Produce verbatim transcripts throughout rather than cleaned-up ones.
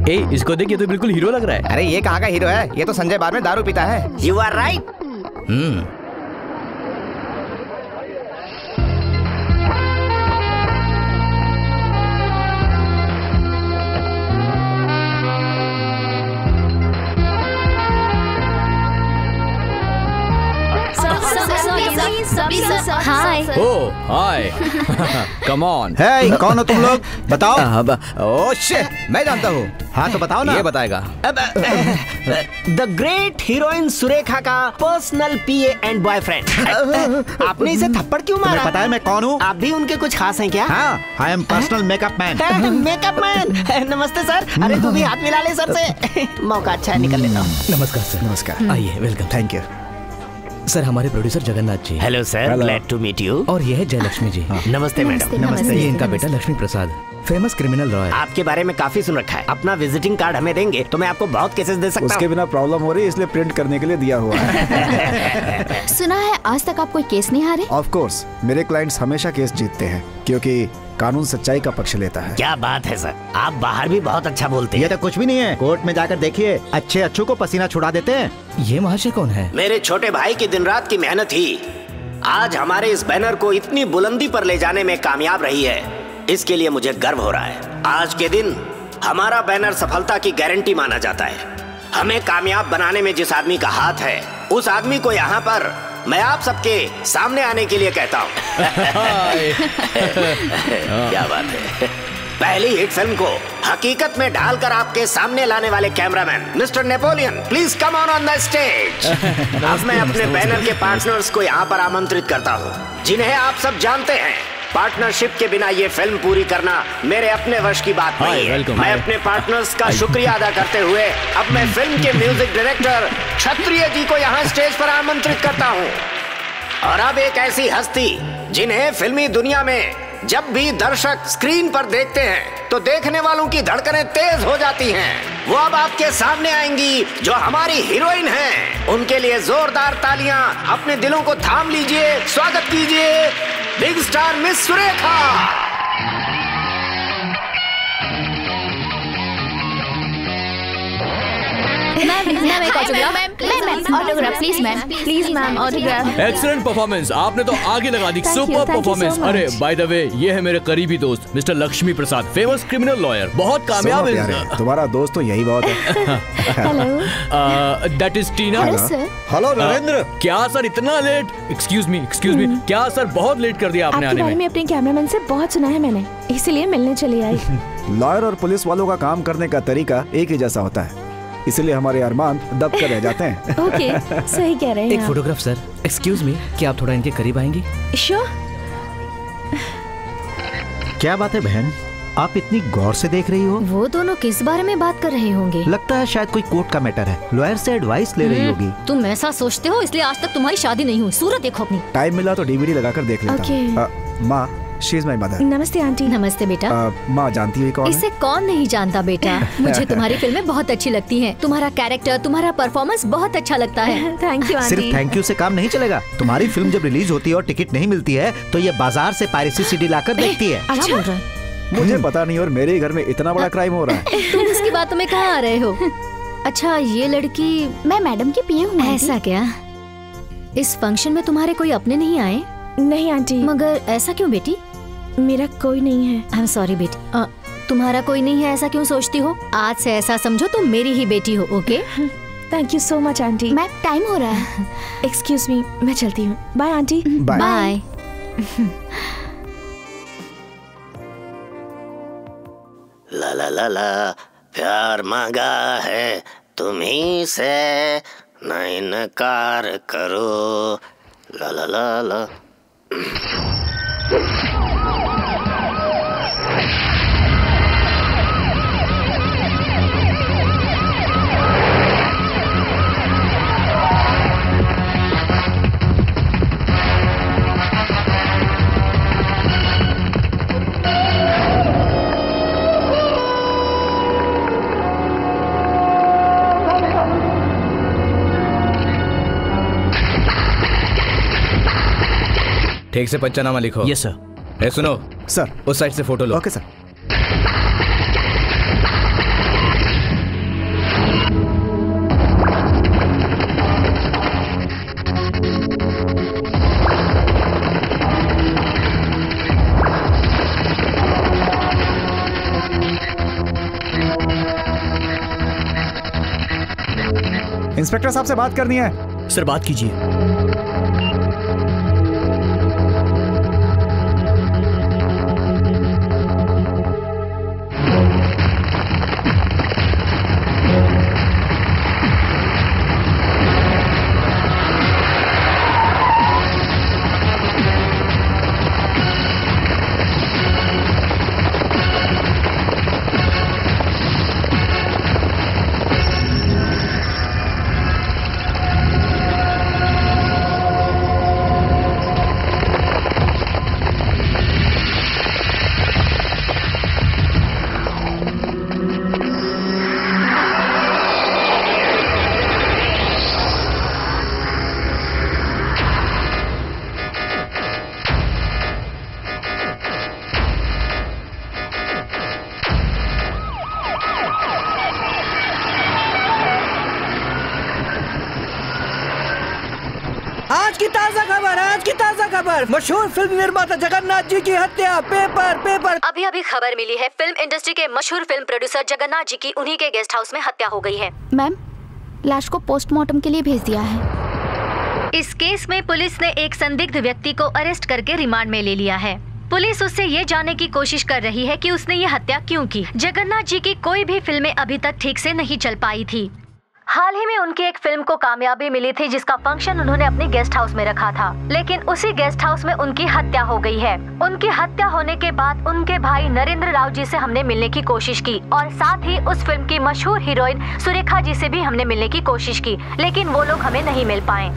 ए, इसको देख, ये तो बिल्कुल हीरो लग रहा है। अरे ये कहाँ का हीरो है, ये तो संजय बार में दारू पीता है। You are right. Hmm hi. Oh hi, come on. Hey, कौन हो तुम लोग? बताओ। ओह शिट, मैं जानता हूँ। हाँ तो बताओ ना। ये बताएगा। द ग्रेट हीरोइन सुरेखा का पर्सनल पीए एंड बॉयफ्रेंड। आपने इसे थप्पड़ क्यों मारा? तुम्हें पता है मैं कौन हूँ? आप भी उनके कुछ खास हैं क्या? हाँ, I am personal makeup man. Makeup man. नमस्ते सर। अरे तू भी हाथ मिला ले सर से। मौका अच्छा है, निकल लेता हूँ। नमस्कार सर। नमस्कार। आइए, वेलकम। Thank you sir. हमारे producer Jagannath ji. Hello sir, glad to meet you. और ये है जयलक्ष्मी जी। नमस्ते मैडम। नमस्ते। ये इनका बेटा Lakshmi Prasad, famous criminal lawyer. आपके बारे में काफी सुन रखा है। अपना विजिटिंग कार्ड हमें देंगे तो मैं आपको बहुत केसेस दे सकता हूँ। उसके बिना प्रॉब्लम हो रही है, इसलिए प्रिंट करने के लिए दिया हुआ है। सुना है आज तक आप कोई केस नहीं हारे? ऑफ कोर्स, मेरे क्लाइंट्स हमेशा केस जीतते हैं क्योंकि कानून सच्चाई का पक्ष लेता है। क्या बात है सर, आप बाहर भी बहुत अच्छा बोलते हैं। ये तो कुछ भी नहीं है, कोर्ट में जाकर देखिए, अच्छे अच्छों को पसीना छुड़ा देते हैं। ये महाशय कौन है? मेरे छोटे भाई की दिन रात की मेहनत ही आज हमारे इस बैनर को इतनी बुलंदी पर ले जाने में कामयाब रही है। इसके लिए मुझे गर्व हो रहा है। आज के दिन हमारा बैनर सफलता की गारंटी माना जाता है। हमें कामयाब बनाने में जिस आदमी का हाथ है, उस आदमी को यहाँ पर मैं आप सबके सामने आने के लिए कहता हूँ। क्या बात है। पहली हिट फिल्म को हकीकत में ढालकर आपके सामने लाने वाले cameraman mister Napoleon, please come on on the stage. अब मैं अपने बैनर के पार्टनर्स को यहाँ पर आमंत्रित करता हूँ, जिन्हें आप सब जानते हैं। पार्टनरशिप के बिना ये फिल्म पूरी करना मेरे अपने वश की बात नहीं है। मैं अपने पार्टनर्स का शुक्रिया अदा करते हुए अब मैं फिल्म के म्यूजिक डायरेक्टर क्षत्रिय जी को यहाँ स्टेज पर आमंत्रित करता हूँ। और अब एक ऐसी हस्ती जिन्हें फिल्मी दुनिया में जब भी दर्शक स्क्रीन पर देखते हैं तो देखने वालों की धड़कनें तेज हो जाती हैं। वो अब आपके सामने आएंगी, जो हमारी हीरोइन हैं। उनके लिए जोरदार तालियां अपने दिलों को थाम लीजिए। स्वागत कीजिए big star miss Surekha. Ma'am ma'am एक autograph. Ma'am ma'am autograph please ma'am, please ma'am autograph. Excellent performance, आपने तो आगे लगा दी। Super performance. अरे बाय द वे, ये है मेरे करीबी दोस्त mister Lakshmi Prasad, famous criminal lawyer, बहुत कामयाब है। तुम्हारा दोस्त तो यही बहुत है। Hello, that is Tina. Hello sir. Hello Narendra. क्या सर इतना late? Excuse me, excuse me, क्या सर बहुत लेट कर दिया आपने आने में? में अपने कैमरामैन से बहुत सुना है मैंने, इसलिए मिलने चली आई। लॉयर और पुलिस वालों का काम करने का तरीका एक ही जैसा होता है, इसलिए हमारे अरमान दब कर रह जाते हैं। ओके, सही कह रहे हैं। एक फोटोग्राफ सर। एक्सक्यूज मी, क्या आप थोड़ा इनके करीब आएंगी? श्योर। क्या बात है बहन, आप इतनी गौर से देख रही हो? वो दोनों किस बारे में बात कर रहे होंगे? लगता है शायद कोई कोर्ट का मैटर है, लॉयर से एडवाइस ले रही होगी। तुम ऐसा सोचते हो, इसलिए आज तक तुम्हारी शादी नहीं हुई। सूरत देखो अपनी। टाइम मिला तो डीवीडी लगाकर देख लेता हूँ। माँ, शी इज माय मदर। नमस्ते आंटी। नमस्ते बेटा। माँ जानती है कौन है? इसे कौन नहीं जानता बेटा। मुझे तुम्हारी फिल्में बहुत अच्छी लगती हैं। तुम्हारा कैरेक्टर, तुम्हारा परफॉर्मेंस बहुत अच्छा लगता है। Thank you aunty. सिर्फ थैंक यू से काम नहीं चलेगा। तुम्हारी फिल्म जब रिलीज होती है और टिकट नहीं मिलती है तो ये बाजार से पायरेसी सीडी लाकर देखती है। अच्छा बोल रहा है? मुझे पता नहीं, और मेरे घर में इतना बड़ा क्राइम हो रहा है। तुम इसकी बातों में कहाँ आ रहे हो? अच्छा, ये लड़की मैं मैडम की पीए हूँ। ऐसा क्या? इस फंक्शन में तुम्हारे कोई अपने नहीं आए? नहीं आंटी। मगर ऐसा क्यों बेटी? मेरा कोई नहीं है। आई एम सॉरी बेटी। आ, तुम्हारा कोई नहीं है ऐसा क्यों सोचती हो? आज से ऐसा समझो तुम मेरी ही बेटी हो। Okay, thank you so much aunty. Ma'am time हो रहा है। एक्सक्यूज मी, मैं चलती हूँ। Bye aunty. बाय। ला ला ला ला, प्यार मांगा है तुम्ही से, न इनकार करो। ला ला ला ला। ठीक से पंचनामा लिखो। Yes sir. ए सुनो सर, उस साइड से फोटो लो। Okay sir. इंस्पेक्टर साहब से बात करनी है। सर बात कीजिए। आज की ताजा खबर, आज की ताजा खबर, मशहूर फिल्म निर्माता जगन्नाथ जी की हत्या। पेपर पेपर अभी अभी खबर मिली है, फिल्म इंडस्ट्री के मशहूर फिल्म प्रोड्यूसर जगन्नाथ जी की उन्हीं के गेस्ट हाउस में हत्या हो गई है। मैम, लाश को पोस्टमार्टम के लिए भेज दिया है। इस केस में पुलिस ने एक संदिग्ध व्यक्ति को अरेस्ट करके रिमांड में ले लिया है। पुलिस उससे ये जानने की कोशिश कर रही है कि उसने ये हत्या क्यों की। जगन्नाथ जी की कोई भी फिल्में अभी तक ठीक से नहीं चल पाई थी। हाल ही में उनकी एक फिल्म को कामयाबी मिली थी जिसका फंक्शन उन्होंने अपने गेस्ट हाउस में रखा था, लेकिन उसी गेस्ट हाउस में उनकी हत्या हो गई है। उनकी हत्या होने के बाद उनके भाई नरेंद्र राव जी से हमने मिलने की कोशिश की और साथ ही उस फिल्म की मशहूर हीरोइन सुरेखा जी से भी हमने मिलने की कोशिश की, लेकिन वो लोग हमें नहीं मिल पाए।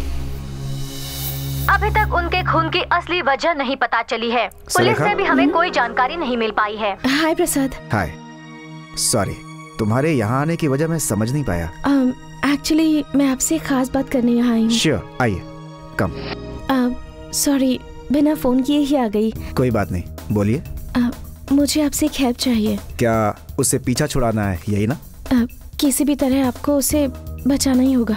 अभी तक उनके खून की असली वजह नहीं पता चली है। पुलिस से भी हमें कोई जानकारी नहीं मिल पाई है। हाय प्रसाद। हाय, सॉरी, तुम्हारे यहाँ आने की वजह मैं समझ नहीं पाया। एक्चुअली um, मैं आपसे खास बात करने यहाँ आई हूँ। श्योर, आइए, कम। सॉरी, बिना फोन किए ही आ गई। कोई बात नहीं, बोलिए। uh, मुझे आपसे एक हेल्प चाहिए। क्या उससे पीछा छुड़ाना है, यही ना? uh, किसी भी तरह आपको उसे बचाना ही होगा।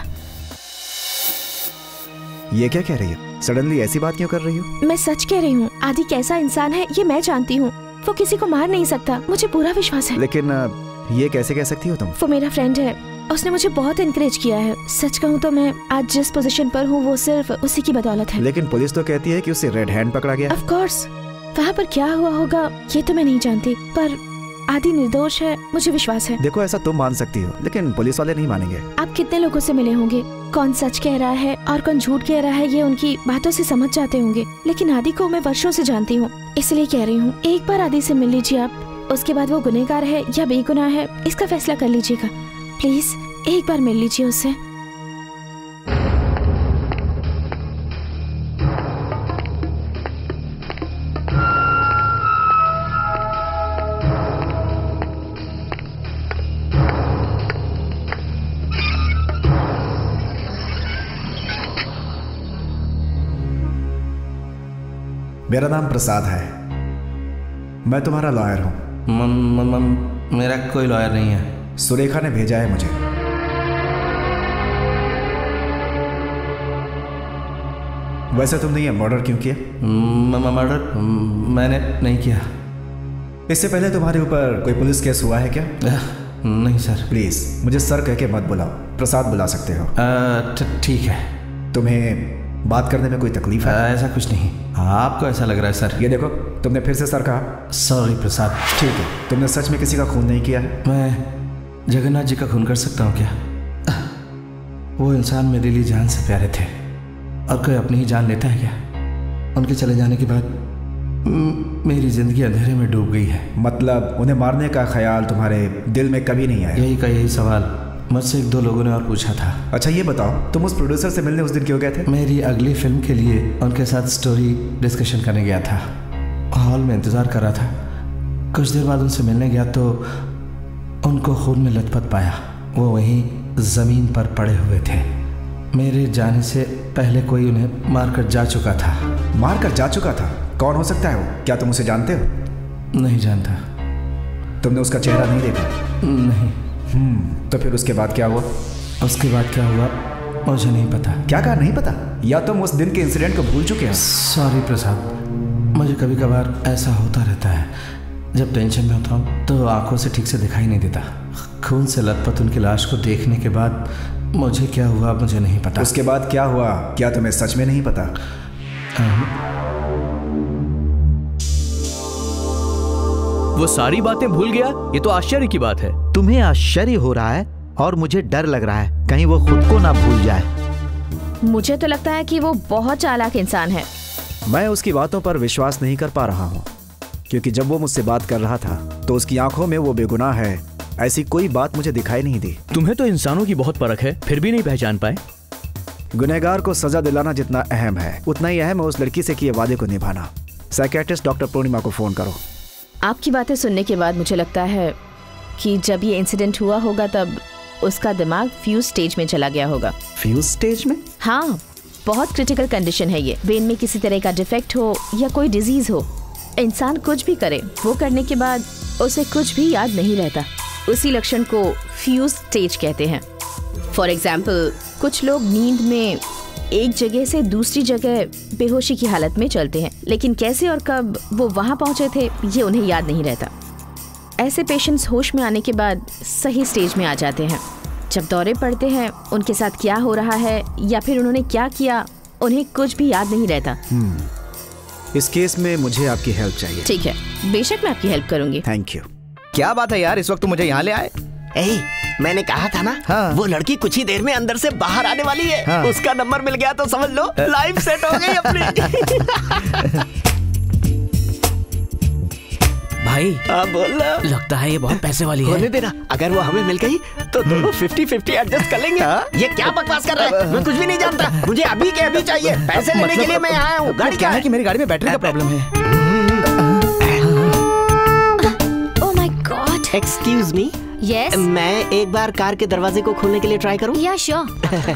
ये क्या कह रही है? सडनली ऐसी बात क्यों कर रही हो? मैं सच कह रही हूँ। आदि कैसा इंसान है ये मैं जानती हूँ। वो किसी को मार नहीं सकता, मुझे पूरा विश्वास है। लेकिन ये कैसे कह सकती हो तुम? वो मेरा फ्रेंड है, उसने मुझे बहुत एनकरेज किया है। सच कहूँ तो मैं आज जिस पोजीशन पर हूँ वो सिर्फ उसी की बदौलत है। लेकिन पुलिस तो कहती है कि उसे रेड हैंड पकड़ा गया। ऑफ कोर्स, वहाँ पर क्या हुआ होगा ये तो मैं नहीं जानती, पर आदि निर्दोष है, मुझे विश्वास है। देखो, ऐसा तुम मान सकती हो, लेकिन पुलिस वाले नहीं मानेंगे। आप कितने लोगों से मिले होंगे, कौन सच कह रहा है और कौन झूठ कह रहा है ये उनकी बातों से समझ जाते होंगे। लेकिन आदि को मैं वर्षों से जानती हूँ, इसलिए कह रही हूँ एक बार आदि से मिल लीजिए आप। उसके बाद वो गुनहगार है या बेगुनाह है इसका फैसला कर लीजिएगा। प्लीज एक बार मिल लीजिए उससे। मेरा नाम प्रसाद है, मैं तुम्हारा लॉयर हूँ। मम, मम, मम, मेरा कोई लॉयर नहीं है। सुरेखा ने भेजा है मुझे। वैसे तुमने ये मर्डर क्यों किया? मर्डर मैंने नहीं किया। इससे पहले तुम्हारे ऊपर कोई पुलिस केस हुआ है क्या? नहीं सर। प्लीज मुझे सर कह के मत बुलाओ, प्रसाद बुला सकते हो। ठीक है। तुम्हें बात करने में कोई तकलीफ है? ऐसा कुछ नहीं। आपको ऐसा लग रहा है सर। ये देखो, तुमने फिर से सर कहा। सॉरी प्रसाद। ठीक है, तुमने सच में किसी का खून नहीं किया है? मैं जगन्नाथ जी का खून कर सकता हूँ क्या? वो इंसान मेरे लिए जान से प्यारे थे, और कोई अपनी ही जान लेता है क्या? उनके चले जाने के बाद मेरी जिंदगी अंधेरे में डूब गई है। मतलब उन्हें मारने का ख्याल तुम्हारे दिल में कभी नहीं आया? यही का यही सवाल मुझसे एक दो लोगों ने और पूछा था। अच्छा ये बताओ, तुम उस प्रोड्यूसर से मिलने उस दिन क्यों गए थे? मेरी अगली फिल्म के लिए उनके साथ स्टोरी डिस्कशन करने गया था। हॉल में इंतज़ार कर रहा था। कुछ देर बाद उनसे मिलने गया तो उनको खून में लथपथ पाया। वो वहीं ज़मीन पर पड़े हुए थे। मेरे जाने से पहले कोई उन्हें मारकर जा चुका था। मारकर जा चुका था? कौन हो सकता है वो? क्या तुम उसे जानते हो? नहीं जानता। तुमने उसका चेहरा नहीं देखा? नहीं। हम्म तो फिर उसके बाद क्या हुआ? उसके बाद क्या हुआ मुझे नहीं पता। क्या कहा नहीं पता? या तुम उस दिन के इंसिडेंट को भूल चुके हो? सॉरी प्रसाद, मुझे कभी कभार ऐसा होता रहता है। जब टेंशन में होता हूँ तो आंखों से ठीक से दिखाई नहीं देता। खून से लथपथ उनकी लाश को देखने के बाद मुझे क्या हुआ मुझे नहीं पता। उसके बाद क्या हुआ, क्या तुम्हें सच में नहीं पता? वो सारी बातें भूल गया, ये तो आश्चर्य की बात है। तुम्हें आश्चर्य हो रहा है और मुझे डर लग रहा है कहीं वो खुद को ना भूल जाए। मुझे तो लगता है कि वो बहुत चालाक इंसान है। मैं उसकी बातों पर विश्वास नहीं कर पा रहा हूँ, क्योंकि जब वो मुझसे बात कर रहा था तो उसकी आंखों में वो बेगुनाह है ऐसी कोई बात मुझे दिखाई नहीं दी। तुम्हें तो इंसानों की बहुत परख है, फिर भी नहीं पहचान पाए। गुनहगार को सजा दिलाना जितना अहम है उतना ही अहम है उस लड़की से किए वादे को निभाना। साइकियाट्रिस्ट डॉक्टर पूर्णिमा को फोन करो। आपकी बातें सुनने के बाद मुझे लगता है कि जब ये इंसिडेंट हुआ होगा तब उसका दिमाग फ्यूज स्टेज में चला गया होगा। फ्यूज स्टेज में? हाँ, बहुत क्रिटिकल कंडीशन है ये। ब्रेन में किसी तरह का डिफेक्ट हो या कोई डिजीज हो, इंसान कुछ भी करे, वो करने के बाद उसे कुछ भी याद नहीं रहता। उसी लक्षण को फ्यूज स्टेज कहते हैं। फॉर एग्जाम्पल, कुछ लोग नींद में एक जगह से दूसरी जगह बेहोशी की हालत में चलते हैं, लेकिन कैसे और कब वो वहाँ पहुँचे थे ये उन्हें याद नहीं रहता। ऐसे पेशेंट्स होश में आने के बाद सही स्टेज में आ जाते हैं। जब दौरे पड़ते हैं, उनके साथ क्या हो रहा है या फिर उन्होंने क्या किया, उन्हें कुछ भी याद नहीं रहता। इस केस में मुझे आपकी हेल्प चाहिए। ठीक है, बेशक मैं आपकी हेल्प करूंगी। Thank you. क्या बात है यार, इस वक्त मुझे यहाँ ले आए? ए, मैंने कहा था ना, हाँ। वो लड़की कुछ ही देर में अंदर से बाहर आने वाली है। हाँ। उसका नंबर मिल गया तो समझ लो लाइफ सेट हो गई अपनी। भाई हाँ बोल। लगता है ये बहुत पैसे वाली है। होने देना, अगर वो हमें मिल गई तो दोनों फिफ्टी फिफ्टी एडजस्ट कर लेंगे। ये क्या बकवास कर रहा है? मैं कुछ भी नहीं जानता, मुझे अभी के अभी चाहिए। पैसे लेने मतलब, के लिए मैं यहाँ आया हूँ। गाड़ी क्या है कि मेरी गाड़ी में बैटरी का प्रॉब्लम है। Oh my God. Excuse me. Yes, मैं एक बार कार के दरवाजे को खोलने के लिए ट्राई करूँ? या श्योर।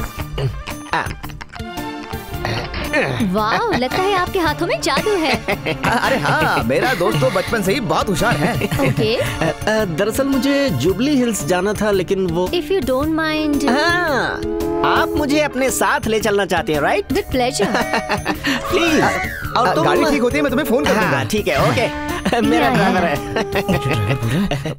वाह, लगता है आपके हाथों में जादू है। अरे हाँ, मेरा दोस्त तो बचपन से ही बहुत होशियार है। ओके, दरअसल मुझे जुबली हिल्स जाना था, लेकिन वो इफ यू डोंट माइंड। हाँ, आप मुझे अपने साथ ले चलना चाहते हैं, राइट? With pleasure. प्लीज। और तुम गाड़ी ठीक होती है मैं तुम्हें फोन कर दूंगा। हाँ, ठीक है, ओके। मेरा ड्राइवर है।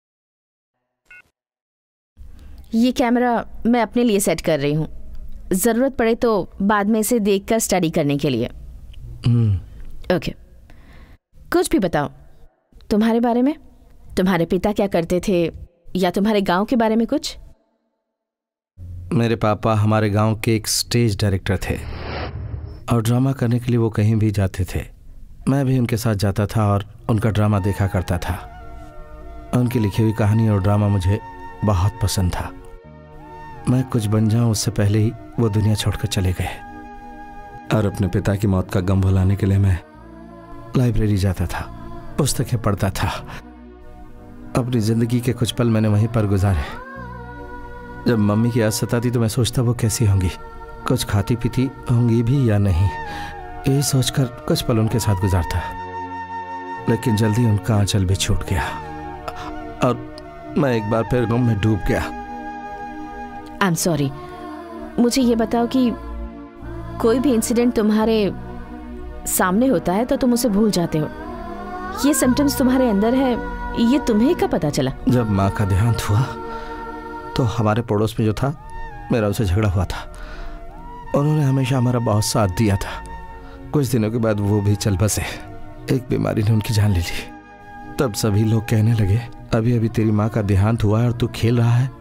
ये कैमरा मैं अपने लिए सेट कर रही हूँ, जरूरत पड़े तो बाद में इसे देखकर स्टडी करने के लिए। ओके, कुछ भी बताओ तुम्हारे बारे में। तुम्हारे पिता क्या करते थे या तुम्हारे गांव के बारे में कुछ? मेरे पापा हमारे गांव के एक स्टेज डायरेक्टर थे और ड्रामा करने के लिए वो कहीं भी जाते थे। मैं भी उनके साथ जाता था और उनका ड्रामा देखा करता था। उनकी लिखी हुई कहानी और ड्रामा मुझे बहुत पसंद था। मैं कुछ बन जाऊं उससे पहले ही वो दुनिया छोड़कर चले गए और अपने पिता की मौत का गम भुलाने के लिए मैं लाइब्रेरी जाता था, पुस्तकें पढ़ता था। अपनी जिंदगी के कुछ पल मैंने वहीं पर गुजारे। जब मम्मी की याद सताती तो मैं सोचता वो कैसी होंगी, कुछ खाती पीती होंगी भी या नहीं, यही सोचकर कुछ पल उनके साथ गुजारता। लेकिन जल्दी उनका आंचल भी छूट गया और मैं एक बार फिर गम में डूब गया। I am sorry. मुझे ये बताओ कि कोई भी इंसिडेंट तुम्हारे सामने होता है तो तुम उसे भूल जाते हो। ये सिम्टम्स तुम्हारे अंदर है, ये तुम्हें कब पता चला? जब माँ का देहांत हुआ तो हमारे पड़ोस में जो था मेरा उसे झगड़ा हुआ था। उन्होंने हमेशा हमारा बहुत साथ दिया था। कुछ दिनों के बाद वो भी चल बसे। एक बीमारी ने उनकी जान ले ली। तब सभी लोग कहने लगे, अभी अभी तेरी माँ का देहांत हुआ है और तू खेल रहा है।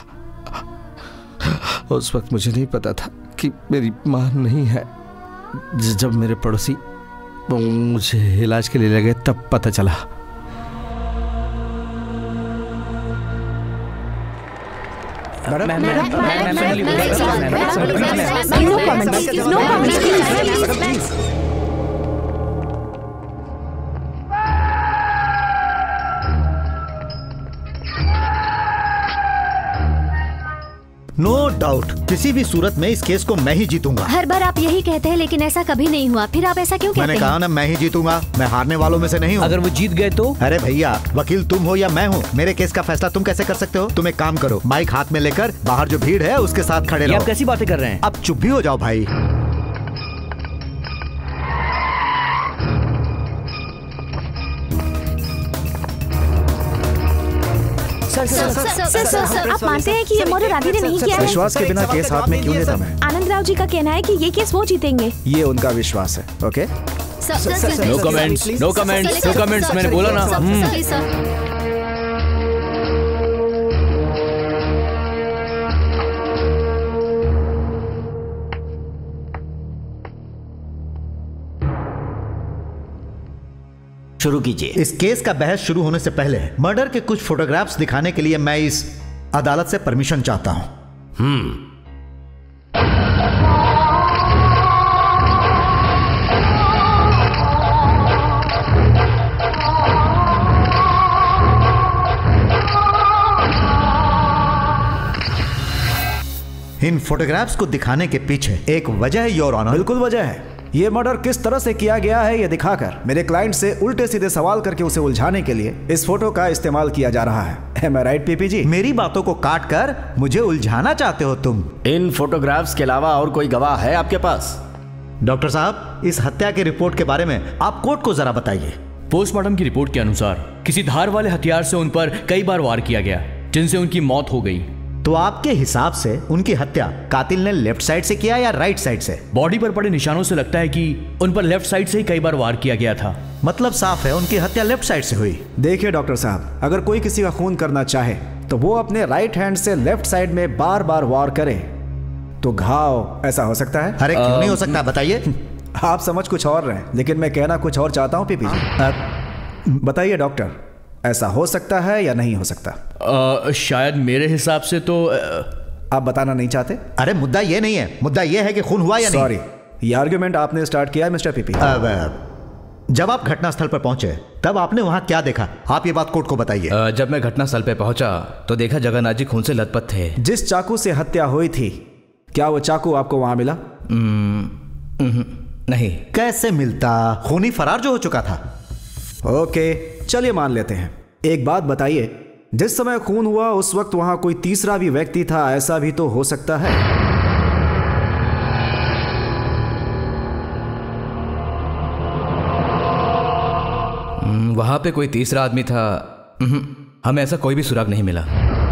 उस वक्त मुझे नहीं पता था कि मेरी माँ नहीं है। जब मेरे पड़ोसी मुझे इलाज के लिए ले गए तब पता चला। नो डाउट, किसी भी सूरत में इस केस को मैं ही जीतूंगा। हर बार आप यही कहते हैं, लेकिन ऐसा कभी नहीं हुआ। फिर आप ऐसा क्यों कहते हैं? मैंने कहा ना मैं ही जीतूंगा, मैं हारने वालों में से नहीं हूँ। अगर वो जीत गए तो? अरे भैया, वकील तुम हो या मैं हूँ, मेरे केस का फैसला तुम कैसे कर सकते हो? तुम एक काम करो, माइक हाथ में लेकर बाहर जो भीड़ है उसके साथ खड़े रहो। आप कैसी बातें कर रहे हैं? अब चुप भी हो जाओ भाई। Sir sir sir sir sir sir आप मानते हैं कि ये मर्डर आदि ने नहीं किया है? विश्वास के बिना केस हाथ में क्यों लेता मैं? आनंद राव जी का कहना है कि ये केस वो जीतेंगे। ये उनका विश्वास है। Okay, no comments, no comments, no comments, मैंने बोला ना। शुरू कीजिए। इस केस का बहस शुरू होने से पहले मर्डर के कुछ फोटोग्राफ्स दिखाने के लिए मैं इस अदालत से परमिशन चाहता हूं। हम्म इन फोटोग्राफ्स को दिखाने के पीछे एक वजह है योर ऑनर। बिल्कुल वजह है। ये मर्डर किस तरह से किया गया है ये दिखाकर मेरे क्लाइंट से उल्टे सीधे सवाल करके उसे उलझाने के लिए इस फोटो का इस्तेमाल किया जा रहा है। Am I right, PP ji? मेरी बातों को काट कर मुझे उलझाना चाहते हो तुम। इन फोटोग्राफ्स के अलावा और कोई गवाह है आपके पास? डॉक्टर साहब, इस हत्या की रिपोर्ट के बारे में आप कोर्ट को जरा बताइए। पोस्टमार्टम की रिपोर्ट के अनुसार किसी धार वाले हथियार से उन पर कई बार वार किया गया, जिनसे उनकी मौत हो गई। तो आपके हिसाब से उनकी हत्या कातिल ने लेफ्ट साइड से किया या राइट साइड से? बॉडी पर पड़े निशानों से लगता है कि उन पर लेफ्ट साइड से ही कई बार वार किया गया था। मतलब साफ है उनकी हत्या लेफ्ट साइड से हुई। देखिए डॉक्टर साहब, अगर कोई किसी का खून करना चाहे तो वो अपने राइट हैंड से लेफ्ट साइड में बार बार वार करे तो घाव ऐसा हो सकता है। अरे क्यों नहीं हो सकता, बताइए। आप समझ कुछ और रहे हैं, लेकिन मैं कहना कुछ और चाहता हूँ पीपी जी। बताइए डॉक्टर, ऐसा हो सकता है या नहीं हो सकता? आ, शायद मेरे हिसाब से तो आ... आप बताना नहीं चाहते? अरे मुद्दा ये नहीं है, मुद्दा ये है कि खून हुआ या नहीं। सॉरी, ये आर्गुमेंट आपने स्टार्ट किया है मिस्टर पीपी। जब आप घटनास्थल पर पहुंचे तब आपने वहां क्या देखा? आप ये बात कोर्ट को बताइए। जब मैं घटनास्थल पर पहुंचा तो देखा जगन्नाथ जी खून से लथपथ थे। जिस चाकू से हत्या हुई थी, क्या वो चाकू आपको वहां मिला? नहीं। कैसे मिलता? खूनी फरार जो हो चुका था। ओके, चलिए मान लेते हैं। एक बात बताइए, जिस समय खून हुआ उस वक्त वहां कोई तीसरा भी व्यक्ति था, ऐसा भी तो हो सकता है। वहां पे कोई तीसरा आदमी था? हमें ऐसा कोई भी सुराग नहीं मिला।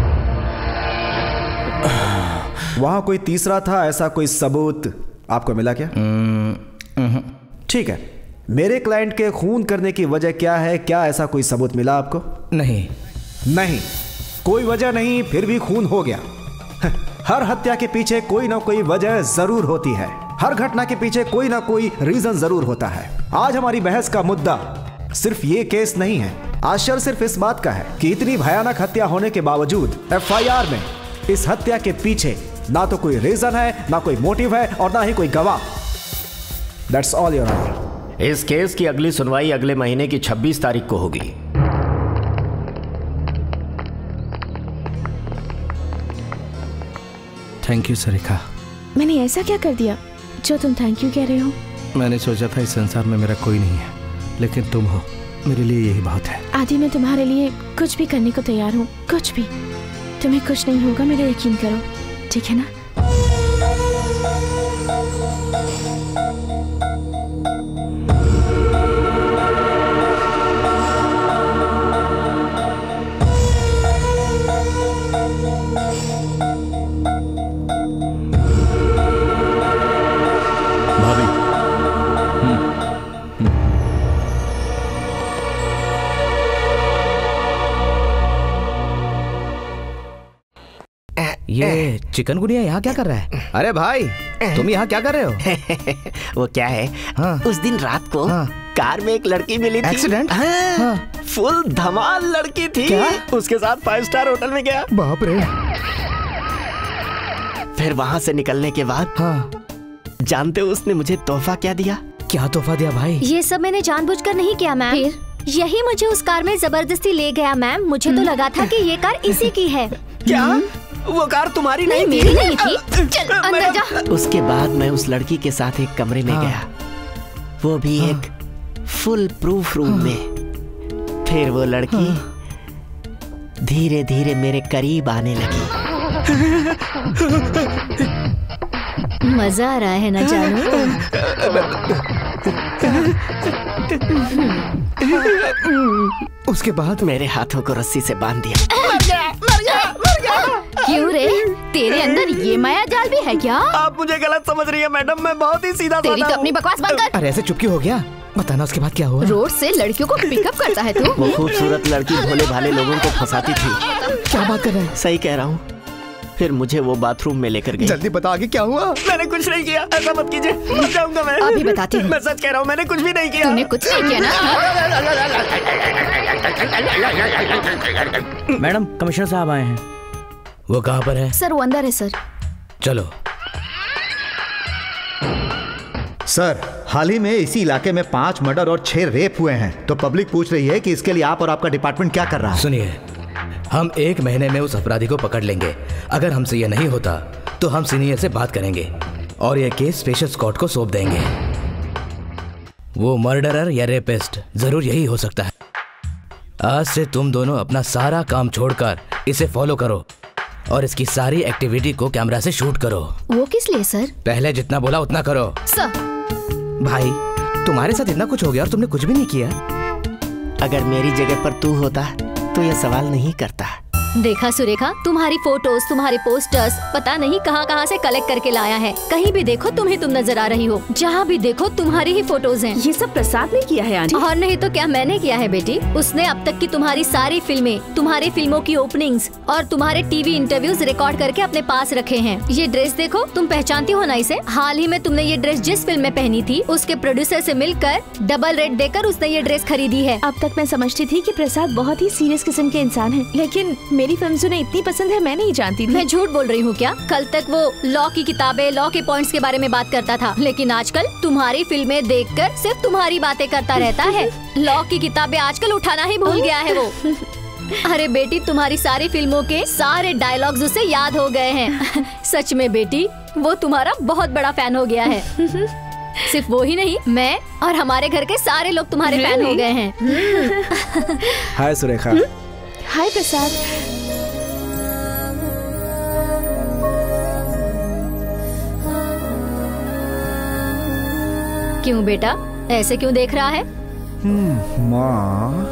वहां कोई तीसरा था ऐसा कोई सबूत आपको मिला क्या? ठीक है, मेरे क्लाइंट के खून करने की वजह क्या है? क्या ऐसा कोई सबूत मिला आपको? नहीं। नहीं, कोई वजह नहीं, फिर भी खून हो गया। हर हत्या के पीछे कोई ना कोई वजह जरूर होती है। हर घटना के पीछे कोई ना कोई रीजन जरूर होता है। आज हमारी बहस का मुद्दा सिर्फ ये केस नहीं है। आश्चर्य सिर्फ इस बात का है कि इतनी भयानक हत्या होने के बावजूद एफ आई आर में इस हत्या के पीछे ना तो कोई रीजन है, ना कोई मोटिव है और ना ही कोई गवाह। That's all your honour. इस केस की अगली सुनवाई अगले महीने की छब्बीस तारीख को होगी। Thank you Sarika. मैंने ऐसा क्या कर दिया जो तुम थैंक यू कह रहे हो? मैंने सोचा था इस संसार में मेरा कोई नहीं है, लेकिन तुम हो, मेरे लिए यही बहुत है। आदि, मैं तुम्हारे लिए कुछ भी करने को तैयार हूँ, कुछ भी। तुम्हें कुछ नहीं होगा, मेरा यकीन करो, ठीक है ना? ये चिकनगुनिया यहाँ क्या कर रहा है? अरे भाई, तुम यहाँ क्या कर रहे हो? वो क्या है, हाँ। उस दिन रात को हाँ। कार में एक लड़की मिली थी। एक्सीडेंट? हाँ। हाँ। फुल धमाल लड़की थी। क्या? उसके साथ फाइव स्टार होटल में गया। बाप रे। फिर वहाँ से निकलने के बाद हाँ। जानते हो उसने मुझे तोहफा क्या दिया? क्या तोहफा दिया भाई? ये सब मैंने जानबूझकर नहीं किया मैम, यही मुझे उस कार में जबरदस्ती ले गया मैम। मुझे तो लगा था कि ये कार इसी की है। क्या? वो कार तुम्हारी नहीं, नहीं मेरी नहीं थी। चल अंदर जा। उसके बाद मैं उस लड़की के साथ एक कमरे में हाँ। गया, वो भी हाँ। एक फुल प्रूफ रूम हाँ। में। फिर वो लड़की हाँ। धीरे धीरे मेरे करीब आने लगी। मजा आ रहा है ना जानू? उसके बाद मेरे हाथों को रस्सी से बांध दिया। मर गया, ये माया जाल भी है क्या? आप मुझे गलत समझ रही है मैडम, मैं बहुत ही सीधा तेरी तो अपनी बकवास बंद कर। अरे ऐसे चुपकी हो गया, बताना उसके बाद क्या हुआ? रोड से लड़कियों को पिकअप करता है तू? वो खूबसूरत लड़की भोले भाले लोगों को फंसाती थी। क्या बात कर रहे हैं? सही कह रहा हूँ। फिर मुझे वो बाथरूम में लेकर गई। जल्दी बता आगे क्या हुआ? मैंने कुछ नहीं किया, ऐसा मत कीजिए, मर जाऊंगा मैं। अभी बताती हूँ। मैं सच कह रहा हूँ, मैंने कुछ भी नहीं किया। तूने कुछ नहीं किया ना? मैडम कमिश्नर साहब आए हैं। वो कहाँ पर है? सर वो अंदर है सर। चलो। सर, हाल ही में इसी इलाके में पांच मर्डर और छह रेप हुए हैं, तो पब्लिक पूछ रही है कि इसके लिए आप और आपका डिपार्टमेंट क्या कर रहा है? सुनिए, हम एक महीने में उस अपराधी को पकड़ लेंगे। अगर हमसे यह नहीं होता तो हम सीनियर से बात करेंगे और यह केस स्पेशल स्क्वाड को सौंप देंगे। वो मर्डरर या रेपिस्ट जरूर यही हो सकता है। आज से तुम दोनों अपना सारा काम छोड़कर इसे फॉलो करो और इसकी सारी एक्टिविटी को कैमरा से शूट करो। वो किस लिए सर? पहले जितना बोला उतना करो। सर भाई तुम्हारे साथ इतना कुछ हो गया और तुमने कुछ भी नहीं किया। अगर मेरी जगह पर तू होता तो ये सवाल नहीं करता। देखा सुरेखा, तुम्हारी फोटोज, तुम्हारे पोस्टर्स पता नहीं कहां कहां से कलेक्ट करके लाया है। कहीं भी देखो तुम्हें तुम नजर आ रही हो, जहां भी देखो तुम्हारी ही फोटोज हैं। ये सब प्रसाद ने किया है आंटी। और नहीं तो क्या मैंने किया है बेटी। उसने अब तक की तुम्हारी सारी फिल्में, तुम्हारी फिल्मों की ओपनिंग्स और तुम्हारे टीवी इंटरव्यूज रिकॉर्ड करके अपने पास रखे हैं। ये ड्रेस देखो, तुम पहचानती हो ना इसे? हाल ही में तुमने ये ड्रेस जिस फिल्म में पहनी थी, उसके प्रोड्यूसर से मिलकर डबल रेट देकर उसने ये ड्रेस खरीदी है। अब तक मैं समझती थी कि प्रसाद बहुत ही सीरियस किस्म के इंसान है, लेकिन मेरी फिल्म उन्हें इतनी पसंद है मैं नहीं जानती थी। मैं झूठ बोल रही हूँ क्या? कल तक वो लॉ की किताबें, लॉ के पॉइंट्स के बारे में बात करता था, लेकिन आजकल तुम्हारी फिल्में देखकर सिर्फ तुम्हारी बातें करता रहता है। लॉ की किताबें आजकल उठाना ही भूल गया है वो। अरे बेटी, तुम्हारी सारी फिल्मों के सारे डायलॉग्स उसे याद हो गए हैं। सच में बेटी, वो तुम्हारा बहुत बड़ा फैन हो गया है। सिर्फ वो ही नहीं, मैं और हमारे घर के सारे लोग तुम्हारे फैन हो गए हैं। हाय सुरेखा। हाय प्रसाद। क्यों बेटा, ऐसे क्यों देख रहा है? माँ,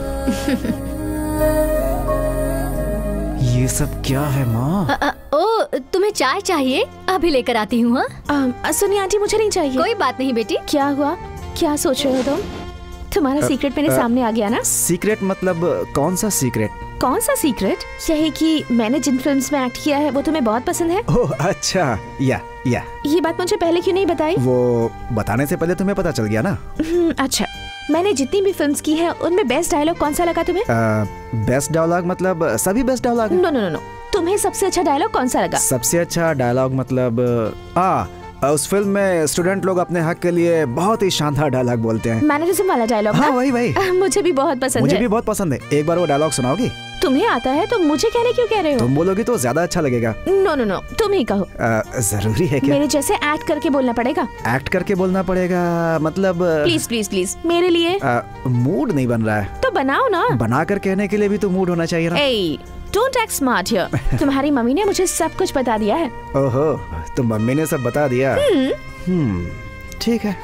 ये सब क्या है माँ? अ, अ, ओ, तुम्हें चाय चाहिए? अभी लेकर आती हूँ। हाँ सुनिए आंटी, मुझे नहीं चाहिए। कोई बात नहीं बेटी। क्या हुआ? क्या सोच रहे हो तुम? तुम्हारा सीक्रेट मेरे सामने आ गया ना? सीक्रेट मतलब कौन सा सीक्रेट? कौन सा सीक्रेट? यही कि मैंने जिन फिल्म्स में एक्ट किया है वो तुम्हें बहुत पसंद है। ओह अच्छा, या या ये बात मुझे पहले क्यों नहीं बताई? वो बताने से पहले तुम्हें पता चल गया ना। अच्छा, मैंने जितनी भी फिल्म्स की है उनमें बेस्ट डायलॉग कौन सा लगा तुम्हें? बेस्ट डायलॉग मतलब सभी best dialogue? No no no, तुम्हें सबसे अच्छा डायलॉग कौन सा लगा? सबसे अच्छा डायलॉग मतलब आ, उस फिल्म में स्टूडेंट लोग अपने हक के लिए बहुत ही शानदार डायलॉग बोलते हैं। मैनरिज्म वाला डायलॉग। हाँ वही वही। मुझे भी बहुत पसंद है। मुझे भी बहुत पसंद है। एक बार वो डायलॉग सुनाओगी? तुम्हें आता है तो मुझे कहने क्यों कह रहे हो? तुम बोलोगी तो ज्यादा अच्छा लगेगा। नो नो नो, तुम ही कहो। आ, जरूरी है क्या? मेरे जैसे एक्ट करके बोलना पड़ेगा। एक्ट करके बोलना पड़ेगा मतलब? प्लीज प्लीज प्लीज मेरे लिए। मूड नहीं बन रहा है तो बनाओ ना। बनाकर कहने के लिए भी तो मूड होना चाहिए ना। ए, Don't act smart here. तुम्हारी मम्मी ने मुझे सब कुछ बता दिया है। ओहो, तो मम्मी ने सब बता दिया। हम्म, ठीक है।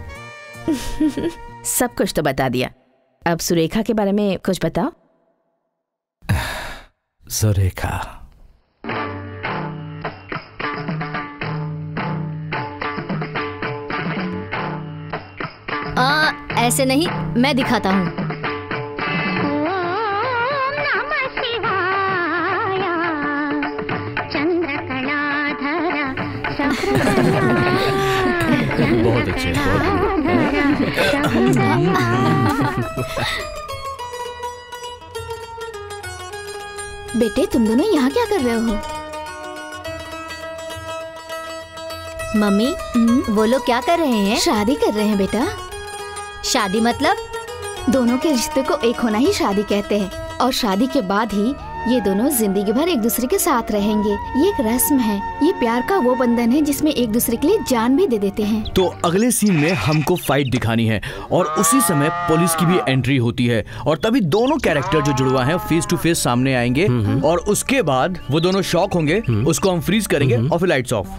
सब कुछ तो बता दिया। अब सुरेखा के बारे में कुछ बताओ। सुरेखा, आ, ऐसे नहीं, मैं दिखाता हूँ। बहुत अच्छे, बेटे, तुम दोनों यहाँ क्या कर रहे हो? मम्मी, वो लोग क्या कर रहे हैं? शादी कर रहे हैं बेटा। शादी मतलब? दोनों के रिश्ते को एक होना ही शादी कहते हैं, और शादी के बाद ही ये दोनों जिंदगी भर एक दूसरे के साथ रहेंगे। ये एक रस्म है, ये प्यार का वो बंधन है जिसमें एक दूसरे के लिए जान भी दे देते हैं। तो अगले सीन में हमको फाइट दिखानी है और उसी समय पुलिस की भी एंट्री होती है और तभी दोनों कैरेक्टर जो जुड़वा हैं फेस टू फेस सामने आएंगे और उसके बाद वो दोनों शॉक होंगे, उसको हम फ्रीज करेंगे और फिर लाइट्स ऑफ।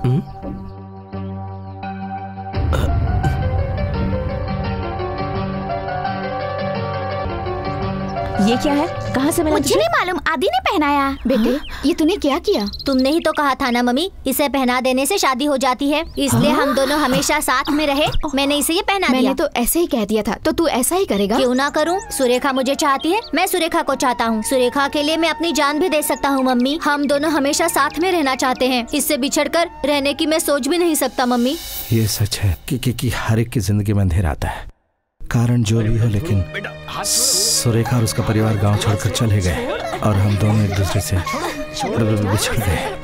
ये क्या है? कहाँ से मिला? मुझे नहीं मालूम, आदि ने पहनाया। बेटे ये तूने क्या किया? तुमने ही तो कहा था ना मम्मी, इसे पहना देने से शादी हो जाती है, इसलिए हम दोनों हमेशा साथ में रहे। मैंने इसे ये पहना दिया। मैंने तो ऐसे ही कह दिया था, तो तू ऐसा ही करेगा? क्यों ना करूं? सुरेखा मुझे चाहती है, मैं सुरेखा को चाहता हूँ। सुरेखा के लिए मैं अपनी जान भी दे सकता हूँ मम्मी। हम दोनों हमेशा साथ में रहना चाहते हैं, इससे बिछड़कर रहने की मैं सोच भी नहीं सकता मम्मी। ये सच है कि, कि, कि हर एक की जिंदगी में अंधेरा आता है, कारण जो भी हो, लेकिन सुरेखा और उसका परिवार गांव छोड़कर चले गए और हम दोनों एक दूसरे से बिछड़ गए।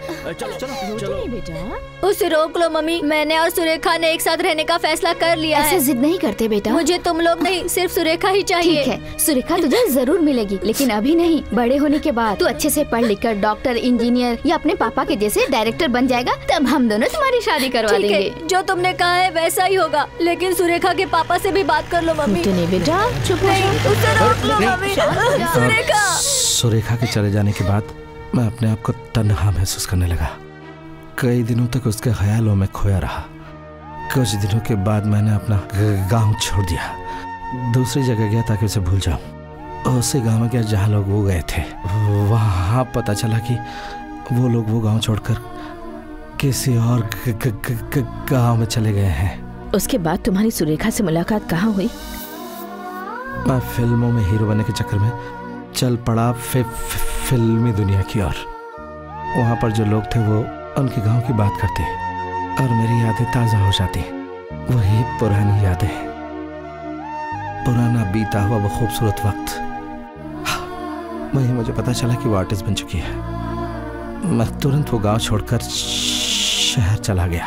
उसे रोक लो मम्मी, मैंने और सुरेखा ने एक साथ रहने का फैसला कर लिया है। ऐसे जिद नहीं करते बेटा। मुझे तुम लोग नहीं, सिर्फ सुरेखा ही चाहिए। ठीक है, सुरेखा तुझे जरूर मिलेगी, लेकिन अभी नहीं। बड़े होने के बाद तू अच्छे से पढ़ लिख कर डॉक्टर, इंजीनियर या अपने पापा के जैसे डायरेक्टर बन जाएगा, तब हम दोनों तुम्हारी शादी करवा देंगे। है, जो तुमने कहा है वैसा ही होगा, लेकिन सुरेखा के पापा से भी बात कर लो मम्मी। बेटा चुप नहीं, उसे रोक लो मम्मी। सुरेखा सुरेखा के चले जाने के बाद मैं अपने आप को तन्हा महसूस करने लगा। कई दिनों तक उसके ख्यालों में खोया रहा। कुछ दिनों के बाद मैंने अपना गांव छोड़ दिया, दूसरी जगह गया ताकि उसे भूल जाऊं। उसी गांव में गया जहां लोग वो गए थे। वहां पता चला कि वो लोग वो गांव छोड़कर किसी और गांव में चले गए हैं। उसके बाद तुम्हारी सुरेखा से मुलाकात कहाँ हुई? मैं फिल्मों में हीरो बनने के चक्कर में चल पड़ा फि, फि, फिल्मी दुनिया की ओर। वहां पर जो लोग थे वो उनके गांव की बात करते और मेरी यादें ताजा हो जाती। वही पुरानी यादें, पुराना बीता हुआ वो खूबसूरत वक्त। वही मुझे पता चला कि वो आर्टिस्ट बन चुकी है। मैं तुरंत वो गांव छोड़कर शहर चला गया।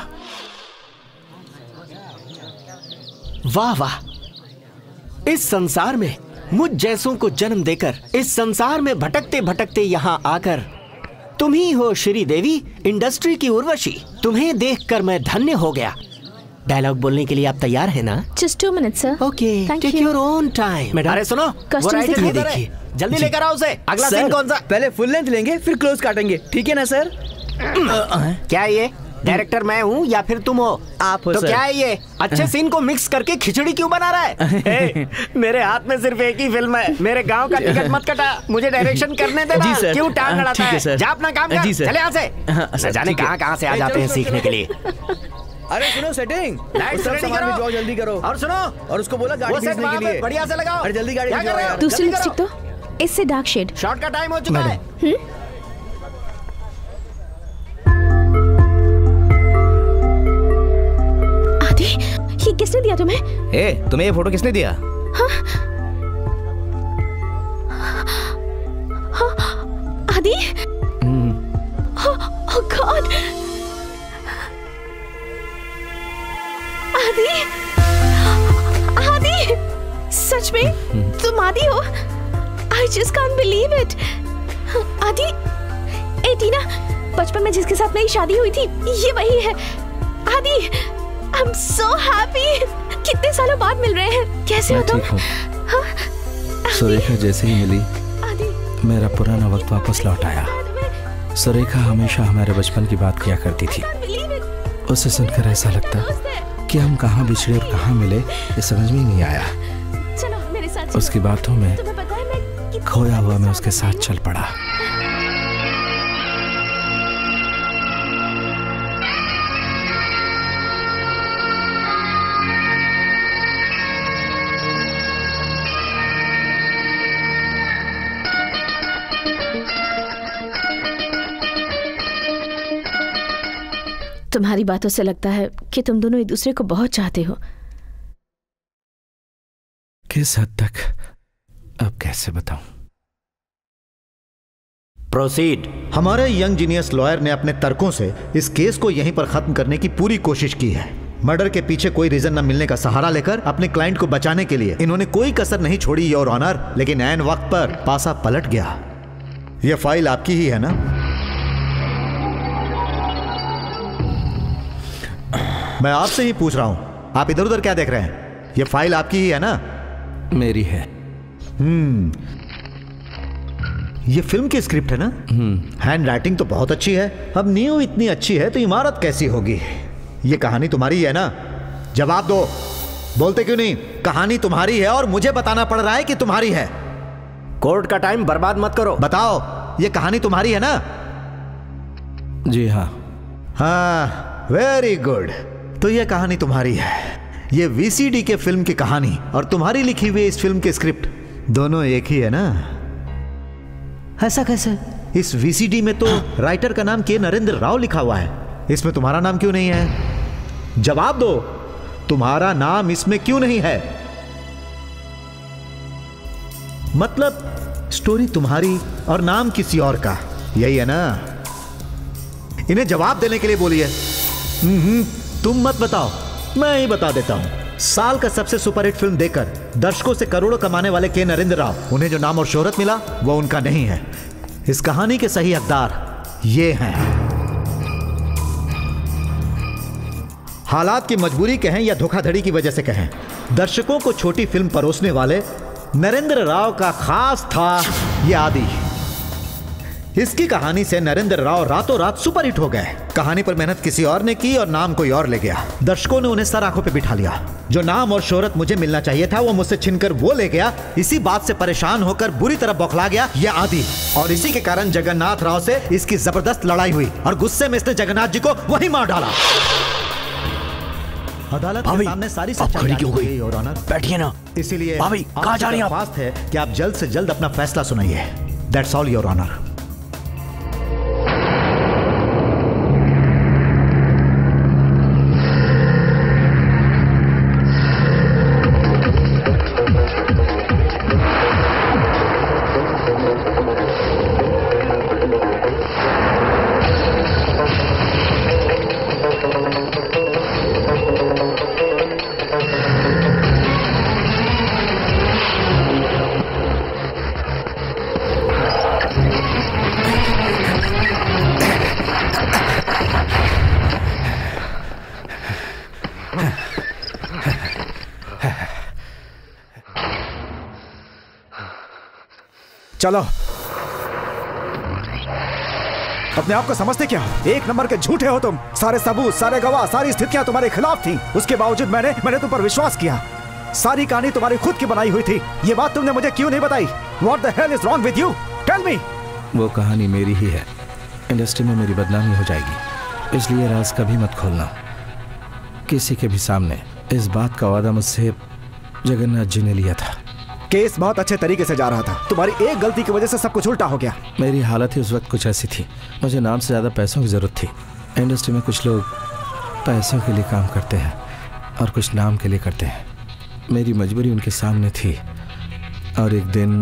वाह वाह, इस संसार में मुझ जैसों को जन्म देकर, इस संसार में भटकते भटकते यहाँ आकर तुम ही हो श्री देवी, इंडस्ट्री की उर्वशी। तुम्हें देखकर मैं धन्य हो गया। डायलॉग बोलने के लिए आप तैयार हैं ना? Just two minutes, sir. Okay, Thank take you. your own time. Madam, अरे सुनो, वो राइटर ये देखिए, जल्दी लेकर आओ उसे। अगला सीन कौन सा? पहले फुल लेंथ लेंगे, फिर क्लोज काटेंगे, ठीक है ना सर? क्या ये डायरेक्टर मैं हूँ या फिर तुम हो? आप हो तो सर। क्या है ये अच्छे सीन को मिक्स करके खिचड़ी क्यों बना रहा है? ए, मेरे हाथ में सिर्फ एक ही फिल्म है, मेरे गांव का टिकट मत कटा, मुझे डायरेक्शन करने देना। जी सर। क्यों टांग अड़ाता ठीक है है? सर। जा अपना काम कर। जी सर। चले यहाँ से। सर, न जाने ठीक है। कहाँ कहाँ से आ जाते हैं सीखने के लिए। अरे सुनो, सेटिंग लाइट सब रेडी सामान करो। भिजवाओ, जल्दी करो। और सुनो, और उसको बोला गाड़ी वो सेट भेजने वहाँ के पे लिए बढ़िया से लगाओ। अरे जल्दी गाड़ी क्या भिजवाओ कर रहे हो? यार। दूसरी जल्दी लिपस्टिक करो। तो इससे डार्क शेड। शॉर्ट का टाइम हो चुका है। आदि, ये किसने दिया तुम्हें? ए, तुम्हें ये फोटो किसने दिया? हाँ? हाँ, आदि? Oh God! आदि, आदि, सच में तुम आदि हो? I just can't believe it. आदि, ए टीना, बचपन में जिसके साथ मेरी शादी हुई थी, ये वही है। आदि, I'm so happy. कितने सालों बाद मिल रहे हैं। कैसे हो तुम? हाँ? सुरेखा जैसे ही मिली, मेरा पुराना वक्त वापस लौट आया। सुरेखा हमेशा हमारे बचपन की बात किया करती थी। उसे सुनकर ऐसा लगता कि हम कहाँ बिछड़े और कहाँ मिले, ये समझ में ही नहीं आया। चलो मेरे साथ। उसकी बातों में तुम्हें पता है मैं खोया हुआ मैं उसके साथ चल पड़ा। तुम्हारी बातों से लगता है कि तुम दोनों एक दूसरे को बहुत चाहते हो। किस हद तक, अब कैसे बताऊं? प्रोसीड। हमारे यंग जीनियस लॉयर ने अपने तर्कों से इस केस को यहीं पर खत्म करने की पूरी कोशिश की है। मर्डर के पीछे कोई रीजन न मिलने का सहारा लेकर अपने क्लाइंट को बचाने के लिए इन्होंने कोई कसर नहीं छोड़ी योर ऑनर, लेकिन ऐन वक्त पर पासा पलट गया। यह फाइल आपकी ही है ना? मैं आपसे ही पूछ रहा हूं, आप इधर उधर क्या देख रहे हैं? यह फाइल आपकी ही है ना? मेरी है। हम्म, ये फिल्म की स्क्रिप्ट है ना? हैंड राइटिंग तो बहुत अच्छी है। अब नींव इतनी अच्छी है तो इमारत कैसी होगी? ये कहानी तुम्हारी है ना? जवाब दो। बोलते क्यों नहीं? कहानी तुम्हारी है और मुझे बताना पड़ रहा है कि तुम्हारी है। कोर्ट का टाइम बर्बाद मत करो। बताओ, ये कहानी तुम्हारी है ना? जी हाँ। हाँ, वेरी गुड। तो ये कहानी तुम्हारी है। ये वीसीडी के फिल्म की कहानी और तुम्हारी लिखी हुई इस फिल्म की स्क्रिप्ट दोनों एक ही है ना? ऐसा कैसे? इस वीसीडी में तो राइटर का नाम के नरेंद्र राव लिखा हुआ है, इसमें तुम्हारा नाम क्यों नहीं है? जवाब दो, तुम्हारा नाम इसमें क्यों नहीं है? मतलब स्टोरी तुम्हारी और नाम किसी और का, यही है ना? इन्हें जवाब देने के लिए बोलिए। हम्म, तुम मत बताओ, मैं ही बता देता हूं। साल का सबसे सुपरहिट फिल्म देकर दर्शकों से करोड़ों कमाने वाले के नरेंद्र राव, उन्हें जो नाम और शोहरत मिला वो उनका नहीं है। इस कहानी के सही हकदार ये हैं। हालात की मजबूरी कहें या धोखाधड़ी की वजह से कहें, दर्शकों को छोटी फिल्म परोसने वाले नरेंद्र राव का खास था ये आदि। इसकी कहानी से नरेंद्र राव रातों रात सुपरहिट हो गए। कहानी पर मेहनत किसी और ने की और नाम कोई और ले गया। दर्शकों ने उन्हें सर आंखों पे बिठा लिया। जो नाम और शोहरत मुझे मिलना चाहिए था वो मुझसे छीनकर वो ले गया। इसी बात से परेशान होकर बुरी तरह बौखला गया ये आदि, और इसी के कारण जगन्नाथ राव से इसकी जबरदस्त लड़ाई हुई और गुस्से में इसने जगन्नाथ जी को वही मार डाला। अदालत के सामने सारी सच्चाई क्यों गई? और ऑनर बैठिए ना। इसीलिए भाभी कहाँ जा रही हैं आप? फास्ट है कि आप जल्द से जल्द अपना फैसला सुनाइए। That's all your honour. चलो, अपने आप को समझते क्या हो? एक नंबर के झूठे हो तुम। सारे सबूत, सारे गवाह, सारी स्थितियां तुम्हारे खिलाफ थी। उसके बावजूद मैंने मैंने तुम पर विश्वास किया। सारी कहानी तुम्हारी खुद की बनाई हुई थी। ये बात तुमने मुझे क्यों नहीं बताई? What the hell is wrong with you? Tell me. वो कहानी मेरी ही है। इंडस्ट्री में मेरी बदनामी हो जाएगी, इसलिए राज कभी मत खोलना किसी के भी सामने। इस बात का वादा मुझसे जगन्नाथ जी ने लिया था। केस बहुत अच्छे तरीके से जा रहा था। तुम्हारी एक गलती की वजह से सब कुछ उल्टा हो गया। मेरी हालत ही उस वक्त कुछ ऐसी थी। मुझे नाम से ज़्यादा पैसों की ज़रूरत थी। इंडस्ट्री में कुछ लोग पैसों के लिए काम करते हैं और कुछ नाम के लिए करते हैं। मेरी मजबूरी उनके सामने थी और एक दिन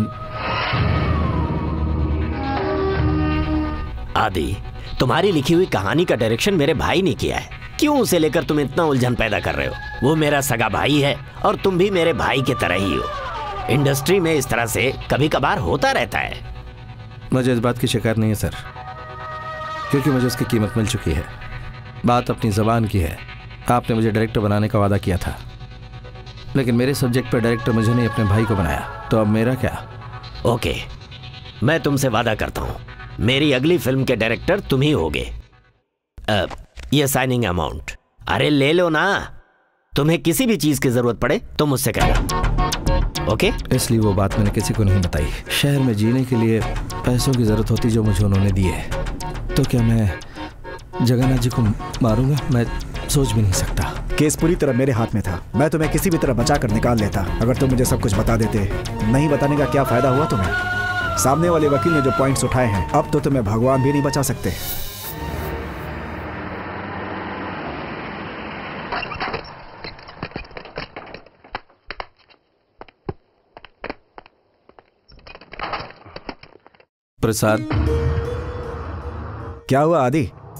आदि, तुम्हारी लिखी हुई कहानी का डायरेक्शन मेरे भाई ने किया है। क्यों उसे लेकर तुम इतना उलझन पैदा कर रहे हो? वो मेरा सगा भाई है और तुम भी मेरे भाई की तरह ही हो। इंडस्ट्री में इस तरह से कभी कभार होता रहता है। मुझे इस बात की शिकायत नहीं है सर, क्योंकि मुझे उसकी कीमत मिल चुकी है। बात अपनी ज़बान की है। आपने मुझे डायरेक्टर बनाने का वादा किया था, लेकिन मेरे सब्जेक्ट पर डायरेक्टर मुझे नहीं अपने भाई को बनाया, तो अब मेरा क्या? ओके, मैं तुमसे वादा करता हूँ मेरी अगली फिल्म के डायरेक्टर तुम ही होगे। अब ये साइनिंग अमाउंट, अरे ले लो ना। तुम्हें किसी भी चीज की जरूरत पड़े तो मुझसे कहना, ओके? इसलिए वो बात मैंने किसी को नहीं बताई। शहर में जीने के लिए पैसों की जरूरत होती जो मुझे उन्होंने दिए, तो क्या मैं जगन्नाथ जी को मारूंगा? मैं सोच भी नहीं सकता। केस पूरी तरह मेरे हाथ में था। मैं तुम्हें किसी भी तरह बचा कर निकाल लेता अगर तुम मुझे सब कुछ बता देते। नहीं बताने का क्या फायदा हुआ तुम्हें? सामने वाले वकील ने जो पॉइंट्स उठाए हैं, अब तो तुम्हें भगवान भी नहीं बचा सकते। प्रसाद, क्या हुआ आदि?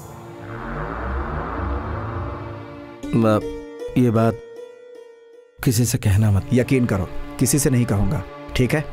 ये बात किसी से कहना मत। यकीन करो, किसी से नहीं कहूंगा, ठीक है?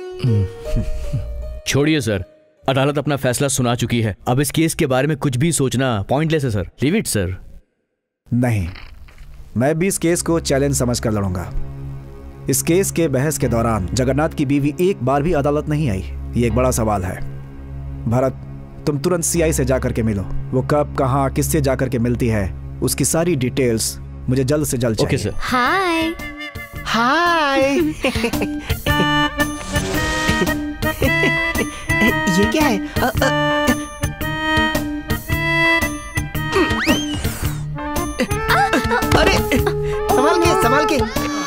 छोड़िए सर, अदालत अपना फैसला सुना चुकी है। अब इस केस के बारे में कुछ भी सोचना पॉइंटलेस है सर। Leave it sir. नहीं, मैं भी इस केस को चैलेंज समझकर लड़ूंगा। इस केस के बहस के दौरान जगन्नाथ की बीवी एक बार भी अदालत नहीं आई। ये एक बड़ा सवाल है। भरत, तुम तुरंत सीआई से जाकर के मिलो। वो कब, कहां, किससे जाकर के मिलती है, उसकी सारी डिटेल्स मुझे जल्द से जल्द चाहिए। Okay sir. हाय हाय ये क्या है? आ, आ, अरे संभाल के संभाल के।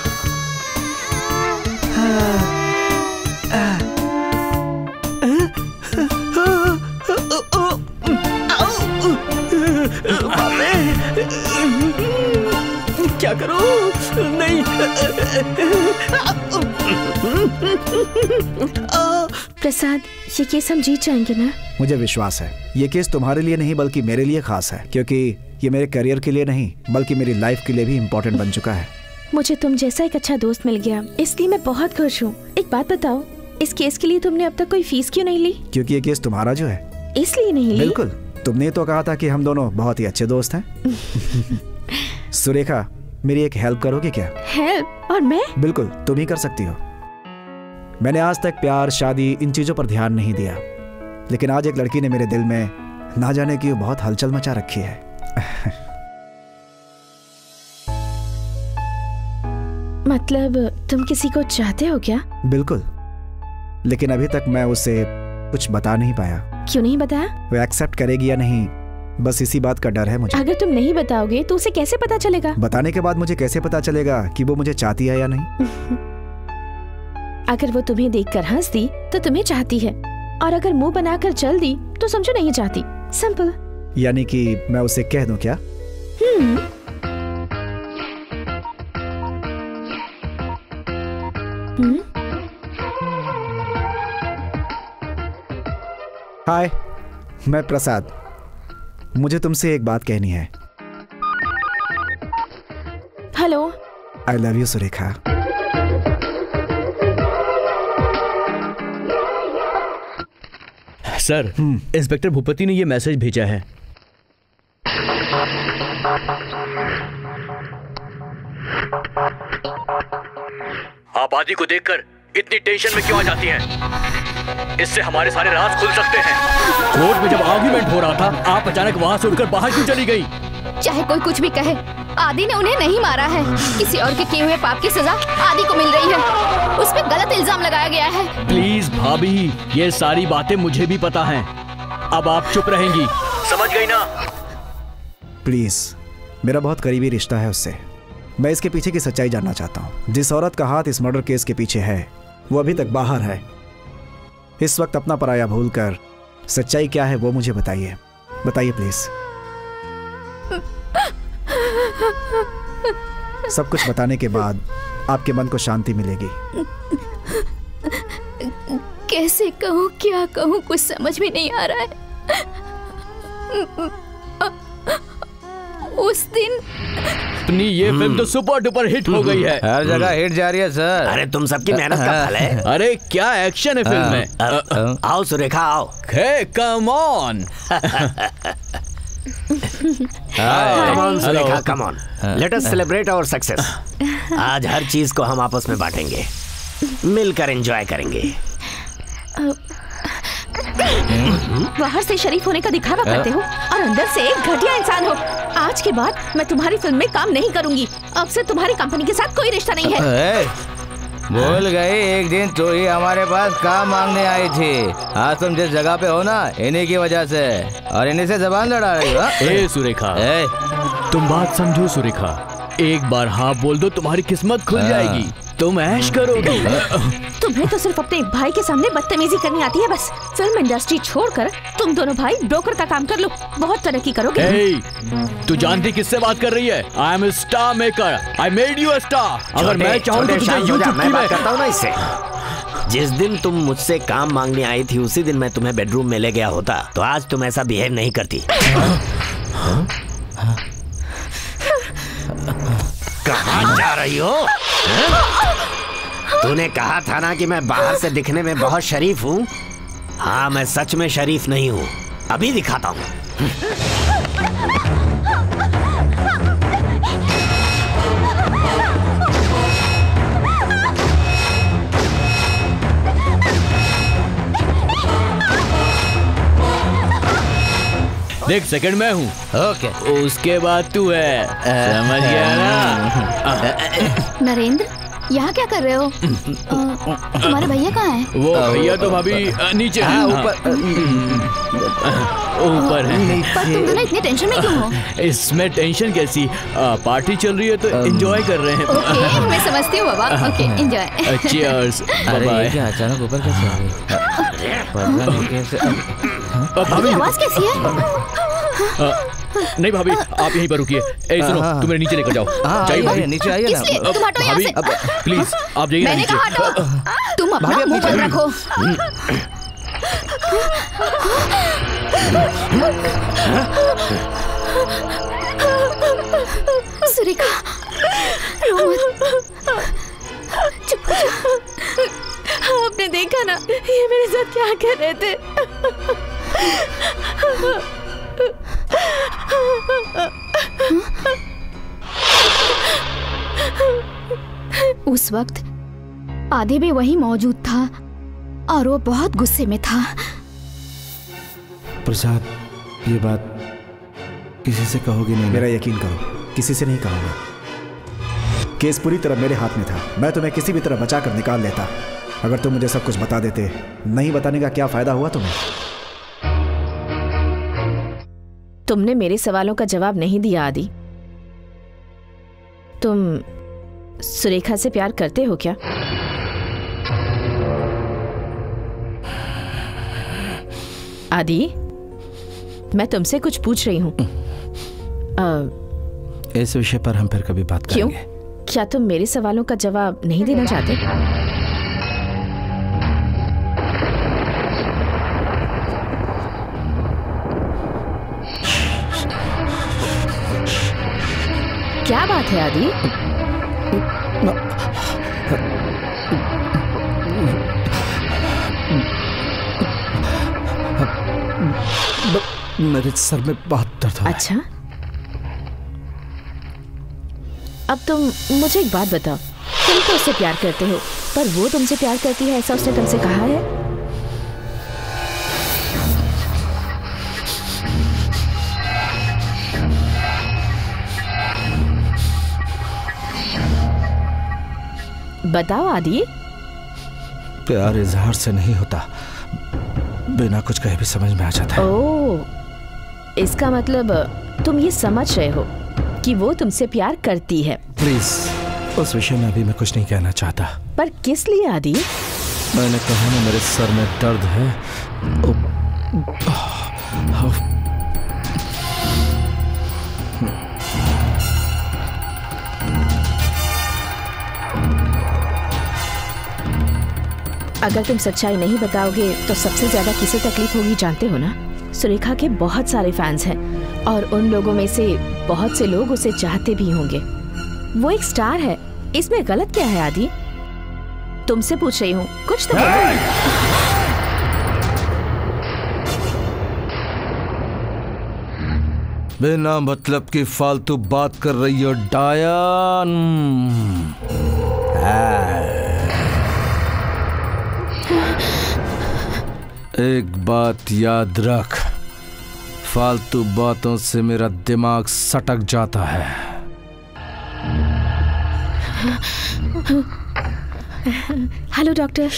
क्या करूं? नहीं। प्रसाद, ये केस हम जीत जाएंगे ना? मुझे विश्वास है ये केस तुम्हारे लिए नहीं बल्कि मेरे लिए खास है, क्योंकि ये मेरे करियर के लिए नहीं बल्कि मेरी लाइफ के लिए भी इम्पोर्टेंट बन चुका है। मुझे तुम जैसा एक अच्छा दोस्त मिल गया, इसलिए मैं बहुत खुश हूँ। एक बात बताओ, इस केस के लिए तुमने अब तक कोई फीस क्यों नहीं ली? क्योंकि ये केस तुम्हारा जो है। इसलिए नहीं ली? बिल्कुल, तुमने तो कहा था कि हम दोनों बहुत ही अच्छे दोस्त हैं। सुरेखा, मेरी एक हेल्प करोगे क्या? हेल्प? और मैं? बिल्कुल, तुम ही कर सकती हो। मैंने आज तक प्यार, शादी, इन चीजों पर ध्यान नहीं दिया, लेकिन आज एक लड़की ने मेरे दिल में ना जाने क्यों बहुत हलचल मचा रखी है। मतलब तुम किसी को चाहते हो क्या? बिल्कुल, लेकिन अभी तक मैं उसे कुछ बता नहीं पाया। क्यों नहीं बताया? वो एक्सेप्ट करेगी या नहीं, बस इसी बात का डर है मुझे। अगर तुम नहीं बताओगे तो उसे कैसे पता चलेगा? बताने के बाद मुझे कैसे पता चलेगा कि वो मुझे चाहती है या नहीं? अगर वो तुम्हें देखकर हंस दी तो तुम्हें चाहती है, और अगर मुंह बनाकर चल दी तो समझो नहीं चाहती। सिंपल। यानी कि मैं उसे कह दूं क्या? हम्म। हम्म। हाय, मैं प्रसाद। मुझे तुमसे एक बात कहनी है। Hello. I love you Surekha. Sir, inspector Bhupati ने ये मैसेज भेजा है। आप आदि को देखकर इतनी टेंशन में क्यों आ जाती हैं? इससे हमारे सारे राज खुल सकते हैं। कोर्ट में जब आर्गुमेंट हो रहा था, आप अचानक वहां से उठकर बाहर क्यों चली गई? चाहे कोई कुछ भी कहे, आदि ने उन्हें नहीं मारा है। किसी और के किए हुए पाप की सजा आदि को मिल रही है। उस पे गलत इल्जाम लगाया गया है। प्लीज भाभी, ये सारी बातें मुझे भी पता हैं। अब आप चुप रहेंगी, समझ गई ना? प्लीज, मेरा बहुत करीबी रिश्ता है उससे। मैं इसके पीछे की सच्चाई जानना चाहता हूँ। जिस औरत का हाथ इस मर्डर केस के पीछे है, वो अभी तक बाहर है। इस वक्त अपना पराया भूलकर सच्चाई क्या है वो मुझे बताइए। बताइए प्लीज। सब कुछ बताने के बाद आपके मन को शांति मिलेगी। कैसे कहूँ, क्या कहूँ, कुछ समझ में नहीं आ रहा है। उस दिन अपनी ये फिल्म तो सुपर डुपर हिट हो गई है। हर जगह हिट जा रही है सर। अरे तुम सबकी मेहनत का फल है। अरे क्या एक्शन है फिल्म में। आओ सुरेखा आओ। Hey come on. Come on Surekha, come on. Let us celebrate our success. आज हर चीज को हम आपस में बांटेंगे, मिलकर एंजॉय करेंगे। बाहर से शरीफ होने का दिखावा करते हो और अंदर से एक घटिया इंसान हो। आज के बाद मैं तुम्हारी फिल्म में काम नहीं करूंगी। अब से तुम्हारी कंपनी के साथ कोई रिश्ता नहीं है। भूल गई, एक दिन तो ही हमारे पास काम मांगने आई थी। आज तुम जिस जगह पे हो ना, इन्हीं की वजह से, और इन्हीं से जबान लड़ा रही हो। ए सुरेखा, ए? तुम बात समझो सुरेखा। एक बार हाँ बोल दो, तुम्हारी किस्मत खुल जाएगी, तुम ऐश करोगी। तुम्हें तो सिर्फ अपने भाई के सामने बदतमीजी करनी आती है बस। फिल्म इंडस्ट्री छोड़कर तुम दोनों भाई ब्रोकर का काम कर लो, बहुत तरक्की करोगे। hey, तू जानती किससे बात कर रही है? I am star maker, I made you a star. अगर मैं चाहूँ तो तुझे यूट्यूब मैं बात करता हूँ ना इससे। जिस दिन तुम मुझसे काम मांगने आई थी, उसी दिन मैं तुम्हें बेडरूम में ले गया होता, तो आज तुम ऐसा बिहेव नहीं करती। कहाँ जा रही हो? तूने कहा था ना कि मैं बाहर से दिखने में बहुत शरीफ हूँ। हाँ, मैं सच में शरीफ नहीं हूँ। अभी दिखाता हूँ। देख, सेकंड मैं हूँ। ओके, उसके बाद तू है। समझ गया ना? नरेंद्र, यहाँ क्या कर रहे हो? अ, तुम्हारे भैया कहाँ हैं? वो भैया तो भाभी अ, नीचे हैं। ऊपर ऊपर है। पर तुम दोनों इतने टेंशन में क्यों हो? इसमें टेंशन कैसी, आ, पार्टी चल रही है तो एंजॉय कर रहे हैं। ओके, मैं समझती हूँ बाबा। Okay, enjoy. चीयर्स। अरे क्या अचानक ऊपर कैसे आ गई? कैसे? भाभी आवाज कैसी है? आ, नहीं भाभी, आप यहीं पर रुकिए। ए सुनो, तुम मेरे नीचे लेकर जाओ। चाहिए भाभी, नीचे आइए ना। किसलिए? तुम हटो यहाँ से। प्लीज आप जाइए मैंने नीचे। कहा हटो। तुम अपना मुंह बंद रखो। सुरेखा, रो मत। चुप हो जा। आपने देखा ना ये मेरे साथ क्या कर रहे थे। उस वक्त आदि भी वहीं मौजूद था और वो बहुत गुस्से में था। प्रसाद, ये बात किसी से कहोगे नहीं? मेरा यकीन करो, किसी से नहीं कहूंगा। केस पूरी तरह मेरे हाथ में था। मैं तुम्हें किसी भी तरह बचा कर निकाल लेता। अगर तुम मुझे सब कुछ बता देते, नहीं बताने का क्या फायदा हुआ तुम्हें? तुमने मेरे सवालों का जवाब नहीं दिया आदि। तुम सुरेखा से प्यार करते हो क्या? आदि, मैं तुमसे कुछ पूछ रही हूँ। इस विषय पर हम फिर कभी बात क्यों? करेंगे। क्या तुम मेरे सवालों का जवाब नहीं देना चाहते? क्या बात है आदि? मेरे सर में बहुत दर्द हो रहा है। अच्छा, अब तुम मुझे एक बात बताओ। तुम तो उससे प्यार करते हो, पर वो तुमसे प्यार करती है ऐसा उसने तुमसे कहा है? बताओ आदि। प्यार इजहार से नहीं होता, बिना कुछ कहे भी समझ में आ जाता है। ओह, इसका मतलब तुम ये समझ रहे हो कि वो तुमसे प्यार करती है। प्लीज, उस विषय में अभी मैं कुछ नहीं कहना चाहता। पर किस लिए आदि? मैंने कहा ना, मेरे सर में दर्द है। ओ, अगर तुम सच्चाई नहीं बताओगे तो सबसे ज्यादा किसे तकलीफ होगी जानते हो ना? सुरेखा के बहुत सारे फैंस हैं और उन लोगों में से बहुत से लोग उसे चाहते भी होंगे। वो एक स्टार है, इसमें गलत क्या है आदि? तुमसे पूछ रही हूँ, कुछ तो बोलो। बिना मतलब की फालतू बात कर रही हो डायन। एक बात याद रख, फालतू बातों से मेरा दिमाग सटक जाता है। Hello doctor.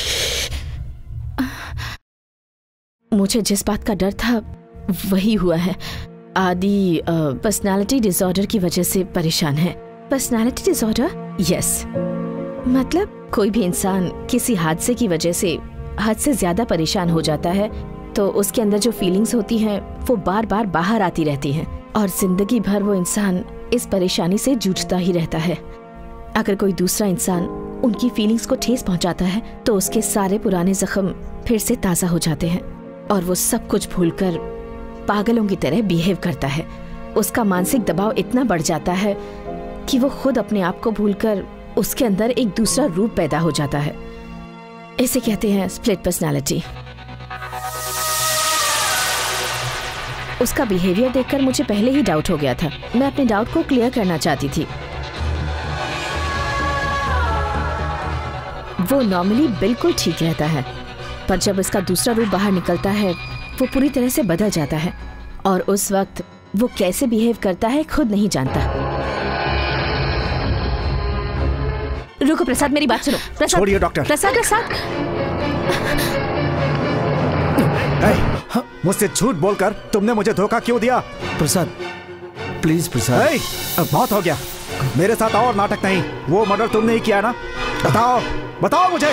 मुझे जिस बात का डर था वही हुआ है। आदि पर्सनालिटी डिसऑर्डर की वजह से परेशान है। Personality disorder? यस। मतलब कोई भी इंसान किसी हादसे की वजह से हद से ज्यादा परेशान हो जाता है तो उसके अंदर जो फीलिंग्स होती हैं वो बार बार बाहर आती रहती हैं और जिंदगी भर वो इंसान इस परेशानी से जूझता ही रहता है। अगर कोई दूसरा इंसान उनकी फीलिंग्स को ठेस पहुंचाता है तो उसके सारे पुराने जख्म फिर से ताज़ा हो जाते हैं और वो सब कुछ भूलकर पागलों की तरह बिहेव करता है। उसका मानसिक दबाव इतना बढ़ जाता है कि वो खुद अपने आप को भूलकर उसके अंदर एक दूसरा रूप पैदा हो जाता है। इसे कहते हैं स्प्लिट पर्सनालिटी। उसका बिहेवियर देखकर मुझे पहले ही डाउट हो गया था। मैं अपने डाउट को क्लियर करना चाहती थी। वो नॉर्मली बिल्कुल ठीक रहता है, पर जब इसका दूसरा रूप बाहर निकलता है वो पूरी तरह से बदल जाता है और उस वक्त वो कैसे बिहेव करता है खुद नहीं जानता। रुको प्रसाद, मेरी बात सुनो। प्रसाद, छोड़िए डॉक्टर। प्रसाद, प्रसाद। मुझसे झूठ बोलकर तुमने मुझे धोखा क्यों दिया? प्रसाद, प्लीज प्रसाद। ए, अब बहुत हो गया, मेरे साथ और नाटक नहीं। वो मर्डर तुमने ही किया ना? बताओ, बताओ मुझे।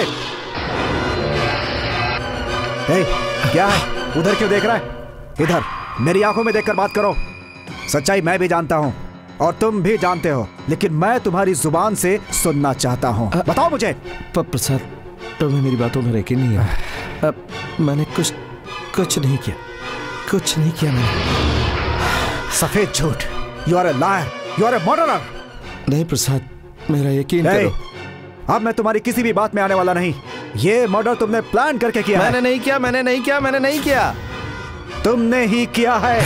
ए, क्या है? उधर क्यों देख रहा है? इधर मेरी आंखों में देखकर बात करो। सच्चाई मैं भी जानता हूँ और तुम भी जानते हो, लेकिन मैं तुम्हारी जुबान से सुनना चाहता हूँ। बताओ मुझे। प्रसाद, तुम्हें मेरी बातों में यकीन नहीं है। अब मैंने कुछ कुछ नहीं किया, कुछ नहीं किया मैंने। सफेद झूठ। You are a liar, you are a murderer. नहीं प्रसाद, मेरा यकीन करो। अब मैं तुम्हारी किसी भी बात में आने वाला नहीं। ये मर्डर तुमने प्लान करके किया। मैंने नहीं किया, मैंने नहीं किया, मैंने नहीं किया। तुमने ही किया है।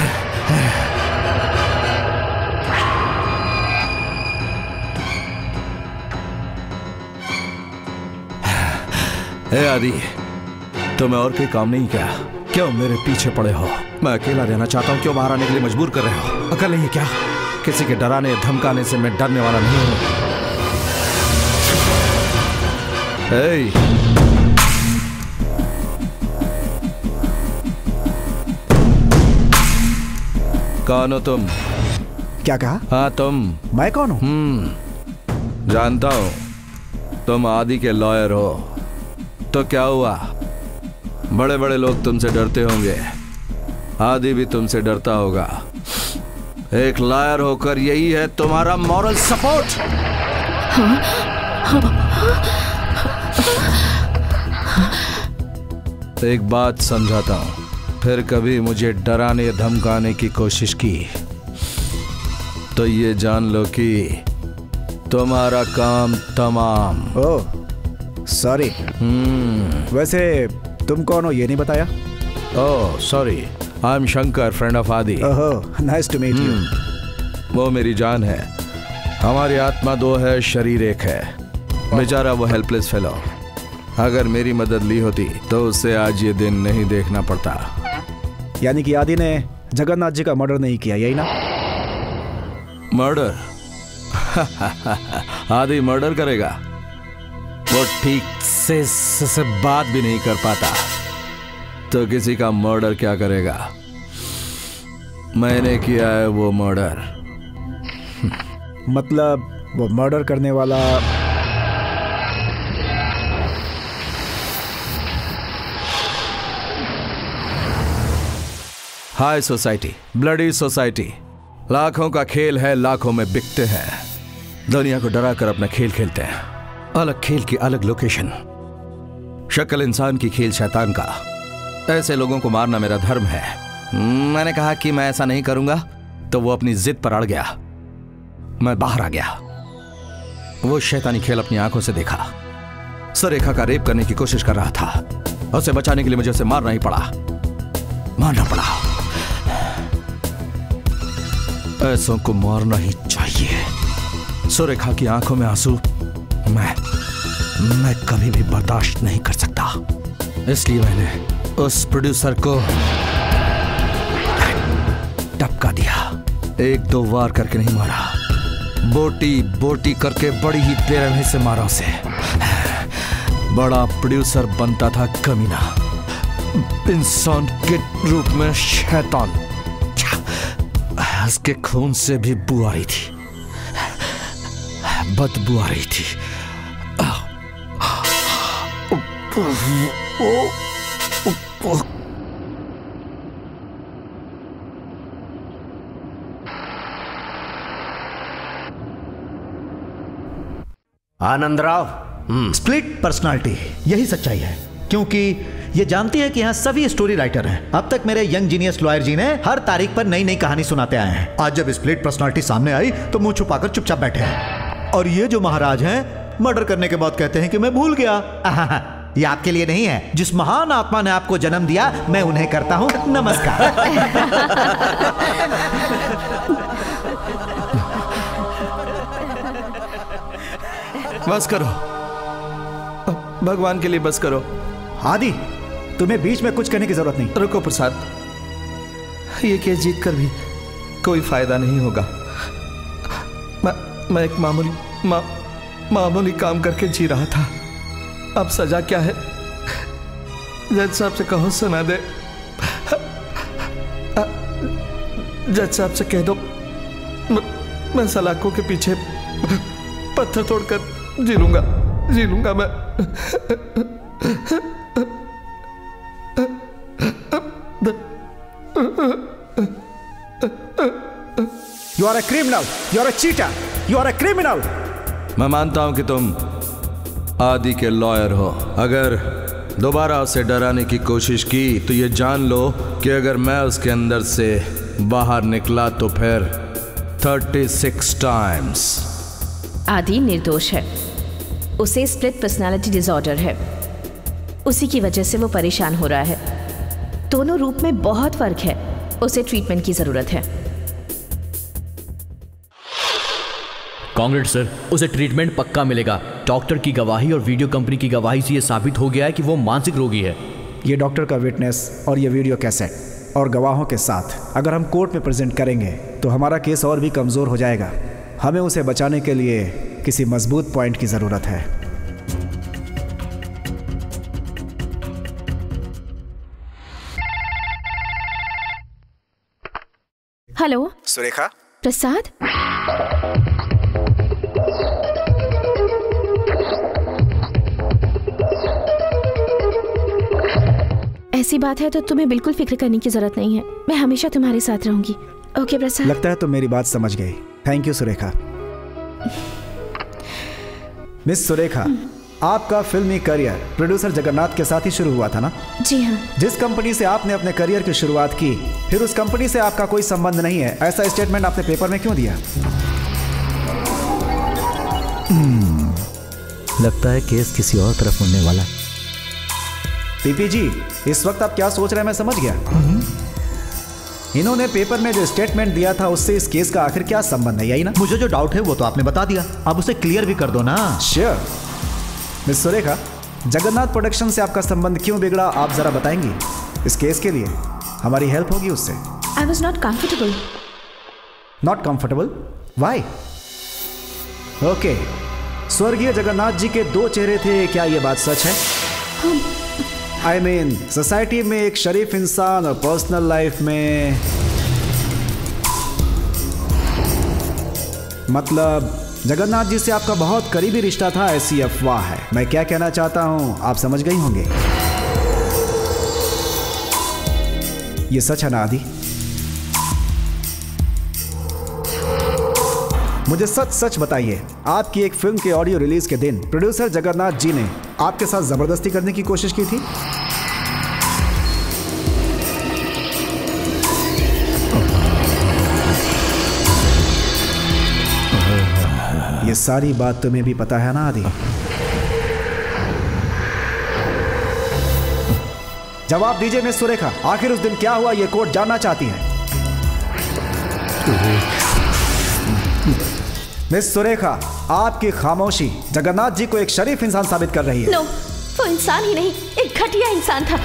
ए आदि, तुम्हें और कोई काम नहीं किया? क्यों मेरे पीछे पड़े हो? मैं अकेला रहना चाहता हूँ, क्यों बाहर आने के लिए मजबूर कर रहे हो? अकल नहीं है क्या? किसी के डराने धमकाने से मैं डरने वाला नहीं हूँ। ए, कौन हो तुम? क्या कहा? हाँ तुम। मैं कौन हूँ? हम्म, जानता हूँ तुम आदि के लॉयर हो। तो क्या हुआ? बड़े बड़े लोग तुमसे डरते होंगे, आदि भी तुमसे डरता होगा। एक लॉयर होकर यही है तुम्हारा मॉरल सपोर्ट? हाँ, हाँ, एक बात समझाता हूं, फिर कभी मुझे डराने धमकाने की कोशिश की तो ये जान लो कि तुम्हारा काम तमाम। Oh sorry. हम्म। वैसे तुम कौन हो ये नहीं बताया? Oh sorry, I am Shankar, friend of Adi. Oh nice to meet you. वो मेरी जान है, हमारी आत्मा दो है, शरीर एक है। बेचारा वो हेल्पलेस फेलो, अगर मेरी मदद ली होती तो उसे आज ये दिन नहीं देखना पड़ता। यानी कि आदि ने जगन्नाथ जी का मर्डर नहीं किया, यही ना? मर्डर? आदि मर्डर करेगा? वो ठीक से, से, से बात भी नहीं कर पाता, तो किसी का मर्डर क्या करेगा? मैंने किया है वो मर्डर। मतलब वो मर्डर करने वाला? हाई सोसाइटी, ब्लडी सोसाइटी, लाखों का खेल है, लाखों में बिकते हैं। दुनिया को डरा कर अपना खेल खेलते हैं। अलग खेल की अलग लोकेशन, शक्ल इंसान की, खेल शैतान का। ऐसे लोगों को मारना मेरा धर्म है। मैंने कहा कि मैं ऐसा नहीं करूंगा, तो वो अपनी जिद पर अड़ गया। मैं बाहर आ गया। वो शैतानी खेल अपनी आंखों से देखा। सुरेखा का रेप करने की कोशिश कर रहा था। उसे बचाने के लिए मुझे उसे मारना ही पड़ा, मारना पड़ा। ऐसों को मारना ही चाहिए। सुरेखा की आंखों में आंसू मैं मैं कभी भी बर्दाश्त नहीं कर सकता। इसलिए मैंने उस प्रोड्यूसर को टपका दिया। एक दो वार करके नहीं मारा, बोटी बोटी करके बड़ी ही बेरहमी से मारा उसे। बड़ा प्रोड्यूसर बनता था कमीना, इंसान के रूप में शैतान। उसके खून से भी बू आ रही थी, बदबू आ रही थी। आनंदराव, स्प्लिट पर्सनालिटी, यही सच्चाई है। क्योंकि ये जानती है कि यहाँ सभी स्टोरी राइटर हैं। अब तक मेरे यंग जीनियस लॉयर जी ने हर तारीख पर नई नई कहानी सुनाते आए हैं। आज जब स्प्लिट पर्सनालिटी सामने आई तो मुंह छुपाकर चुपचाप बैठे हैं। और ये जो महाराज हैं, मर्डर करने के बाद कहते हैं कि मैं भूल गया। ये आपके लिए नहीं है। जिस महान आत्मा ने आपको जन्म दिया, मैं उन्हें करता हूँ नमस्कार। बस करो, भगवान के लिए बस करो। आदि, तुम्हें बीच में कुछ कहने की जरूरत नहीं। रुको प्रसाद, ये केस जीत कर भी कोई फायदा नहीं होगा। मैं, मैं एक मामूली मा, मामूली काम करके जी रहा था। अब सजा क्या है? जज साहब से कहो सुना दे। जज साहब से कह दो म, मैं सलाखों के पीछे पत्थर तोड़कर जी लूंगा जी लूंगा मैं। You are a criminal. You are a cheater. You are a criminal. मैं मानता हूं कि तुम आदि के लॉयर हो। अगर दोबारा उसे डराने की कोशिश की तो ये जान लो कि अगर मैं उसके अंदर से बाहर निकला तो फिर छत्तीस टाइम्स। आदि निर्दोष है। उसे स्प्लिट पर्सनालिटी डिसऑर्डर है। उसी की वजह से वो परेशान हो रहा है। दोनों रूप में बहुत फर्क है। उसे ट्रीटमेंट की जरूरत है। कांग्रेस सर, उसे ट्रीटमेंट पक्का मिलेगा। डॉक्टर की गवाही और वीडियो कंपनी की गवाही से ये साबित हो गया है कि वो मानसिक रोगी है। ये डॉक्टर का विटनेस और ये वीडियो कैसेट और गवाहों के साथ अगर हम कोर्ट में प्रेजेंट करेंगे तो हमारा केस और भी कमज़ोर हो जाएगा। हमें उसे बचाने के लिए किसी मजबूत पॉइंट की ज़रूरत है। हेलो सुरेखा। प्रसाद। ऐसी बात है तो तुम्हें बिल्कुल फिक्र करने की जरूरत नहीं है। मैं हमेशा तुम्हारे साथ रहूंगी। ओके प्रसाद। लगता है तुम मेरी बात समझ गई। Thank you Surekha. Miss Surekha, आपका फिल्मी करियर प्रोड्यूसर जगन्नाथ के साथ ही शुरू हुआ था ना? जी हाँ। जिस कंपनी से आपने अपने करियर की शुरुआत की, फिर उस कंपनी से आपका कोई संबंध नहीं है, ऐसा स्टेटमेंट आपने पेपर में क्यों दिया? hmm, लगता है केस किसी और तरफ मुड़ने वाला। पीपी जी, इस वक्त आप क्या सोच रहे हैं मैं समझ गया। इन्होंने पेपर में जो स्टेटमेंट दिया था उससे इस केस का आखिर क्या संबंध है, यही ना? मुझे जो डाउट है वो तो आपने बता दिया, अब उसे क्लियर भी कर दो ना। Sure. Miss Surekha, Jagannath production से आपका संबंध क्यों बिगड़ा, आप जरा बताएंगी? इस केस के लिए हमारी हेल्प होगी उससे। I was not comfortable. Not comfortable? Why? Okay, स्वर्गीय जगन्नाथ जी के दो चेहरे थे, क्या ये बात सच है? आई मीन सोसाइटी में एक शरीफ इंसान और पर्सनल लाइफ में, मतलब जगन्नाथ जी से आपका बहुत करीबी रिश्ता था, ऐसी अफवाह है। मैं क्या कहना चाहता हूं आप समझ गई होंगे। ये सच है ना आदि? मुझे सच सच बताइए, आपकी एक फिल्म के ऑडियो रिलीज के दिन प्रोड्यूसर जगन्नाथ जी ने आपके साथ जबरदस्ती करने की कोशिश की थी? ये सारी बात तुम्हें भी पता है ना आदि? जवाब दीजिए मिस सुरेखा, आखिर उस दिन क्या हुआ ये कोर्ट जानना चाहती है। मिस सुरेखा, आपकी खामोशी जगन्नाथ जी को एक शरीफ इंसान साबित कर रही है। नो, वो इंसान ही नहीं, एक घटिया इंसान था।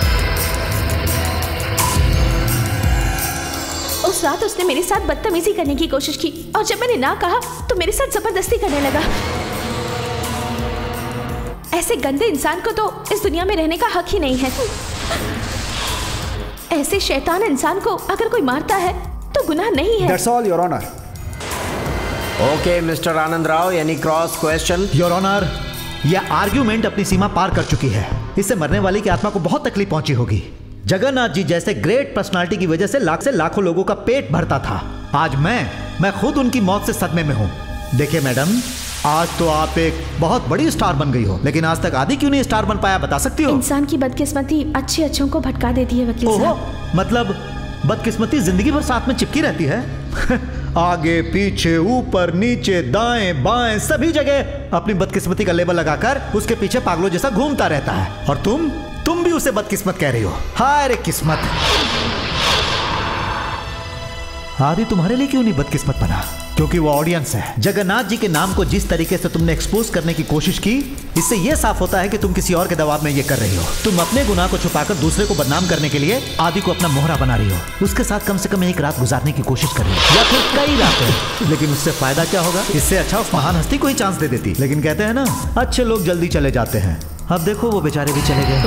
उस रात उसने मेरे साथ बदतमीजी करने की कोशिश की और जब मैंने ना कहा तो मेरे साथ जबरदस्ती करने लगा। ऐसे गंदे इंसान को तो इस दुनिया में रहने का हक ही नहीं है। ऐसे शैतान इंसान को अगर कोई मारता है तो गुनाह नहीं है। That's all, Your Honor. Okay mister Anand Rao, यानी क्रॉस क्वेश्चन। योर ऑनर, यह आर्ग्यूमेंट अपनी सीमा पार कर चुकी है। इससे मरने वाले की आत्मा को बहुत तकलीफ पहुंची होगी। जगन्नाथ जी जैसे ग्रेट पर्सनालिटी की वजह से लाख से लाखों लोगों का पेट भरता था। आज मैं मैं खुद उनकी मौत से सदमे में हूं। देखिए मैडम, आज तो आप एक बहुत बड़ी स्टार बन गई हो, लेकिन आज तक आदि क्यों नहीं स्टार बन पाया, बता सकती हो? इंसान की बदकिस्मती अच्छे अच्छों को भटका देती है वकील साहब। मतलब बदकिस्मती जिंदगी भर साथ में चिपकी रहती है? आगे पीछे ऊपर नीचे दाएं बाएं सभी जगह अपनी बदकिस्मती का लेबल लगाकर उसके पीछे पागलों जैसा घूमता रहता है। और तुम तुम भी उसे बदकिस्मत कह रही हो। हाय रे किस्मत। आदि तुम्हारे लिए क्यों नहीं बदकिस्मत बना? क्योंकि क्योंकि वो ऑडियंस है। जगन्नाथ जी के नाम को जिस तरीके से तुमने एक्सपोज करने की कोशिश की, इससे यह साफ होता है कि तुम किसी और के दबाव में ये कर रही हो। तुम अपने गुनाह को छुपाकर दूसरे को बदनाम करने के लिए आदि को अपना मोहरा बना रही हो। उसके साथ कम से कम एक रात गुजारने की कोशिश कर रही हो, या फिर कई रातें। लेकिन उससे फायदा क्या होगा? इससे अच्छा उस महान हस्ती को ही चांस दे देती। लेकिन कहते हैं ना, अच्छे लोग जल्दी चले जाते हैं। अब देखो वो बेचारे भी चले गए।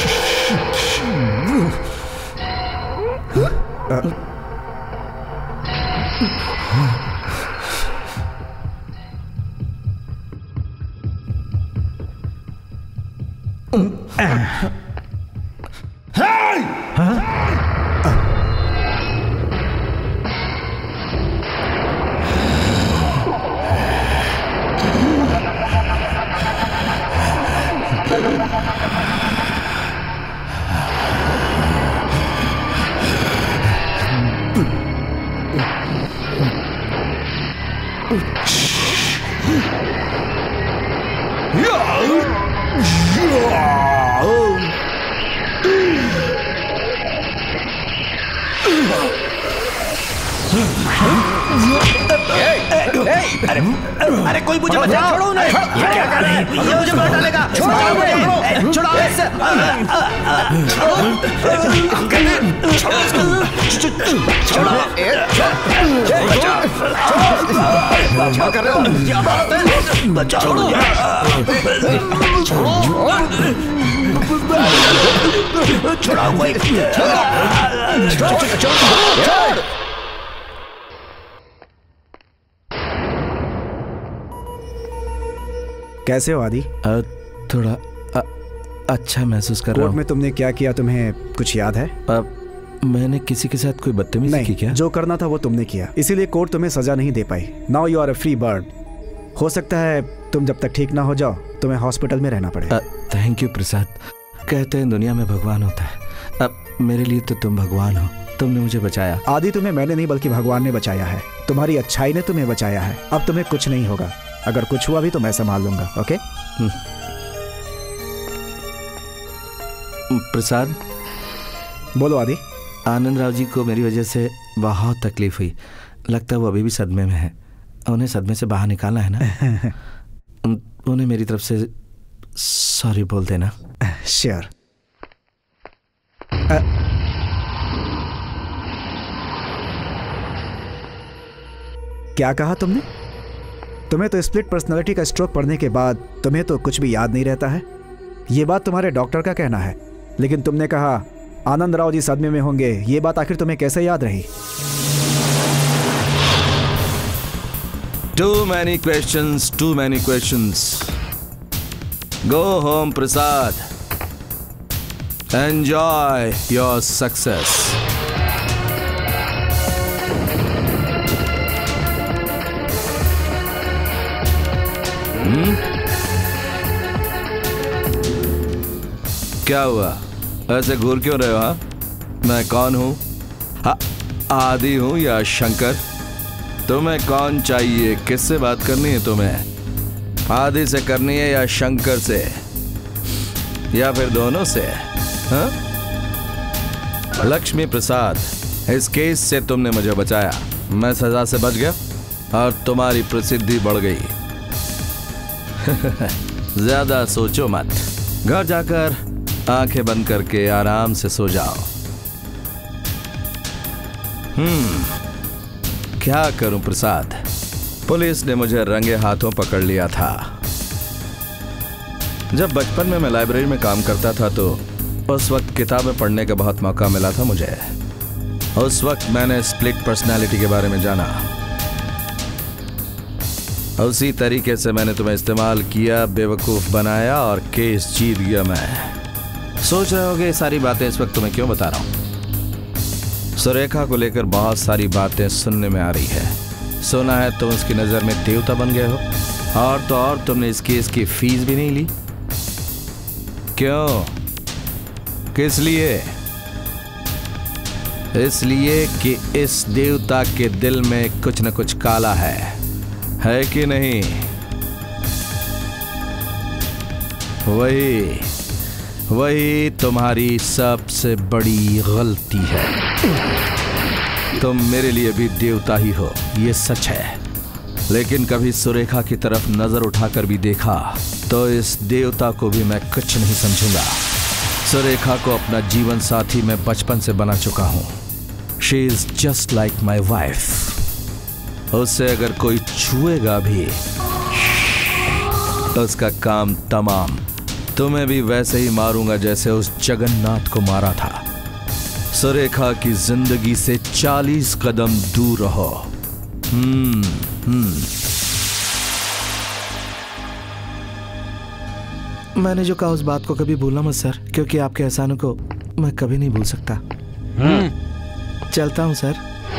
अरे अरे कोई मुझे बचाओ, छोड़ो उन्हें। ये क्या कर रहे हैं? ये मुझे मार डालेगा। छोड़ो मुझे, छोड़ो ऐसे। छोड़ो, क्या कर रहे हो? क्या बात है? बचाओ, छोड़ो, छोड़ो कोई, छोड़ो, छोड़ो। कैसे हो आदि? थोड़ा आ, अच्छा महसूस कर रहा हूँ। कोर्ट में तुमने क्या किया, तुम्हें कुछ याद है? आ, मैंने किसी के साथ कोई बदतमीजी की क्या? जो करना था वो तुमने किया, इसीलिए कोर्ट तुम्हें सजा नहीं दे पाई। Now you are a free bird. हो सकता है तुम जब तक ठीक ना हो जाओ तुम्हें हॉस्पिटल में रहना पड़े। Thank you Prasad. कहते हैं दुनिया में भगवान होता है, अब मेरे लिए तो तुम भगवान हो। तुमने मुझे बचाया। आदि तुम्हें मैंने नहीं बल्कि भगवान ने बचाया है। तुम्हारी अच्छाई ने तुम्हें बचाया है। अब तुम्हें कुछ नहीं होगा। अगर कुछ हुआ भी तो मैं संभाल लूंगा। ओके प्रसाद। बोलो आदि। आनंद राव जी को मेरी वजह से बहुत तकलीफ हुई। लगता है वो अभी भी सदमे में है। उन्हें सदमे से बाहर निकालना है ना। उन्हें मेरी तरफ से सॉरी बोल देना। श्योर। क्या कहा तुमने? तुम्हें तो स्प्लिट पर्सनालिटी का स्ट्रोक पड़ने के बाद तुम्हें तो कुछ भी याद नहीं रहता है। ये बात तुम्हारे डॉक्टर का कहना है, लेकिन तुमने कहा आनंद राव जी सदमे में होंगे। ये बात आखिर तुम्हें कैसे याद रही? Too many questions, too many questions. Go home, Prasad. Enjoy your success. Hmm? क्या हुआ? ऐसे घूर क्यों रहे हो? हाँ, मैं कौन हूँ? आदि हूँ या शंकर? तुम्हें कौन चाहिए? किससे बात करनी है तुम्हें? आदि से करनी है या शंकर से, या फिर दोनों से? हाँ? लक्ष्मी प्रसाद, इस केस से तुमने मुझे बचाया। मैं सजा से बच गया और तुम्हारी प्रसिद्धि बढ़ गई। ज्यादा सोचो मत। घर जाकर आंखें बंद करके आराम से सो जाओ। हम्म क्या करूं प्रसाद, पुलिस ने मुझे रंगे हाथों पकड़ लिया था। जब बचपन में मैं लाइब्रेरी में काम करता था तो उस वक्त किताबें पढ़ने का बहुत मौका मिला था मुझे। उस वक्त मैंने स्प्लिट पर्सनालिटी के बारे में जाना। उसी तरीके से मैंने तुम्हें इस्तेमाल किया, बेवकूफ बनाया और केस जीत गया मैं। सोच रहे होगे ये सारी बातें इस वक्त तुम्हें क्यों बता रहा हूं। सुरेखा को लेकर बहुत सारी बातें सुनने में आ रही है। सुना है तुम उसकी नजर में देवता बन गए हो, और तो और तुमने इस केस की फीस भी नहीं ली। क्यों? किस लिए? इसलिए कि इस देवता के दिल में कुछ न कुछ काला है, है कि नहीं? वही वही तुम्हारी सबसे बड़ी गलती है। तुम मेरे लिए भी देवता ही हो, ये सच है। लेकिन कभी सुरेखा की तरफ नजर उठाकर भी देखा तो इस देवता को भी मैं कुछ नहीं समझूंगा। सुरेखा को अपना जीवन साथी मैं बचपन से बना चुका हूं। She is just like my wife. उससे अगर कोई छुएगा भी उसका काम तमाम। तुम्हें भी वैसे ही मारूंगा जैसे उस जगन्नाथ को मारा था। सुरेखा की जिंदगी से चालीस कदम दूर रहो। हम्म हम्म मैंने जो कहा उस बात को कभी भूलना मत सर, क्योंकि आपके एहसानों को मैं कभी नहीं भूल सकता। चलता हूं सर।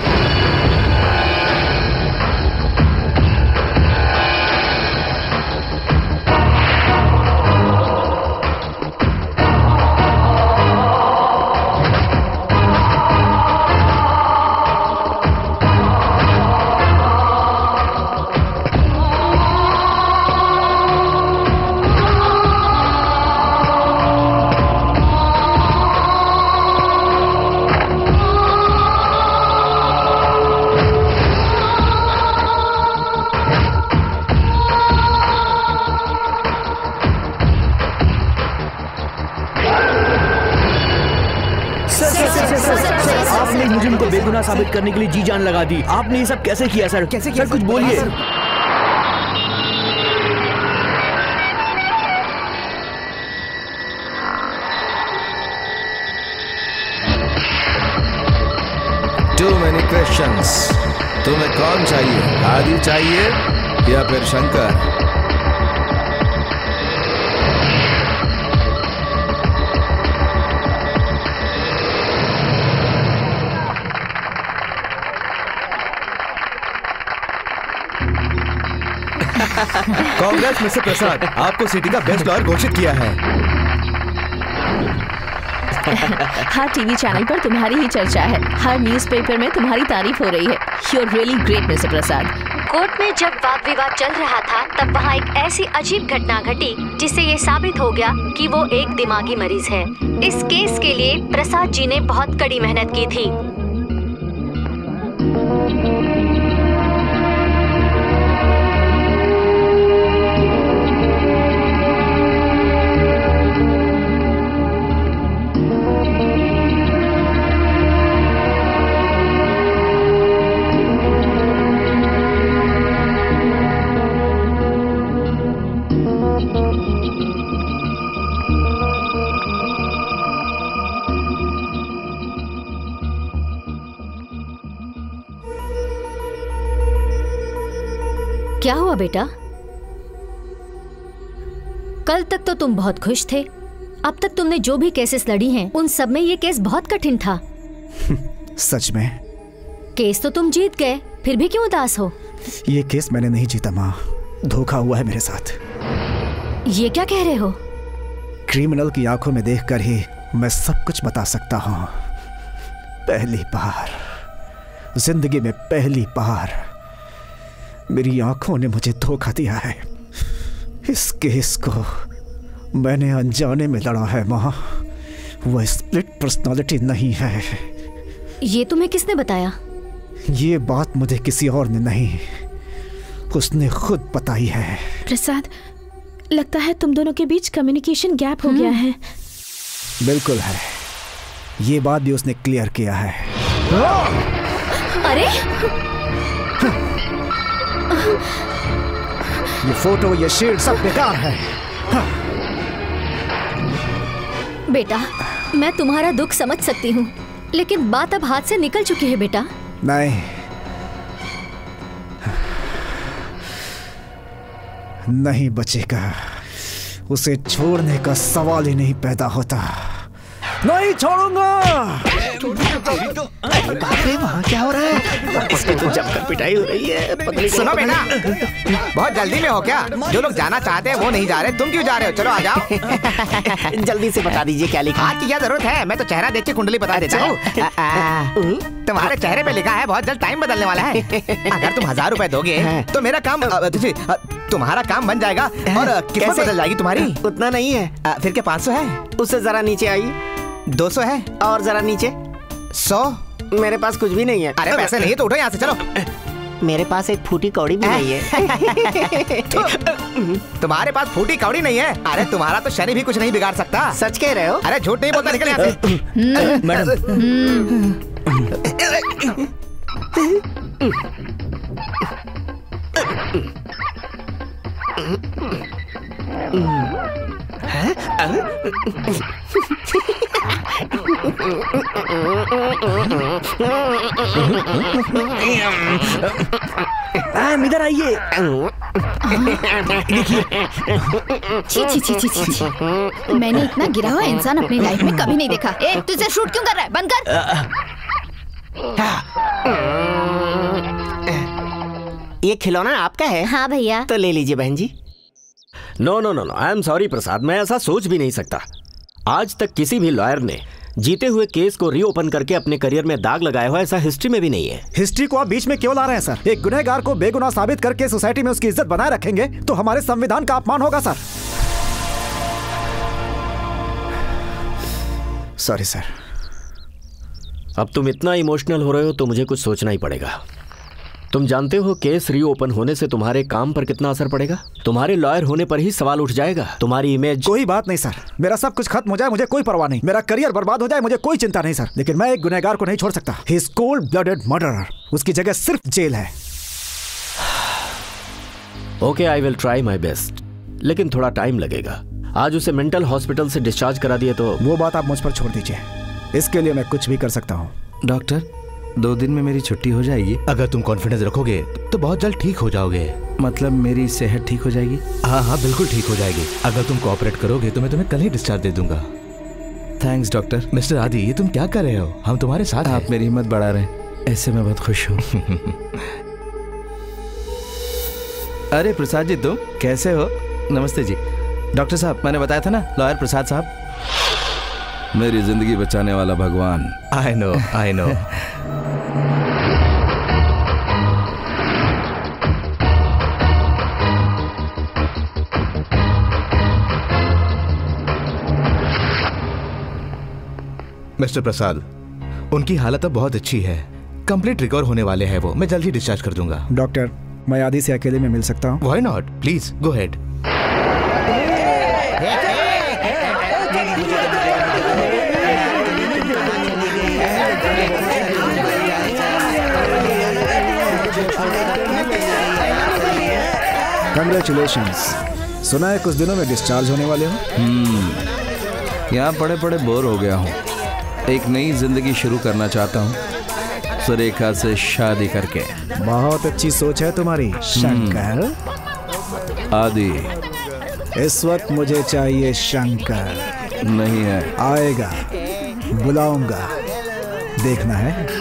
आपने मुझे उनको बेगुनाह साबित करने के लिए जी जान लगा दी। आपने ये सब कैसे किया सर? कैसे किया? सर कुछ बोलिए। Too many questions। तुम्हें कौन चाहिए? आदि चाहिए या फिर शंकर? कांग्रेस मिस्टर प्रसाद, आपको सिटी का बेस्ट लॉयर घोषित किया है। हर टीवी चैनल पर तुम्हारी ही चर्चा है, हर न्यूज़पेपर में तुम्हारी तारीफ हो रही है। You are really great mister Prasad. Court में जब वाद विवाद चल रहा था तब वहाँ एक ऐसी अजीब घटना घटी जिससे ये साबित हो गया कि वो एक दिमागी मरीज है। इस केस के लिए प्रसाद जी ने बहुत कड़ी मेहनत की थी। क्या हुआ बेटा? कल तक तो तुम बहुत खुश थे। अब तक तुमने जो भी केसेस लड़ी हैं, उन सब में ये केस बहुत कठिन था। सच में? केस तो तुम जीत गए, फिर भी क्यों उदास हो? ये केस मैंने नहीं जीता माँ, धोखा हुआ है मेरे साथ। ये क्या कह रहे हो? क्रिमिनल की आंखों में देखकर ही मैं सब कुछ बता सकता हूँ। पहली बार, जिंदगी में पहली बार मेरी आंखों ने मुझे धोखा दिया है। इस केस को मैंने अनजाने में लड़ा है माँ। वह स्प्लिट पर्सनालिटी नहीं है। ये तुम्हें किसने बताया? ये बात मुझे किसी और ने नहीं, उसने खुद बताई है। प्रसाद, लगता है तुम दोनों के बीच कम्युनिकेशन गैप हो गया है। बिल्कुल है, ये बात भी उसने क्लियर किया है। अरे ये फोटो, ये शीट सब बेकार है। बेटा, मैं तुम्हारा दुख समझ सकती हूँ, लेकिन बात अब हाथ से निकल चुकी है बेटा। नहीं, नहीं बचेगा। उसे छोड़ने का सवाल ही नहीं पैदा होता। नहीं छोड़ूंगा। वहाँ क्या हो रहा है? इसकी तो जमकर पिटाई हो रही है। सुनो बेटा, बहुत जल्दी में हो क्या? जो लोग जाना चाहते हैं वो नहीं जा रहे, तुम क्यों जा रहे हो? चलो आ जाओ। जल्दी से बता दीजिए क्या लिखा। आज की क्या जरूरत है, मैं तो चेहरा देख के कुंडली बता देता हूँ। तुम्हारे चेहरे पे लिखा है बहुत जल्द टाइम बदलने वाला है। अगर तुम हजार रुपए दोगे तो मेरा काम, तुम्हारा काम बन जाएगा और किस्मत बदल जाएगी तुम्हारी। उतना नहीं है। फिर क्या पाँच सौ है? उससे जरा नीचे आइए। दो सौ है? और जरा नीचे। सौ? मेरे पास कुछ भी नहीं है। अरे पैसे नहीं है तो उठो यहाँ से, चलो। मेरे पास एक फूटी कौड़ी भी नहीं है। तुम्हारे पास फूटी कौड़ी नहीं है? अरे तुम्हारा तो शनि भी कुछ नहीं बिगाड़ सकता। सच कह रहे हो? अरे झूठ नहीं बोलता, निकल यहाँ से। मैडम इधर आइए। छी छी छी छी छी छी। मैंने इतना गिरा हुआ इंसान अपनी लाइफ में कभी नहीं देखा। ए, तू इसे शूट क्यों कर रहा है? बंद कर। ये खिलौना आपका है? हाँ भैया। तो ले लीजिए बहन जी। No no no no, I am sorry Prasad, मैं ऐसा सोच भी नहीं सकता। आज तक किसी भी लॉयर ने जीते हुए केस को रीओपन करके अपने करियर में दाग लगाया हुआ ऐसा हिस्ट्री में भी नहीं है। हिस्ट्री को आप बीच में क्यों ला रहे हैं सर? एक गुनहगार को बेगुनाह साबित करके सोसाइटी में उसकी इज्जत बनाए रखेंगे तो हमारे संविधान का अपमान होगा सर। Sorry sir. अब तुम इतना इमोशनल हो रहे हो तो मुझे कुछ सोचना ही पड़ेगा। तुम जानते हो केस रीओपन होने से तुम्हारे काम पर कितना असर पड़ेगा? तुम्हारे लॉयर होने पर ही सवाल उठ जाएगा, तुम्हारी इमेज। कोई बात नहीं सर, मेरा सब कुछ खत्म हो जाए मुझे कोई परवाह नहीं, मेरा करियर बर्बाद हो जाए मुझे कोई चिंता नहीं सर, लेकिन मैं एक गुनहगार को नहीं छोड़ सकता। He is cold blooded murderer. उसकी जगह सिर्फ जेल है। Okay, I will try my best, लेकिन थोड़ा टाइम लगेगा। आज उसे मेंटल हॉस्पिटल से डिस्चार्ज करा दिए तो। वो बात आप मुझ पर छोड़ दीजिए, इसके लिए मैं कुछ भी कर सकता हूँ। डॉक्टर, दो दिन में मेरी छुट्टी हो जाएगी? अगर तुम कॉन्फिडेंस रखोगे तो बहुत जल्द ठीक हो जाओगे। मतलब मेरी सेहत ठीक हो जाएगी? हाँ हाँ बिल्कुल ठीक हो जाएगी। अगर तुम कोऑपरेट करोगे तो मैं तुम्हें कल ही डिस्चार्ज दे दूंगा। Thanks doctor. मिस्टर आदि, ये तुम क्या कर रहे हो? हम तुम्हारे साथ हैं। आप मेरी हिम्मत बढ़ा रहे हैं, ऐसे मैं बहुत खुश हूँ। अरे प्रसाद जी, तुम कैसे हो? नमस्ते जी। डॉक्टर साहब, मैंने बताया था ना, लॉयर प्रसाद साहब। मेरी जिंदगी बचाने वाला भगवान। I know I know. Mister Prasad, उनकी हालत अब बहुत अच्छी है, कंप्लीट रिकवर होने वाले हैं वो। मैं जल्द ही डिस्चार्ज कर दूंगा। डॉक्टर, मैं आदि से अकेले में मिल सकता हूँ? Why not, please go head. Congratulations. सुना है कुछ दिनों में डिस्चार्ज होने वाले हो? हम्म, यहाँ पड़े पड़े बोर हो गया हूँ, एक नई जिंदगी शुरू करना चाहता हूँ, सुरेखा से शादी करके। बहुत अच्छी सोच है तुम्हारी शंकर। आदि, इस वक्त मुझे चाहिए शंकर। नहीं है। आएगा, बुलाऊंगा, देखना है।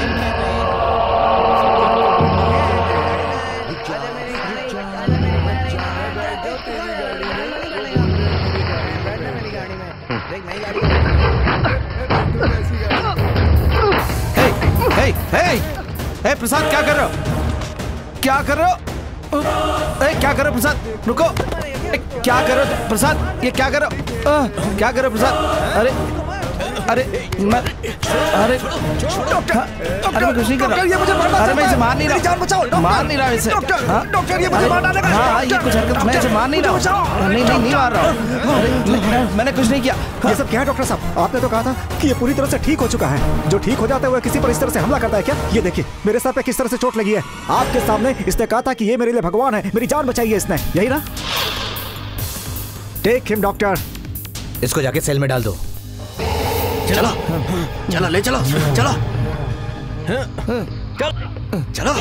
ए प्रसाद, क्या कर रहे हो? क्या कर रहे हो? ए, क्या कर रहे हो प्रसाद? रुको। ए, क्या कर रहे हो प्रसाद? ये क्या कर रहे हो? आ, क्या कर रहे हो प्रसाद? अरे अरे मैं अरे डॉक्टर, अरे मैं कुछ नहीं कर रहा। अरे मैं इसे मार नहीं रहा। जान बचाओ। मार नहीं रहा इसे। डॉक्टर, ये मुझे मार डालेगा। हाँ, ये कुछ हरकत, मैं इसे मार नहीं रहा हूँ। नहीं नहीं नहीं मार रहा हूँ, मैंने कुछ नहीं किया। ये सब क्या है डॉक्टर साहब? आपने तो कहा था कि ये पूरी तरह से ठीक हो चुका है। जो ठीक हो जाता है वो किसी पर इस तरह से हमला करता है क्या? ये देखिए मेरे सर पे किस तरह से चोट लगी है। आपके सामने इसने कहा था कि ये मेरे लिए भगवान है, मेरी जान बचाई है इसने, यही ना? Take him doctor. इसको जाके सेल में डाल दो। चलो चलो, ले चलो चलो चलो।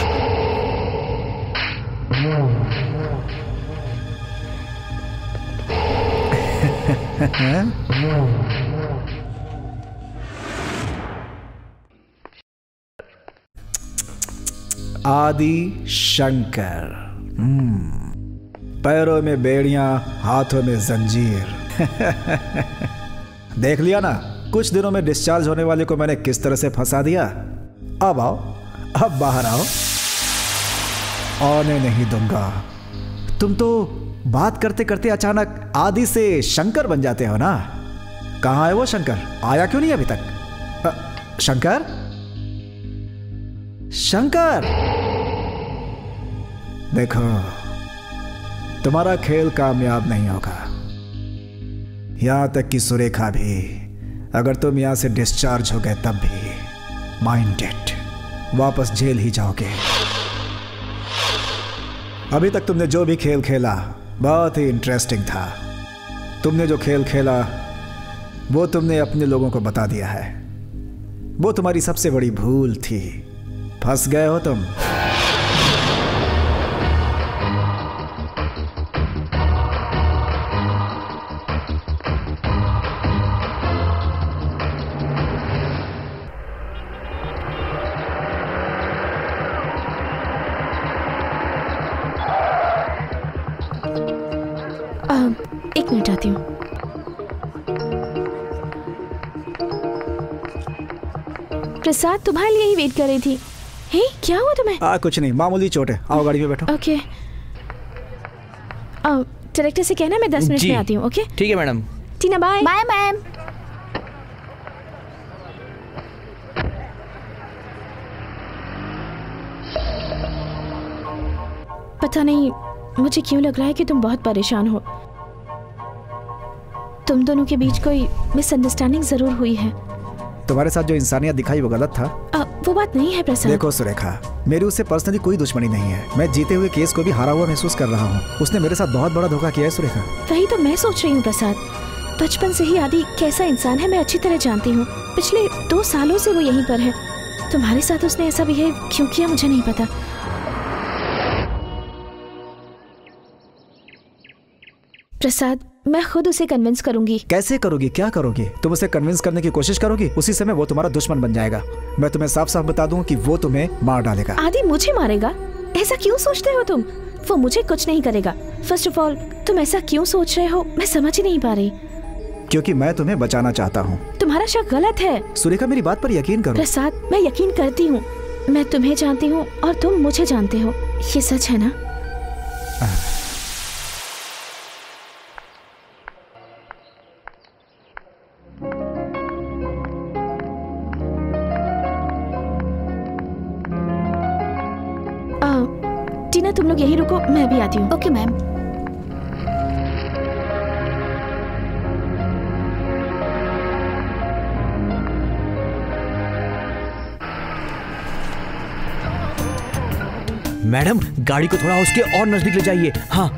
आदि शंकर। पैरों में बेड़ियां, हाथों में जंजीर। देख लिया ना, कुछ दिनों में डिस्चार्ज होने वाले को मैंने किस तरह से फंसा दिया। अब आओ, अब बाहर आओ। आने नहीं दूंगा। तुम तो बात करते करते अचानक आदि से शंकर बन जाते हो ना। कहाँ है वो शंकर? आया क्यों नहीं अभी तक? आ, शंकर शंकर देखो, तुम्हारा खेल कामयाब नहीं होगा। यहां तक कि सुरेखा भी, अगर तुम यहां से डिस्चार्ज हो गए तब भी माइंडेड वापस जेल ही जाओगे। अभी तक तुमने जो भी खेल खेला बहुत ही इंटरेस्टिंग था। तुमने जो खेल खेला वो तुमने अपने लोगों को बता दिया है। वो तुम्हारी सबसे बड़ी भूल थी। फंस गए हो तुम। एक मिनट आती हूँ। प्रसाद तुम्हारे लिए ही वेट कर रही थी। हे, क्या हुआ तुम्हें? आ, कुछ नहीं, मामूली चोट है। आओ गाड़ी में बैठो। ओके। डायरेक्टर से कहना मैं दस मिनट में आती हूँ। ओके ठीक है madam. Tina bye. Bye ma'am. पता नहीं मुझे क्यों लग रहा है कि तुम बहुत परेशान हो। तुम दोनों के बीच कोई मिसअंडरस्टैंडिंग जरूर हुई है। तुम्हारे साथ जो इंसानियत दिखाई वो गलत था। आ, वो बात नहीं है प्रसाद। देखो सुरेखा, मेरी उससे पर्सनली कोई दुश्मनी नहीं है। मैं जीते हुए केस को भी हारा हुआ महसूस कर रहा हूँ। उसने मेरे साथ बहुत बड़ा धोखा किया है सुरेखा। वही तो मैं सोच रही हूँ प्रसाद। बचपन से ही आदि कैसा इंसान है मैं अच्छी तरह जानती हूँ। पिछले दो सालों से वो यहीं पर है। तुम्हारे साथ उसने ऐसा बिहेव क्यों किया मुझे नहीं पता। प्रसाद, मैं खुद उसे कन्विंस करूंगी। कैसे करोगी? क्या करोगी? तुम उसे कन्विंस करने की कोशिश करोगी, उसी समय वो तुम्हारा दुश्मन बन जाएगा। मैं तुम्हें साफ साफ बता दूं कि वो तुम्हें मार डालेगा। आदि मुझे मारेगा? ऐसा क्यों सोचते हो तुम? वो मुझे कुछ नहीं करेगा। फर्स्ट ऑफ ऑल तुम ऐसा क्यों सोच रहे हो मैं समझ ही नहीं पा रही। क्योंकि मैं तुम्हें बचाना चाहता हूँ। तुम्हारा शक गलत है। सुरेखा, मेरी बात पर यकीन करो। प्रसाद, मैं यकीन करती हूँ। मैं तुम्हें जानती हूँ और तुम मुझे जानते हो। ये सच है ना? टीना, तुम लोग यहीं रुको, मैं भी आती हूँ। Okay ma'am. मैडम, गाड़ी को थोड़ा उसके और नजदीक ले जाइए। हाँ।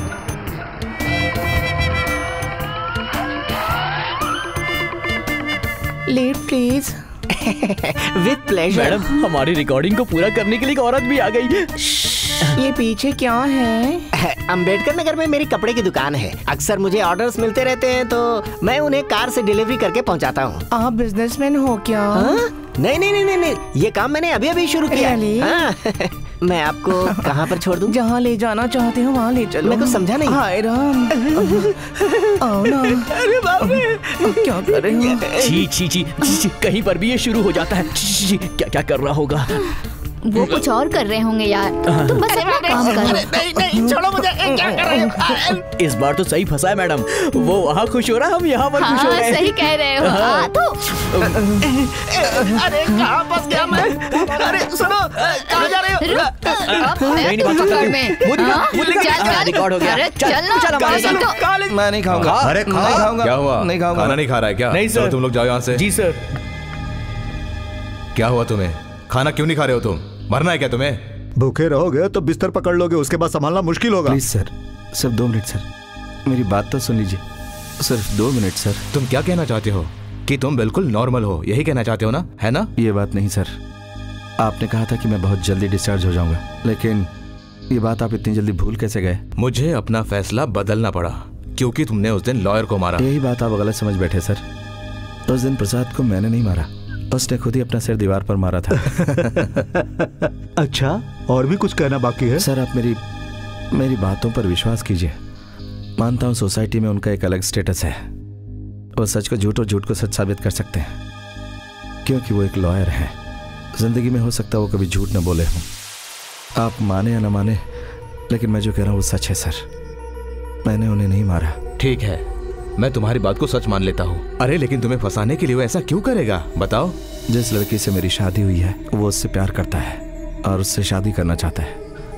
Lead please. With pleasure. Madam, हमारी रिकॉर्डिंग को पूरा करने के लिए एक औरत भी आ गई। ये पीछे क्या है? अंबेडकर नगर में मेरी कपड़े की दुकान है। अक्सर मुझे ऑर्डर्स मिलते रहते हैं तो मैं उन्हें कार से डिलीवरी करके पहुंचाता हूँ। आप बिजनेसमैन हो क्या? हा? नहीं नहीं नहीं नहीं, ये काम मैंने अभी अभी शुरू किया। हाँ। मैं आपको कहाँ पर छोड़ दूँ? जहाँ ले जाना चाहते हो वहाँ ले चलो। मैं कुछ समझा नहीं। हाय राम। आओ ना। अरे बाप रे, क्या कर रहे हो? छी छी छी छी, कहीं पर भी ये शुरू हो जाता है। छी, छी, क्या क्या कर रहा होगा? वो कुछ और कर रहे होंगे यार। तुम बस अपना काम करो। नहीं नहीं, छोड़ो मुझे। क्या कर रहे हो? इस बार तो सही फंसा है मैडम। वो वहाँ खुश हो रहा है, हम यहाँ पर खुश हो रहे हैं। सही कह रहे हो। हाँ, तो अरे कहाँ फंस गया मैं? अरे सुनो, कहाँ जा रहे हो? नहीं नहीं, रिकॉर्ड हो गया। चल, मैं नहीं खाऊंगा। अरे खाऊंगा। क्या हुआ? नहीं खाऊंगा। खाना नहीं खा रहा है क्या? नहीं सर। तुम लोग जाओ यहाँ से। जी सर। क्या हुआ तुम्हें? खाना क्यों नहीं खा रहे हो तुम? मरना है क्या तुम्हें? भूखे रहोगे तो बिस्तर पकड़ लोगे, उसके बाद संभालना मुश्किल होगा। प्लीज सर, सिर्फ दो मिनट सर, मेरी बात तो सुन लीजिए। सिर्फ दो मिनट सर। तुम क्या कहना चाहते हो? कि तुम बिल्कुल नॉर्मल हो, यही कहना चाहते हो ना? है ना? ये बात नहीं सर। आपने कहा था कि मैं बहुत जल्दी डिस्चार्ज हो जाऊंगा, लेकिन ये बात आप इतनी जल्दी भूल कैसे गए? मुझे अपना फैसला बदलना पड़ा क्योंकि तुमने उस दिन लॉयर को मारा। यही बात आप गलत समझ बैठे सर। उस दिन प्रसाद को मैंने नहीं मारा, उसने खुद ही अपना सिर दीवार पर मारा था। अच्छा, और भी कुछ कहना बाकी है? सर, आप मेरी मेरी बातों पर विश्वास कीजिए। मानता हूँ सोसाइटी में उनका एक अलग स्टेटस है। वो सच को झूठ और झूठ को सच साबित कर सकते हैं क्योंकि वो एक लॉयर है। जिंदगी में हो सकता है वो कभी झूठ न बोले हों। आप माने या न माने, लेकिन मैं जो कह रहा हूँ वो सच है सर। मैंने उन्हें नहीं मारा। ठीक है, मैं तुम्हारी बात को सच मान लेता हूँ। अरे लेकिन तुम्हें फंसाने के लिए वो ऐसा क्यों करेगा? बताओ। जिस लड़की से मेरी शादी हुई है वो उससे प्यार करता है और उससे शादी करना चाहता है।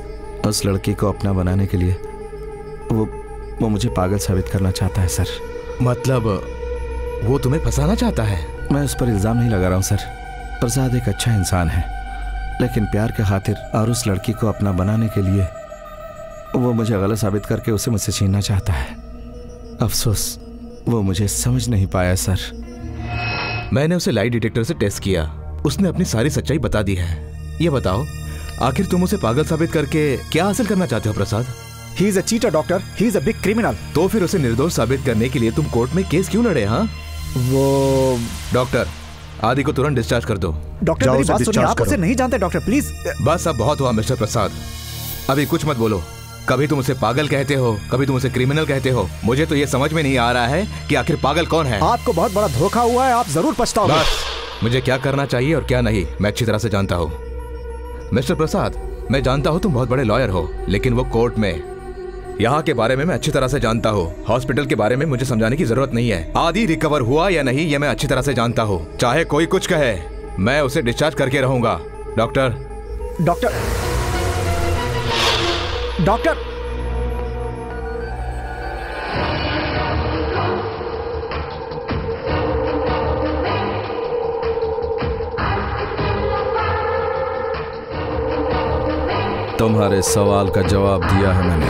उस लड़की को अपना बनाने के लिए वो वो मुझे पागल साबित करना चाहता है सर। मतलब वो तुम्हें फंसाना चाहता है? मैं उस पर इल्जाम नहीं लगा रहा हूँ सर। प्रसाद एक अच्छा इंसान है, लेकिन प्यार के खातिर और उस लड़की को अपना बनाने के लिए वो मुझे गलत साबित करके उसे मुझसे छीनना चाहता है। अफसोस वो मुझे समझ नहीं पाया सर। मैंने उसे लाई डिटेक्टर से टेस्ट किया, उसने अपनी सारी सच्चाई बता दी है। ये बताओ, आखिर तुम उसे पागल साबित करके क्या हासिल करना चाहते हो प्रसाद? He is a cheater, doctor. He is a big criminal. तो फिर उसे निर्दोष साबित करने के लिए तुम कोर्ट में केस क्यों लड़े? हाँ वो डॉक्टर, आदि को तुरंत डिस्चार्ज कर दो। डॉक्टर मेरी बात सुनिए, आप उसे नहीं जानते डॉक्टर, प्लीज। बस अब बहुत हुआ मिस्टर प्रसाद, अभी कुछ मत बोलो। कभी तुम उसे पागल कहते हो, कभी तुम उसे क्रिमिनल कहते हो। मुझे तो ये समझ में नहीं आ रहा है कि आखिर पागल कौन है। आपको बहुत बड़ा धोखा हुआ है, आप जरूर पछताओगे। बस, मुझे क्या करना चाहिए और क्या नहीं मैं अच्छी तरह से जानता हूँ। मिस्टर प्रसाद, मैं जानता हूँ तुम बहुत बड़े लॉयर हो, लेकिन वो कोर्ट में यहाँ के बारे में मैं अच्छी तरह से जानता हूँ। हॉस्पिटल के बारे में मुझे समझाने की जरूरत नहीं है। आदि रिकवर हुआ या नहीं ये मैं अच्छी तरह से जानता हूँ। चाहे कोई कुछ कहे, मैं उसे डिस्चार्ज करके रहूंगा। डॉक्टर डॉक्टर डॉक्टर तुम्हारे सवाल का जवाब दिया है मैंने।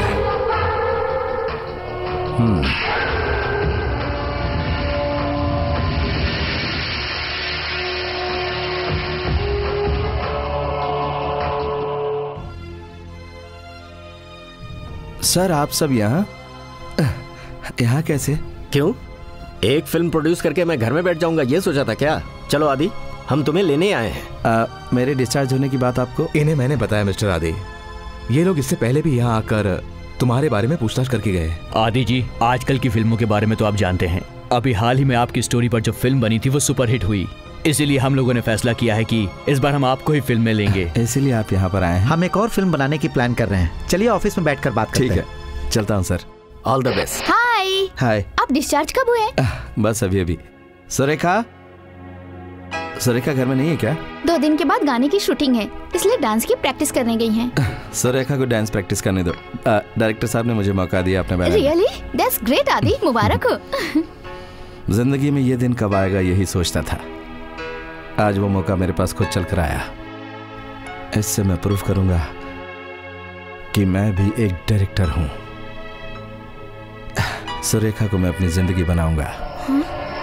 हम्म सर, आप सब यहाँ यहाँ कैसे? क्यों? एक फिल्म प्रोड्यूस करके मैं घर में बैठ जाऊंगा ये सोचा था क्या? चलो आदि, हम तुम्हें लेने आए हैं। आ, मेरे डिस्चार्ज होने की बात आपको? इन्हें मैंने बताया मिस्टर आदि। ये लोग इससे पहले भी यहाँ आकर तुम्हारे बारे में पूछताछ करके गए। आदि जी, आजकल की फिल्मों के बारे में तो आप जानते हैं। अभी हाल ही में आपकी स्टोरी पर जो फिल्म बनी थी वो सुपरहिट हुई, इसीलिए हम लोगों ने फैसला किया है कि इस बार हम आपको ही फिल्म में लेंगे। इसीलिए आप यहाँ पर आए हैं? हम एक और फिल्म बनाने की प्लान कर रहे हैं। चलिए ऑफिस में बैठकर बात करते हैं। ठीक है, चलता हूँ sir. All the best. Hi hi. आप डिस्चार्ज कब हुए? बस अभी अभी। सुरेखा, सुरेखा घर में नहीं है क्या? दो दिन के बाद गाने की शूटिंग है, इसलिए डांस की प्रैक्टिस करने गई हैं। सुरेखा को डांस प्रैक्टिस करने दो। डायरेक्टर साहब ने मुझे मौका दिया अपने बैनर। रियली? दैट्स ग्रेट आदि, मुबारक हो। जिंदगी में ये दिन कब आएगा यही सोचता था। आज वो मौका मेरे पास खुद चल कर आया। इससे मैं प्रूफ करूंगा कि मैं भी एक डायरेक्टर हूं। सुरेखा को मैं अपनी जिंदगी बनाऊंगा। हाँ?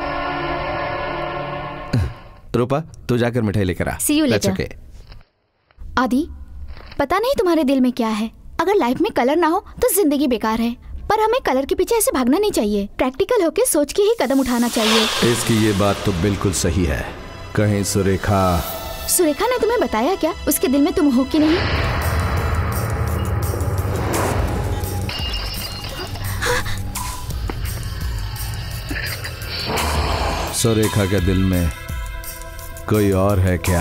रूपा, तू जाकर मिठाई लेकर आ। See you later. okay. आदि, पता नहीं तुम्हारे दिल में क्या है। अगर लाइफ में कलर ना हो तो जिंदगी बेकार है, पर हमें कलर के पीछे ऐसे भागना नहीं चाहिए। प्रैक्टिकल होके सोच के ही कदम उठाना चाहिए। इसकी ये बात तो बिल्कुल सही है। कहीं सुरेखा सुरेखा ने तुम्हें बताया क्या उसके दिल में तुम हो कि नहीं? सुरेखा के दिल में कोई और है क्या?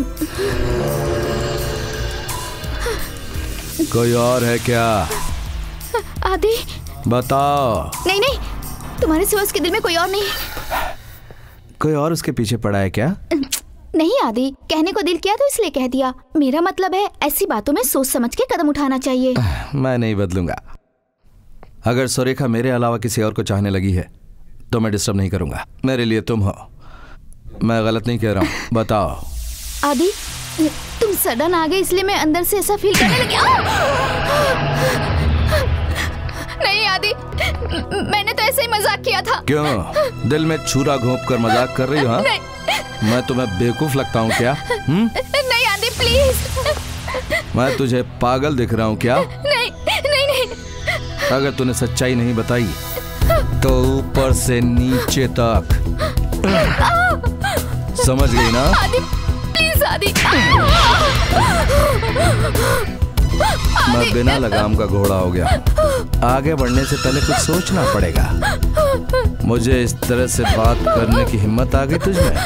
कोई और है क्या? आदि, बताओ। नहीं नहीं, तुम्हारे सिवा उसके दिल में कोई और नहीं। कोई और उसके पीछे पड़ा है क्या? नहीं आदि, कहने को दिल किया तो इसलिए कह दिया। मेरा मतलब है ऐसी बातों में सोच समझ के कदम उठाना चाहिए। मैं नहीं बदलूंगा। अगर सुरेखा मेरे अलावा किसी और को चाहने लगी है तो मैं डिस्टर्ब नहीं करूंगा। मेरे लिए तुम हो, मैं गलत नहीं कह रहा हूँ। बताओ। आदि, तुम सडन आ गए इसलिए मैं अंदर से ऐसा फील करने लगी। नहीं आदि, मैंने तो ऐसे ही मजाक किया था। क्यों? दिल में छुरा घोंप कर मजाक कर रही हो? हाँ? मैं तुम्हें बेवकूफ लगता हूँ क्या? हुँ? नहीं आदि, प्लीज। मैं तुझे पागल दिख रहा हूँ क्या? नहीं नहीं नहीं। अगर तूने सच्चाई नहीं बताई तो ऊपर से नीचे तक समझ गई ना? आदि, प्लीज आदि। मैं बिना लगाम का घोड़ा हो गया। आगे बढ़ने से पहले कुछ सोचना पड़ेगा। मुझे इस तरह से बात करने की हिम्मत आ गई तुझमें?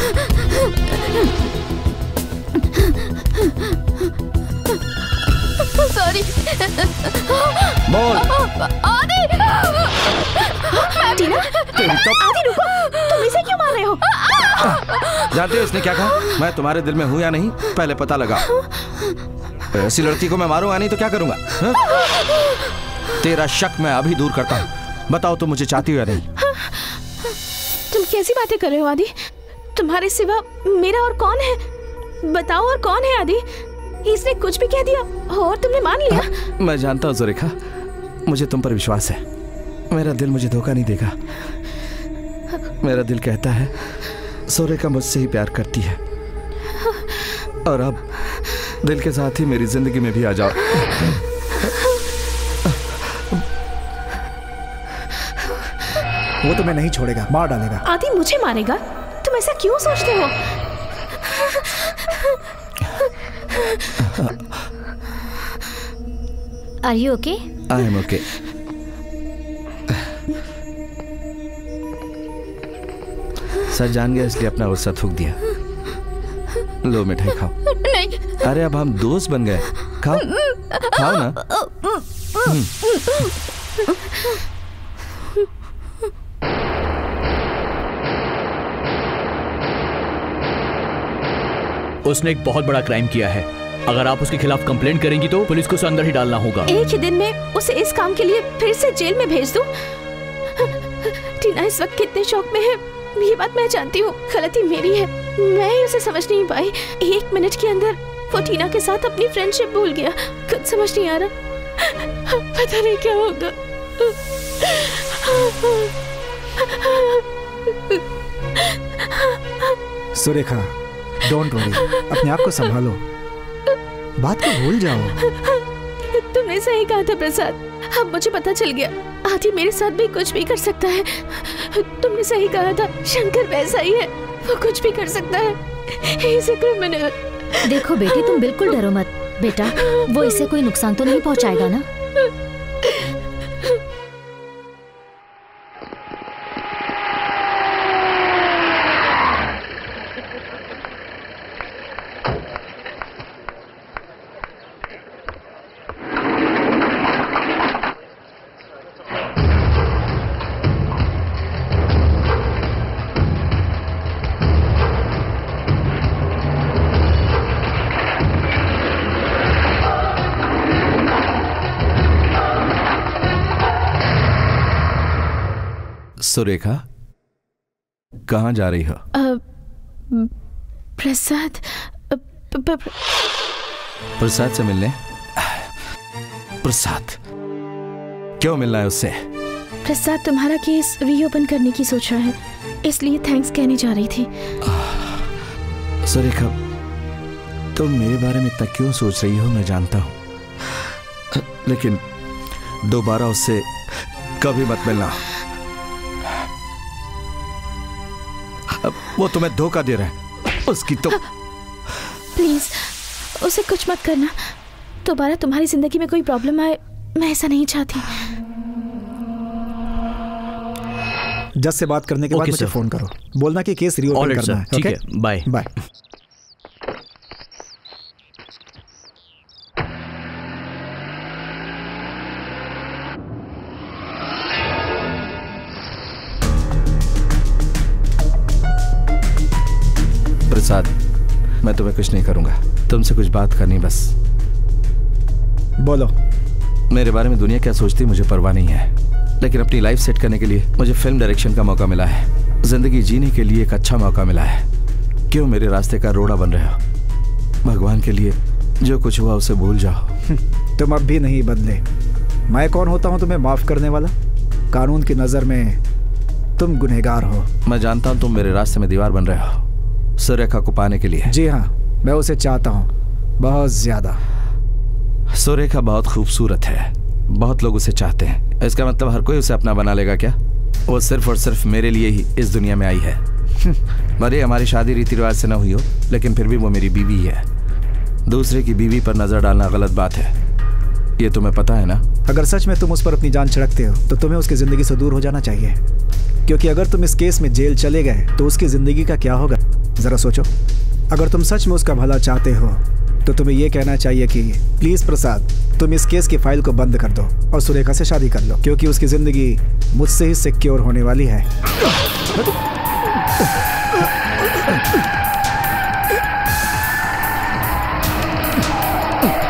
सॉरी। बोल। आदि, टीना, आदि रुको, तुम इसे क्यों मार रहे हो? जानते हो इसने क्या कहा? मैं तुम्हारे दिल में हूँ या नहीं, पहले पता लगा। ऐसी लड़की को मैं मारूंगा नहीं तो क्या करूंगा? हा? तेरा शक मैं अभी दूर करता हूँ। बताओ तुम मुझे चाहती हो या नहीं? तुम कैसी बातें कर रहे हो आदि? तुम्हारे सिवा मेरा और कौन है? बताओ और कौन है आदि? इसने कुछ भी कह दिया और तुमने मान लिया? हाँ, मैं जानता हूँ सुरेखा, मुझे तुम पर विश्वास है। मेरा दिल मुझे धोखा नहीं देगा। मेरा दिल कहता है सुरेखा मुझसे ही प्यार करती है, और अब दिल के साथ ही मेरी जिंदगी में भी आ जाओ। वो तुम्हें नहीं छोड़ेगा, मार डालेगा। आदि मुझे मारेगा? तुम ऐसा क्यों सोचते हो? Are you okay? I am okay. सच जान गया इसलिए अपना गुस्सा थूक दिया। लो मिठाई खाओ। नहीं। अरे अब हम दोस्त बन गए, खाओ खाओ ना। उसने एक बहुत बड़ा क्राइम किया है। अगर आप उसके खिलाफ कंप्लेंट करेंगी तो पुलिस को उसे अंदर ही डालना होगा। एक ही दिन में उसे इस काम के लिए फिर से जेल में भेज दूं? टीना इस वक्त कितने शौक में है ये बात मैं जानती हूँ। गलती मेरी है, मैं ही उसे समझ नहीं पाई। एक मिनट के अंदर वो टीना के साथ अपनी फ्रेंडशिप भूल गया। कुछ समझ नहीं आ रहा, पता नहीं क्या होगा। सुरेखा, डोंट वरी, अपने आप को संभालो, बात को भूल जाओ। तुमने सही कहा था प्रसाद, अब मुझे पता चल गया आदि मेरे साथ भी कुछ भी कर सकता है। तुमने सही कहा था, शंकर वैसा ही है, वो कुछ भी कर सकता है। He's a criminal। देखो बेटी, तुम बिल्कुल डरो मत बेटा, वो इसे कोई नुकसान तो नहीं पहुंचाएगा ना? सुरेखा, कहाँ जा रही हो? प्रसाद प्रसाद से मिलने? प्रसाद क्यों मिलना है उससे? प्रसाद तुम्हारा केस रीओपन करने की सोच रहा है, इसलिए थैंक्स कहने जा रही थी। सुरेखा, तुम मेरे बारे में इतना क्यों सोच रही हो मैं जानता हूं, लेकिन दोबारा उससे कभी मत मिलना। अब वो तुम्हें धोखा दे रहा है, उसकी तो प्लीज उसे कुछ मत करना। दोबारा तुम्हारी जिंदगी में कोई प्रॉब्लम आए, मैं ऐसा नहीं चाहती। जज से बात करने के बाद मुझे फोन करो, बोलना कि केस रीओपन करना है। ठीक है, बाय बाय। प्रसाद, मैं तुम्हें कुछ नहीं करूंगा, तुमसे कुछ बात करनी बस। बोलो। मेरे बारे में दुनिया क्या सोचती मुझे परवाह नहीं है, लेकिन अपनी लाइफ सेट करने के लिए मुझे फिल्म डायरेक्शन का मौका मिला है। जिंदगी जीने के लिए एक अच्छा मौका मिला है। क्यों मेरे रास्ते का रोड़ा बन रहे हो? भगवान के लिए जो कुछ हुआ उसे भूल जाओ। तुम अब भी नहीं बदले। मैं कौन होता हूँ तुम्हें माफ करने वाला? कानून की नजर में तुम गुनहगार हो। मैं जानता हूँ तुम मेरे रास्ते में दीवार बन रहे हो सुरेखा को पाने के लिए। जी हाँ, मैं उसे चाहता हूँ बहुत ज्यादा। सुरेखा बहुत खूबसूरत है, बहुत लोग उसे चाहते हैं। इसका मतलब हर कोई उसे अपना बना लेगा क्या? वो सिर्फ और सिर्फ मेरे लिए ही इस दुनिया में आई है। भले हमारी शादी रीति रिवाज से ना हुई हो, लेकिन फिर भी वो मेरी बीवी है। दूसरे की बीवी पर नजर डालना गलत बात है, ये तुम्हें पता है ना? अगर सच में तुम उस पर अपनी जान छिड़कते हो तो तुम्हें उसकी जिंदगी से दूर हो जाना चाहिए, क्योंकि अगर तुम इस केस में जेल चले गए तो उसकी जिंदगी का क्या होगा? जरा सोचो। अगर तुम सच में उसका भला चाहते हो तो तुम्हें यह कहना चाहिए कि प्लीज प्रसाद, तुम इस केस की फाइल को बंद कर दो और सुरेखा से शादी कर लो, क्योंकि उसकी जिंदगी मुझसे ही सिक्योर होने वाली है।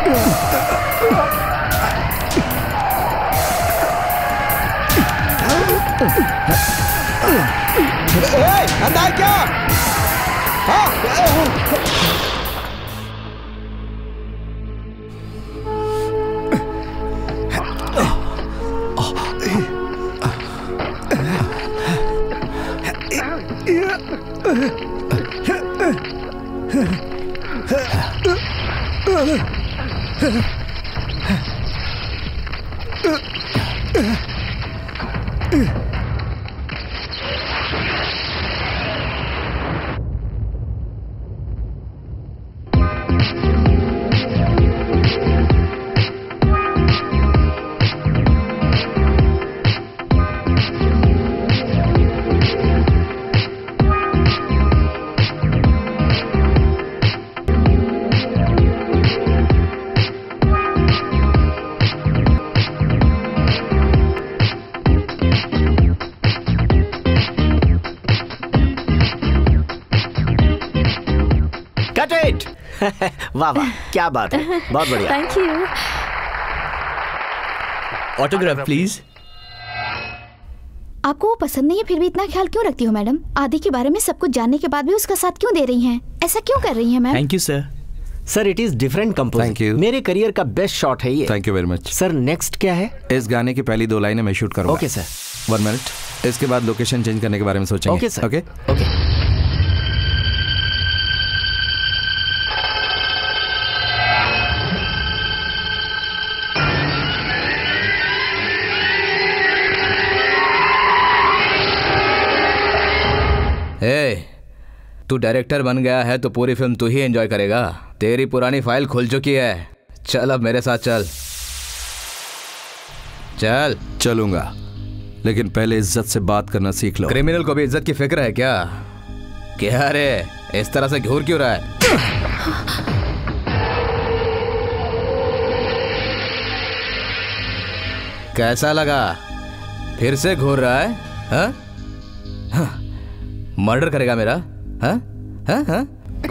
अंधा है क्या? हाँ? वाह वाह, क्या बात है, बहुत बढ़िया। Thank you. Autograph please. आपको वो पसंद नहीं है, फिर भी इतना ख्याल क्यों रखती हो मैडम? आदि के बारे में सब कुछ जानने के बाद भी उसका साथ क्यों दे रही हैं? ऐसा क्यों कर रही हैं ma'am? Thank you sir. Sir it is different composing. Thank you. मेरे करियर का बेस्ट शॉट है ये। Thank you very much. Sir next क्या है? इस गाने की पहली दो लाइनें मैं शूट करूंगा। Okay sir. वन मिनट, इसके बाद लोकेशन चेंज करने के बारे में सोचेंगे। Okay sir. Okay okay. ए, तू डायरेक्टर बन गया है तो पूरी फिल्म तू ही एंजॉय करेगा। तेरी पुरानी फाइल खुल चुकी है, चल अब मेरे साथ चल। चल। चलूंगा, लेकिन पहले इज्जत से बात करना सीख लो। क्रिमिनल को भी इज्जत की फिक्र है क्या? क्या रे, इस तरह से घूर क्यों रहा है? कैसा लगा? फिर से घूर रहा है? हाँ? हाँ? मर्डर करेगा मेरा? हाँ? हाँ? हाँ?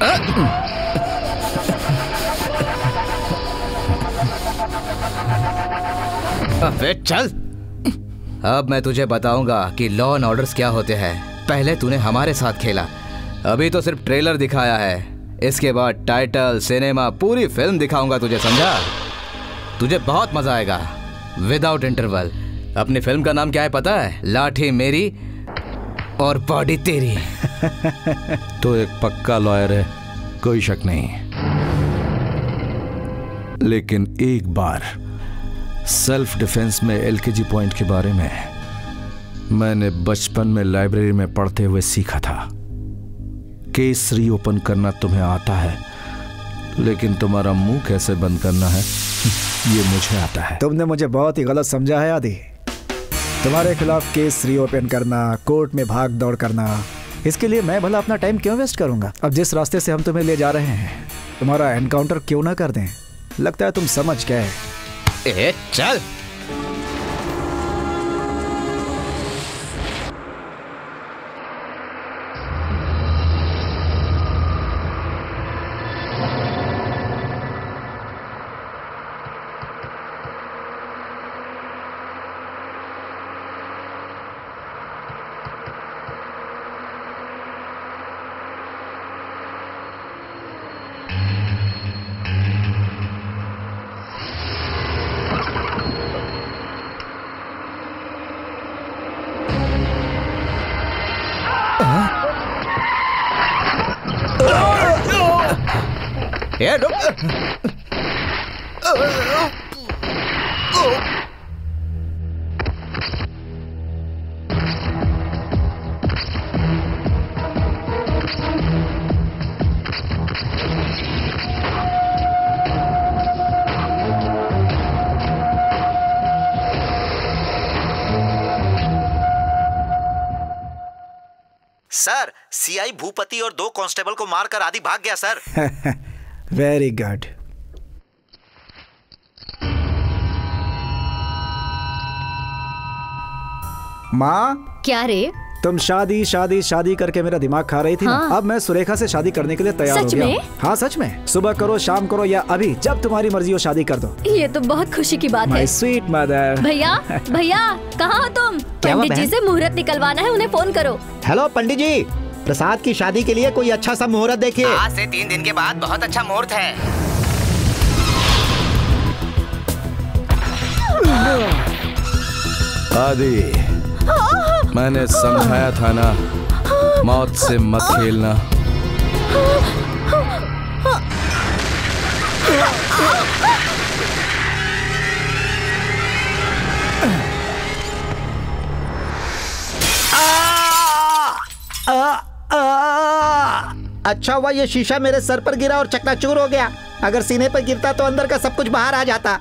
अबे चल। अब मैं तुझे बताऊंगा कि लॉ एंड ऑर्डर्स क्या होते हैं। पहले तूने हमारे साथ खेला, अभी तो सिर्फ ट्रेलर दिखाया है। इसके बाद टाइटल, सिनेमा, पूरी फिल्म दिखाऊंगा तुझे, समझा? तुझे बहुत मजा आएगा विदाउट इंटरवल। अपनी फिल्म का नाम क्या है पता है? लाठी मेरी और बॉडी तेरी। तो एक पक्का लॉयर है, कोई शक नहीं। लेकिन एक बार सेल्फ डिफेंस में एलकेजी पॉइंट के बारे में मैंने बचपन में लाइब्रेरी में पढ़ते हुए सीखा था। केस रीओपन करना तुम्हें आता है, लेकिन तुम्हारा मुंह कैसे बंद करना है ये मुझे आता है। तुमने मुझे बहुत ही गलत समझा है आदि। तुम्हारे खिलाफ केस रीओपन करना, कोर्ट में भाग दौड़ करना, इसके लिए मैं भला अपना टाइम क्यों वेस्ट करूंगा? अब जिस रास्ते से हम तुम्हें ले जा रहे हैं, तुम्हारा एनकाउंटर क्यों ना कर दें? लगता है तुम समझ गए। ए, चल। ए, रुक। सर, सीआई भूपति और दो कांस्टेबल को मारकर आदि भाग गया सर। Very good. माँ, क्या रे? तुम शादी शादी शादी करके मेरा दिमाग खा रही थी हाँ। ना। अब मैं सुरेखा से शादी करने के लिए तैयार हो सच गया में? हूँ। हाँ सच में। सुबह करो, शाम करो या अभी, जब तुम्हारी मर्जी हो शादी कर दो। ये तो बहुत खुशी की बात है। My sweet mother. भैया भैया कहाँ हो तुम? क्या हुआ पंडित जी बहन? से मुहूर्त निकलवाना है, उन्हें फोन करो। हेलो पंडित जी, प्रसाद की शादी के लिए कोई अच्छा सा मुहूर्त देखिए। आज से तीन दिन के बाद बहुत अच्छा मुहूर्त है। आदि, मैंने समझाया था ना, मौत से मत खेलना। आ, आ, अच्छा हुआ ये शीशा मेरे सर पर गिरा और चकनाचूर हो गया। अगर सीने पर गिरता तो अंदर का सब कुछ बाहर आ जाता।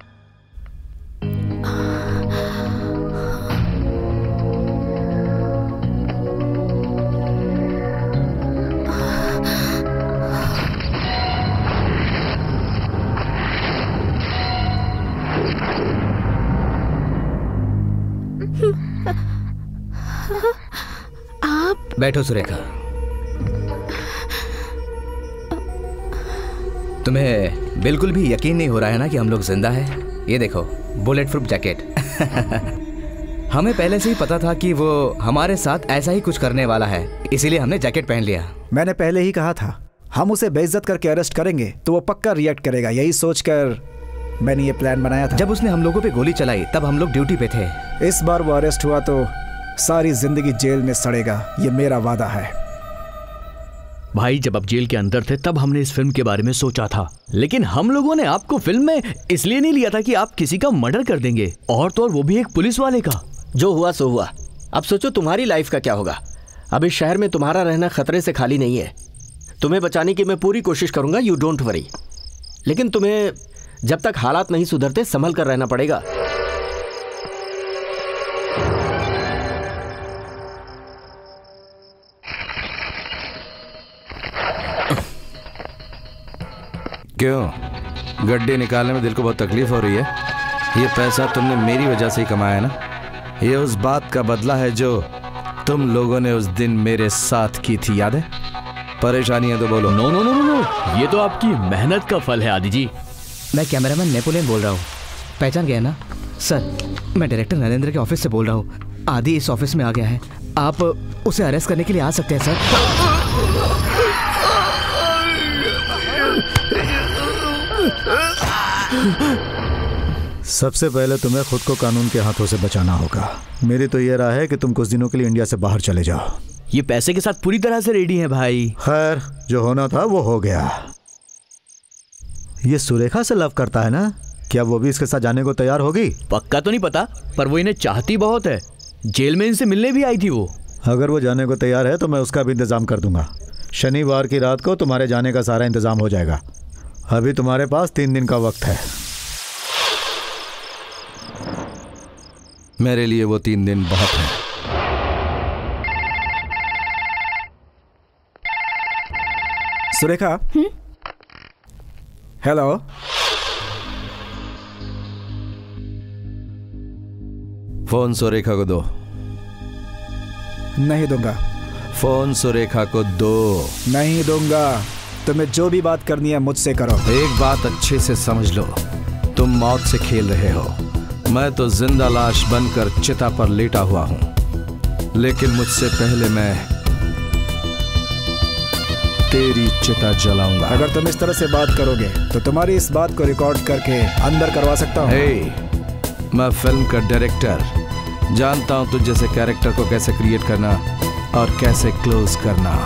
आप बैठो सुरेखा। तुम्हें बिल्कुल भी यकीन नहीं हो रहा है ना कि हम लोग जिंदा हैं? ये देखो, बुलेट प्रूफ जैकेट। हमें पहले से ही पता था कि वो हमारे साथ ऐसा ही कुछ करने वाला है, इसीलिए हमने जैकेट पहन लिया। मैंने पहले ही कहा था, हम उसे बेइज्जत करके अरेस्ट करेंगे तो वो पक्का रिएक्ट करेगा। यही सोचकर मैंने ये प्लान बनाया था। जब उसने हम लोगों पे गोली चलाई तब हम लोग ड्यूटी पे थे। इस बार वो अरेस्ट हुआ तो सारी जिंदगी जेल में सड़ेगा, ये मेरा वादा है। भाई जब आप जेल के अंदर थे तब हमने इस फिल्म के बारे में सोचा था, लेकिन हम लोगों ने आपको फिल्म में इसलिए नहीं लिया था कि आप किसी का मर्डर कर देंगे, और तो और वो भी एक पुलिस वाले का। जो हुआ सो हुआ। अब सोचो तुम्हारी लाइफ का क्या होगा। अब इस शहर में तुम्हारा रहना खतरे से खाली नहीं है। तुम्हें बचाने की मैं पूरी कोशिश करूंगा, यू डोंट वरी। लेकिन तुम्हें जब तक हालात नहीं सुधरते संभल कर रहना पड़ेगा। क्यों, गड्ढे निकालने में दिल को बहुत तकलीफ हो रही है? ये पैसा तुमने मेरी वजह से ही कमाया है ना। ये उस बात का बदला है जो तुम लोगों ने उस दिन मेरे साथ की थी, याद है? परेशानी है तो बोलो। No no no no no, ये तो आपकी मेहनत का फल है आदि जी। मैं कैमरामैन नेपोलियन बोल रहा हूँ, पहचान गया ना? सर, मैं डायरेक्टर नरेंद्र के ऑफिस से बोल रहा हूँ। आदि इस ऑफिस में आ गया है, आप उसे अरेस्ट करने के लिए आ सकते हैं सर। सबसे पहले तुम्हें खुद को कानून के हाथों से बचाना होगा। मेरी तो ये राय है कि तुम कुछ दिनों के लिए इंडिया से बाहर चले जाओ। ये पैसे के साथ पूरी तरह से रेडी है भाई। खैर, जो होना था वो हो गया। ये सुरेखा से लव करता है ना? क्या वो भी इसके साथ जाने को तैयार होगी? पक्का तो नहीं पता, पर वो इन्हें चाहती बहुत है। जेल में इनसे मिलने भी आई थी वो। अगर वो जाने को तैयार है तो मैं उसका भी इंतजाम कर दूंगा। शनिवार की रात को तुम्हारे जाने का सारा इंतजाम हो जाएगा। अभी तुम्हारे पास तीन दिन का वक्त है। मेरे लिए वो तीन दिन बहुत है। सुरेखा, हेलो। फोन सुरेखा को दो। नहीं दूंगा। फोन सुरेखा को दो। नहीं दूंगा। तुम्हें जो भी बात करनी है मुझसे करो। एक बात अच्छे से समझ लो, तुम मौत से खेल रहे हो। मैं तो जिंदा लाश बनकर चिता पर लेटा हुआ हूं, लेकिन मुझसे पहले मैं तेरी चिता जलाऊंगा। अगर तुम इस तरह से बात करोगे तो तुम्हारी इस बात को रिकॉर्ड करके अंदर करवा सकता हूँ। hey, मैं फिल्म का डायरेक्टर, जानता हूं तुझ जैसे कैरेक्टर को कैसे क्रिएट करना और कैसे क्लोज करना।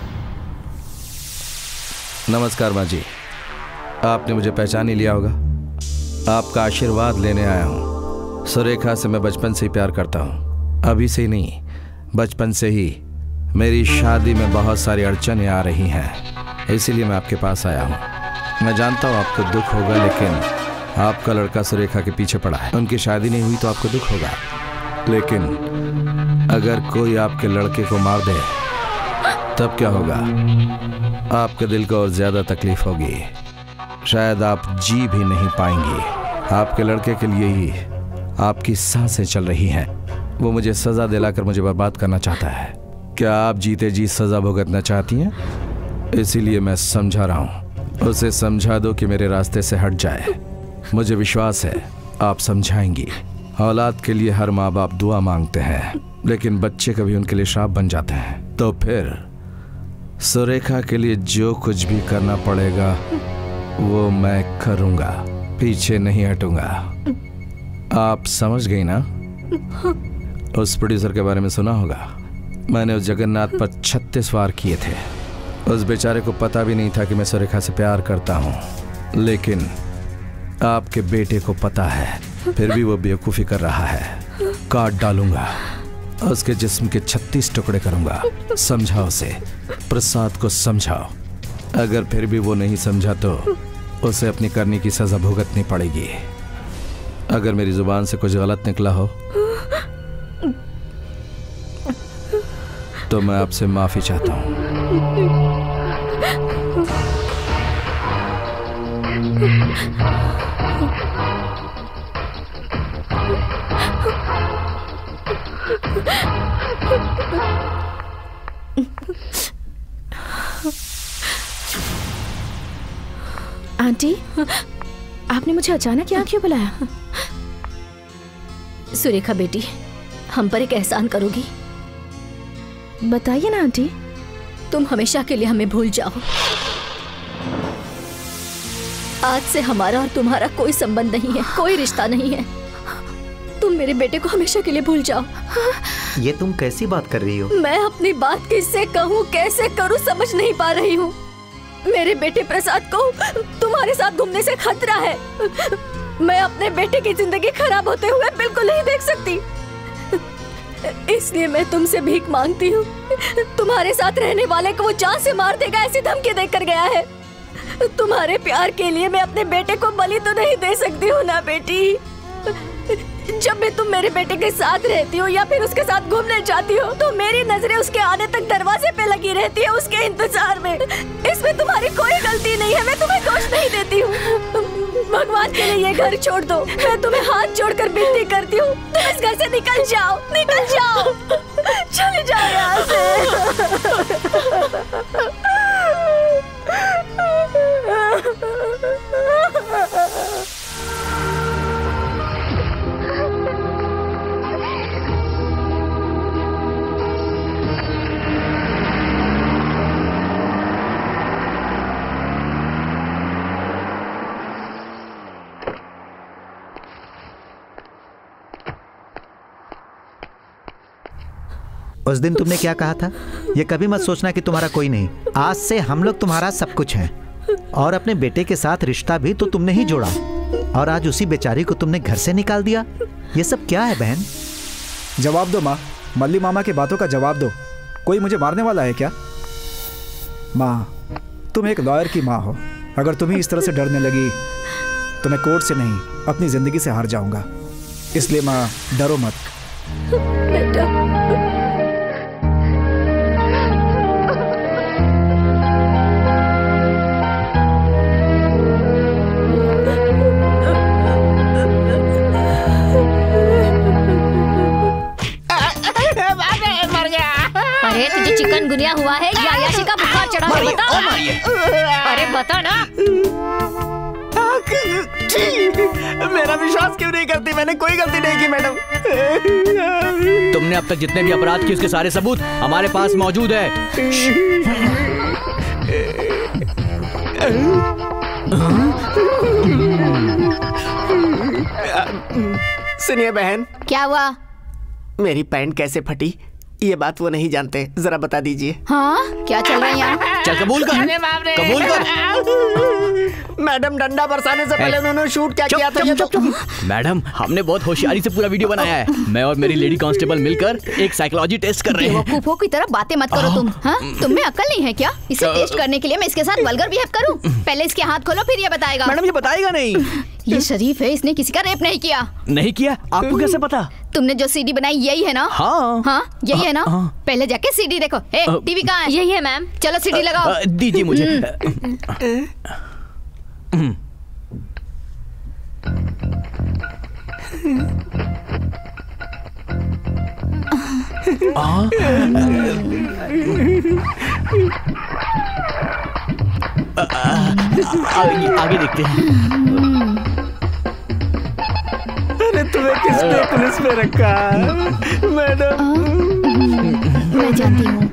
नमस्कार माँ जी, आपने मुझे पहचान ही लिया होगा। आपका आशीर्वाद लेने आया हूँ। सुरेखा से मैं बचपन से ही प्यार करता हूँ, अभी से ही नहीं, बचपन से ही। मेरी शादी में बहुत सारी अड़चनें आ रही हैं, इसीलिए मैं आपके पास आया हूँ। मैं जानता हूँ आपको दुख होगा, लेकिन आपका लड़का सुरेखा के पीछे पड़ा है। उनकी शादी नहीं हुई तो आपको दुख होगा, लेकिन अगर कोई आपके लड़के को मार दे तब क्या होगा? आपके दिल को और ज्यादा तकलीफ होगी, शायद आप जी भी नहीं पाएंगी। आपके लड़के के लिए ही आपकी सांसें चल रही हैं। वो मुझे सजा दिलाकर मुझे बर्बाद करना चाहता है। क्या आप जीते जी सजा भुगतना चाहती हैं? इसीलिए मैं समझा रहा हूँ। उसे समझा दो कि मेरे रास्ते से हट जाए। मुझे विश्वास है आप समझाएंगी। औलाद के लिए हर माँ बाप दुआ मांगते हैं, लेकिन बच्चे कभी उनके लिए श्राप बन जाते हैं। तो फिर सुरेखा के लिए जो कुछ भी करना पड़ेगा वो मैं करूँगा, पीछे नहीं हटूंगा। आप समझ गई ना? उस प्रोड्यूसर के बारे में सुना होगा, मैंने उस जगन्नाथ पर छत्तीस वार किए थे। उस बेचारे को पता भी नहीं था कि मैं सुरेखा से प्यार करता हूँ, लेकिन आपके बेटे को पता है, फिर भी वो बेवकूफ़ी कर रहा है। काट डालूंगा, उसके जिस्म के छत्तीस टुकड़े करूंगा। समझाओ उसे, प्रसाद को समझाओ। अगर फिर भी वो नहीं समझा तो उसे अपनी करने की सजा भुगतनी पड़ेगी। अगर मेरी जुबान से कुछ गलत निकला हो तो मैं आपसे माफी चाहता हूँ। आंटी, आपने मुझे अचानक यहाँ क्यों बुलाया? सुरेखा बेटी, हम पर एक एहसान करोगी? बताइए ना आंटी। तुम हमेशा के लिए हमें भूल जाओ। आज से हमारा और तुम्हारा कोई संबंध नहीं है, कोई रिश्ता नहीं है। तुम मेरे बेटे को हमेशा के लिए भूल जाओ। ये तुम कैसी बात कर रही हो? मैं अपनी बात किससे कहूँ, कैसे करूँ, समझ नहीं पा रही हूँ। मेरे बेटे प्रसाद को तुम्हारे साथ घूमने से खतरा है। मैं अपने बेटे की जिंदगी खराब होते हुए बिल्कुल नहीं देख सकती, इसलिए मैं तुमसे भीख मांगती हूँ। तुम्हारे साथ रहने वाले को वो जान से मार देगा, ऐसी धमकी देकर गया है। तुम्हारे प्यार के लिए मैं अपने बेटे को बलि तो नहीं दे सकती हूँ ना बेटी। जब भी तुम मेरे बेटे के साथ रहती हो या फिर उसके साथ घूमने जाती हो तो मेरी नजरें उसके आने तक दरवाजे पे लगी रहती है, उसके इंतजार में। इसमें तुम्हारी कोई गलती नहीं है, मैं तुम्हें दोष नहीं देती हूँ। भगवान के लिए ये घर छोड़ दो, मैं तुम्हें हाथ जोड़कर विनती करती हूँ। तुम इस घर से निकल जाओ, निकल जाओ, चले जाओ यहाँ से। उस दिन तुमने क्या कहा था? ये कभी मत सोचना कि तुम्हारा कोई नहीं। आज से हम लोग तुम्हारा सब कुछ हैं, और अपने बेटे के साथ रिश्ता भी तो तुमने ही जोड़ा, और आज उसी बेचारी को तुमने घर से निकाल दिया। ये सब क्या है बहन? जवाब दो माँ, मल्ली मामा की बातों का जवाब दो। कोई मुझे मारने वाला है क्या? माँ, तुम एक लॉयर की माँ हो। अगर तुम ही इस तरह से डरने लगी तो मैं कोर्ट से नहीं अपनी जिंदगी से हार जाऊंगा। इसलिए माँ, डरो मत। बेटा, अरे तुझे चिकनगुनिया हुआ है या याशी का बुखार चढ़ा है? बता। अरे बता ना। मेरा विश्वास क्यों नहीं करती? मैंने कोई गलती नहीं की मैडम। तुमने अब तक जितने भी अपराध किए उसके सारे सबूत हमारे पास मौजूद है। सुनिए बहन। क्या हुआ? मेरी पैंट कैसे फटी ये बात वो नहीं जानते, जरा बता दीजिए। हाँ, क्या चल रहा है यहाँ? चल कबूल कर, कबूल कर। मैडम डंडा बरसाने से पहले उन्होंने शूट क्या चुप, किया था चुप, ये चुप, तो चुप। मैडम हमने बहुत होशियारी से पूरा वीडियो बनाया है। मैं और मेरी लेडी कांस्टेबल मिलकर एक साइकोलॉजी टेस्ट कर रहे हैं। बेवकूफों की तरह बातें मत करो तुम। हाँ, तुम में अक्ल नहीं है क्या? इसे टेस्ट करने के लिए मैं इसके साथ वल्गर बिहेव करूं? पहले इसके हाथ खोलो फिर ये बताएगा। मैडम ये बताएगा नहीं। ये शरीफ है, इसने किसी का रेप नहीं किया। नहीं किया? आपको कैसे पता? तुमने जो सीडी बनाई यही है ना? हाँ हाँ यही है ना? पहले जाके सीडी देखो। ए टीवी कहाँ है? यही है मैम। चलो सीडी लगाओ। दीजिए मुझे। आगे, आगे देखते हैं। अरे तुम्हें किसने पुलिस में रखा मैडम? मैं जानती हूँ।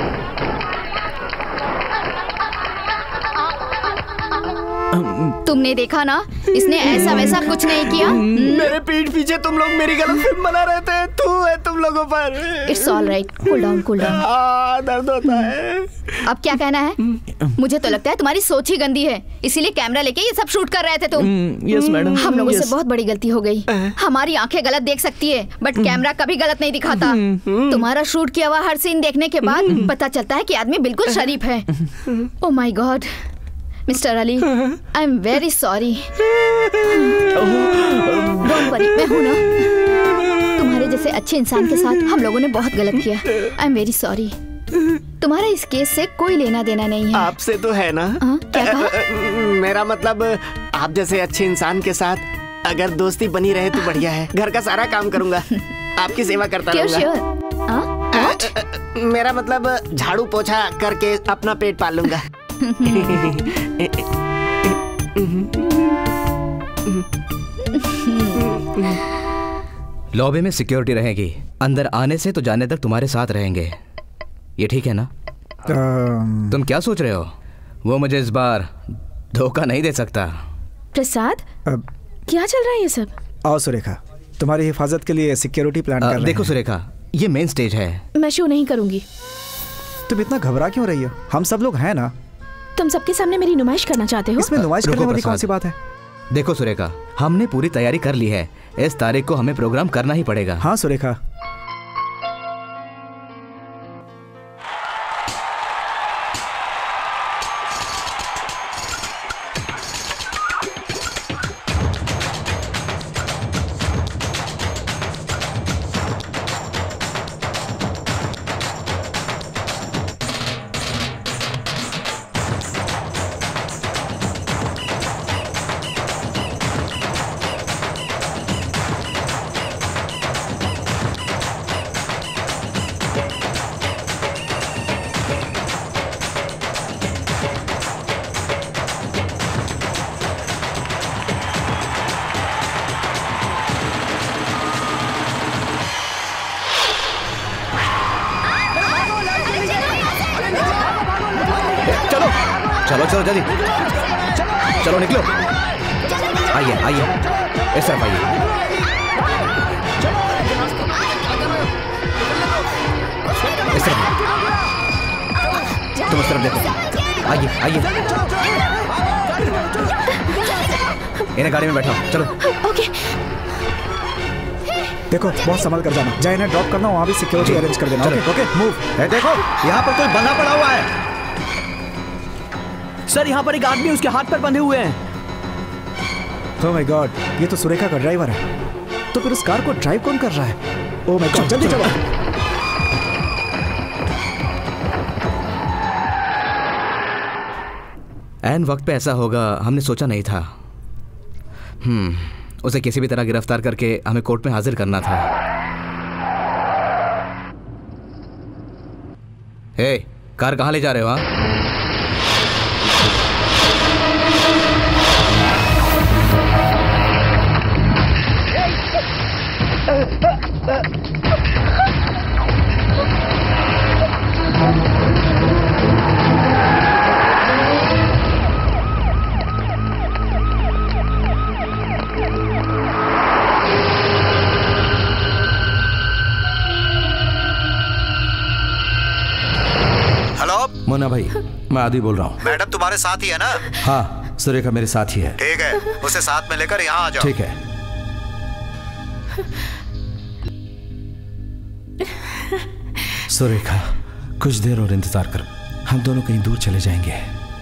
तुमने देखा ना, इसने ऐसा वैसा कुछ नहीं किया। मेरे पीठ पीछे तुम लोग मेरी गलत फिल्म बना रहे थे। तू है तुम लोगों पर। It's all right, cool down cool down. दर्द होता है। अब क्या कहना है? मुझे तो लगता है तुम्हारी सोच ही गंदी है, इसीलिए कैमरा लेके ये सब शूट कर रहे थे तुम। Yes madam. हम लोगों से बहुत बड़ी गलती हो गई। हमारी आंखें गलत देख सकती है बट कैमरा कभी गलत नहीं दिखाता। तुम्हारा शूट किया हुआ हर सीन देखने के बाद पता चलता है कि आदमी बिल्कुल शरीफ है। Oh my God mister Ali, I am very sorry. Don't worry, मैं हूं ना। तुम्हारे जैसे अच्छे इंसान के साथ हम लोगों ने बहुत गलत किया। I am very sorry. तुम्हारा इस केस से कोई लेना देना नहीं है। आपसे तो है ना? आ, क्या कहा? मेरा मतलब आप जैसे अच्छे इंसान के साथ अगर दोस्ती बनी रहे तो बढ़िया है। घर का सारा काम करूंगा, आपकी सेवा करता रहूंगा। मेरा मतलब झाड़ू पोछा करके अपना पेट पाल लूंगा। लॉबी में सिक्योरिटी रहेगी, अंदर आने से तो जाने तक तुम्हारे साथ रहेंगे। ये ठीक है ना? um... तुम क्या सोच रहे हो? वो मुझे इस बार धोखा नहीं दे सकता। प्रसाद, uh... क्या चल रहा है ये सब? आओ सुरेखा, तुम्हारी हिफाजत के लिए सिक्योरिटी प्लान कर रहे हैं। देखो सुरेखा, ये मेन स्टेज है। मैं शो नहीं करूंगी। तुम इतना घबरा क्यों रही हो? हम सब लोग हैं ना। तुम सबके सामने मेरी नुमाइश करना चाहते हो? इसमें नुमाइश करने वाली कौन सी बात है? देखो सुरेखा, हमने पूरी तैयारी कर ली है। इस तारीख को हमें प्रोग्राम करना ही पड़ेगा। हाँ सुरेखा। चलो चलो जल्दी चलो, निकलो। आइए आइए, इस तरफ आइए। इस तरफ, तुम इस तरफ देखो। आइए आइए, इन्हें गाड़ी में बैठाओ। चलो। ओके। देखो बहुत संभल कर जाना। जहाँ इन्हें ड्रॉप करना वहाँ भी सिक्योरिटी अरेंज कर देना। Okay okay move. देखो यहाँ पर कोई बंधा पड़ा हुआ है। सर यहाँ पर एक आदमी उसके हाथ पर बंधे हुए हैं। ओह माय गॉड, ये तो सुरेखा का ड्राइवर है। तो फिर उस कार को ड्राइव कौन कर रहा है? ओह माय गॉड, जल्दी चलो। ऐन वक्त पे ऐसा होगा हमने सोचा नहीं था। हम्म उसे किसी भी तरह गिरफ्तार करके हमें कोर्ट में हाजिर करना था। हे, कार कहाँ ले जा रहे हो? हाँ हेलो मोना भाई, मैं आदि बोल रहा हूँ। मैडम तुम्हारे साथ ही है ना? हाँ, सुरेखा मेरे साथ ही है। ठीक है, उसे साथ में लेकर यहाँ आ जाओ। ठीक है। सुरेखा, कुछ देर और इंतजार कर, हम दोनों कहीं दूर चले जाएंगे।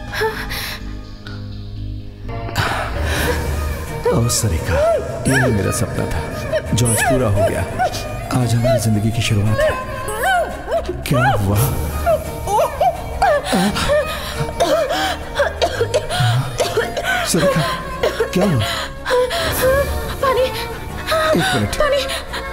ओ सुरेखा, ये मेरा सपना था जो आज पूरा हो गया। आज हमारी जिंदगी की शुरुआत है। क्या हुआ? सुरेखा, क्या हुआ? पानी। एक मिनट। पानी।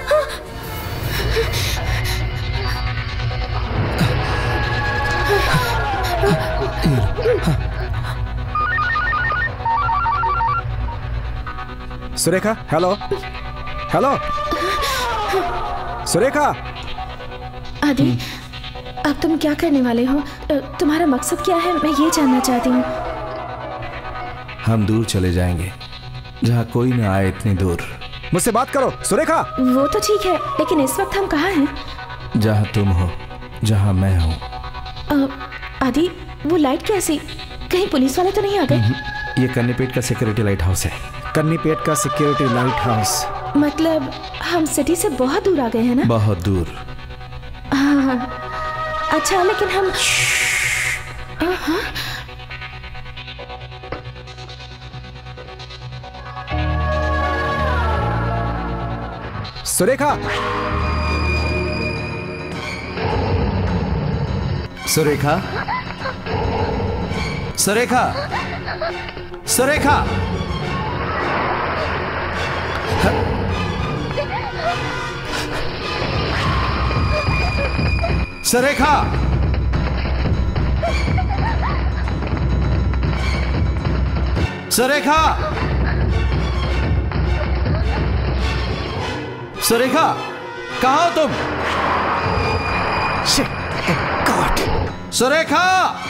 Surekha, hello hello Surekha. आदि, अब तुम क्या करने वाले हो? तुम्हारा मकसद क्या है, मैं ये जानना चाहती हूँ। हम दूर चले जाएंगे, जहाँ कोई न आए इतनी दूर। मुझसे बात करो सुरेखा। वो तो ठीक है, लेकिन इस वक्त हम कहाँ हैं? जहाँ तुम हो, जहाँ मैं हूँ। आदि, वो लाइट कैसी? कहीं पुलिस वाले तो नहीं आ गए? ये कन्नीपेट का सिक्योरिटी लाइट हाउस है। कन्नीपेट का सिक्योरिटी लाइट हाउस मतलब हम सिटी से बहुत दूर आ गए हैं ना? बहुत दूर। हाँ, अच्छा, लेकिन हम हाँ? सुरेखा, सुरेखा, सुरेखा, सुरेखा, सुरेखा, सुरेखा, सुरेखा, कहाँ हो तुम? गॉड, सुरेखा!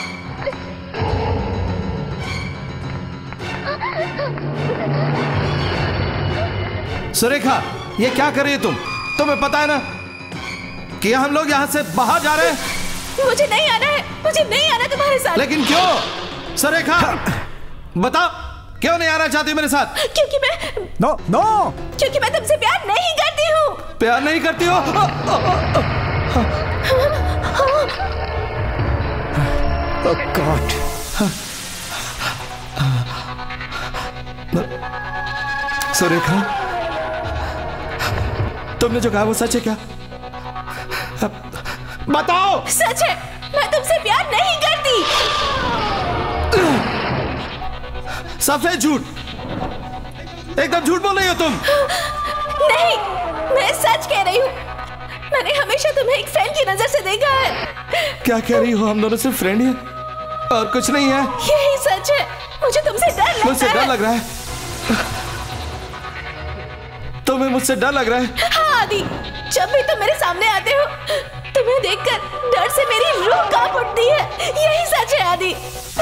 सुरेखा, ये क्या कर रही है तुम? तुम्हें पता है ना कि हम लोग यहाँ से बाहर जा रहे हैं। मुझे नहीं आना है, मुझे नहीं आना तुम्हारे साथ। लेकिन क्यों? सुरेखा, बता, क्यों नहीं आना चाहती मेरे साथ? क्योंकि मैं नो नो क्योंकि मैं तुमसे प्यार नहीं करती हूँ। प्यार नहीं करती हो? ओह गॉड। सुरेखा, तुमने जो कहा वो सच है क्या? बताओ। सच है, मैं तुमसे प्यार नहीं करती। सफेद झूठ, एकदम झूठ बोल रही हो तुम। नहीं, मैं सच कह रही हूँ। मैंने हमेशा तुम्हें एक फ्रेंड की नजर से देखा है। क्या कह रही हो? हम दोनों सिर्फ फ्रेंड हैं और कुछ नहीं है। यही सच है। मुझे तुमसे डर लगता है। मुझसे डर लग रहा है? तुम्हें मुझसे डर लग रहा है? हाँ आदि, जब भी तुम मेरे सामने आते हो, तुम्हें देखकर डर से मेरी रूह कांप उठती है। यही सच है आदि।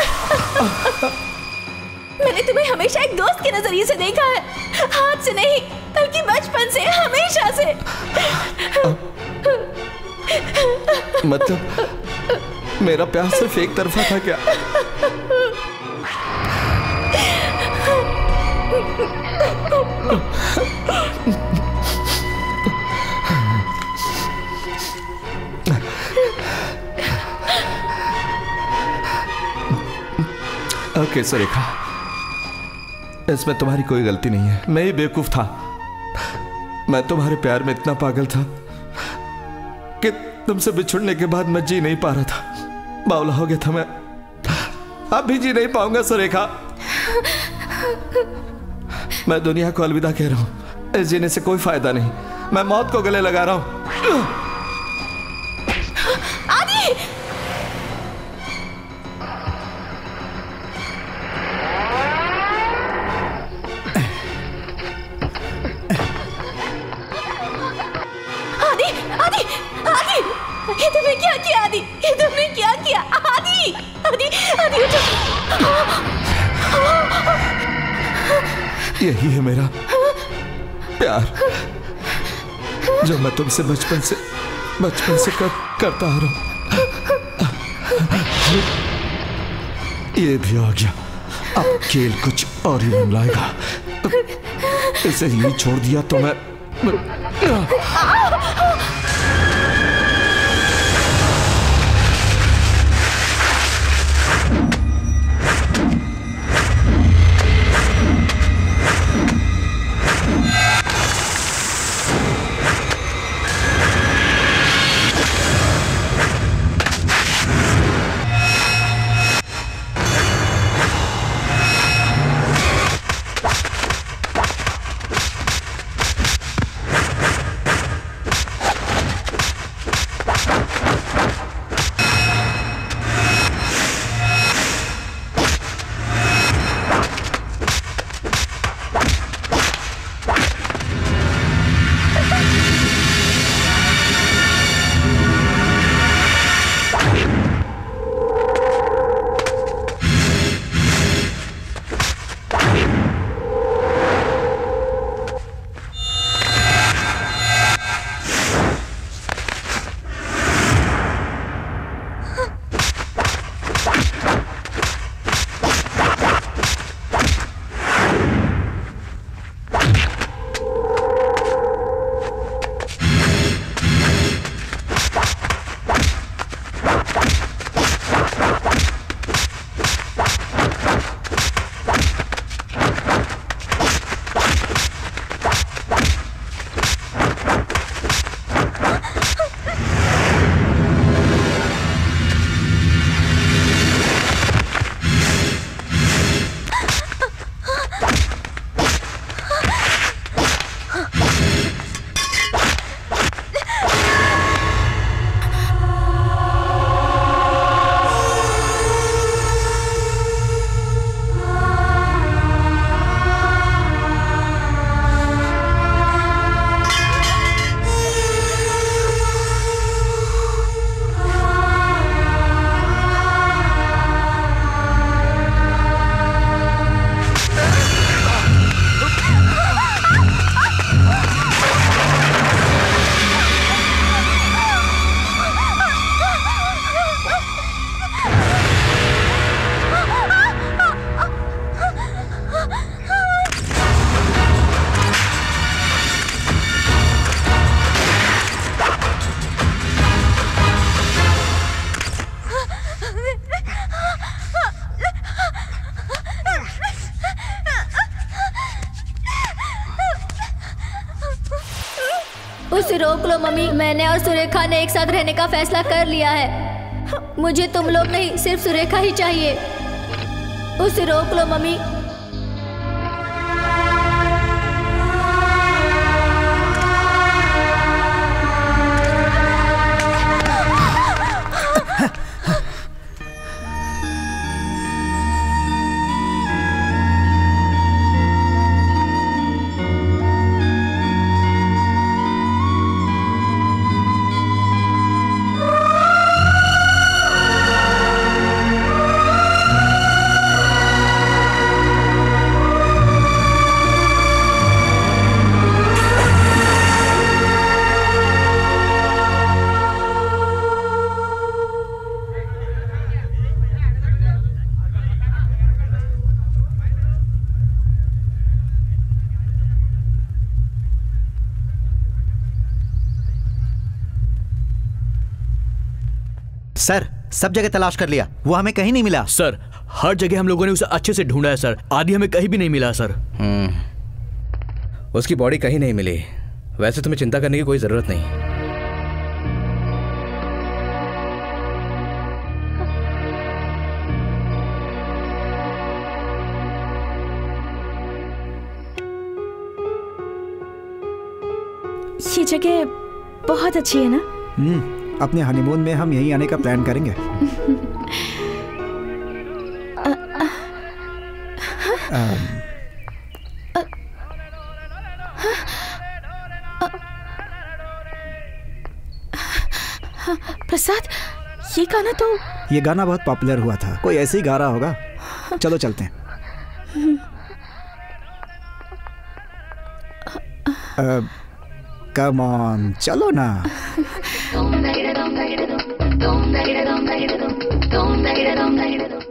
मैंने तुम्हें हमेशा एक दोस्त के नजरिए से देखा है, आज से नहीं बल्कि बचपन से, हमेशा से। मतलब मेरा प्यार सिर्फ एक तरफा था क्या? ओके सुरेखा, इसमें तुम्हारी कोई गलती नहीं है। मैं ही बेवकूफ था। मैं तुम्हारे प्यार में इतना पागल था कि तुमसे बिछुड़ने के बाद मैं जी नहीं पा रहा था। बावला हो गया था मैं। अब भी जी नहीं पाऊंगा सुरेखा। मैं दुनिया को अलविदा कह रहा हूं। इस जीने से कोई फायदा नहीं। मैं मौत को गले लगा रहा हूं। आदि! आदि! आदि! आदि! ये तुमने क्या किया आदि? ये तुमने क्या किया आदि? आदि! आदि उठो! यही है मेरा प्यार जो मैं तुमसे बचपन से बचपन से कर, करता आ रहा हूं। ये भी आ गया। अब खेल कुछ और ही रंग लाएगा। इसे यहीं छोड़ दिया तो मैं उसे रोक लो मम्मी। मैंने और सुरेखा ने एक साथ रहने का फैसला कर लिया है। मुझे तुम लोग नहीं, सिर्फ सुरेखा ही चाहिए। उसे रोक लो मम्मी। सर, सब जगह तलाश कर लिया, वो हमें कहीं नहीं मिला। सर, हर जगह हम लोगों ने उसे अच्छे से ढूंढा है सर। आदि हमें कहीं भी नहीं मिला सर। उसकी बॉडी कहीं नहीं मिली। वैसे तुम्हें चिंता करने की कोई जरूरत नहीं। ये जगह बहुत अच्छी है ना? हम्म अपने हनीमून में हम यहीं आने का प्लान करेंगे। प्रसाद, ये गाना तो ये गाना बहुत पॉपुलर हुआ था, कोई ऐसे ही गा रहा होगा। चलो चलते हैं। कम ऑन, चलो ना। Don't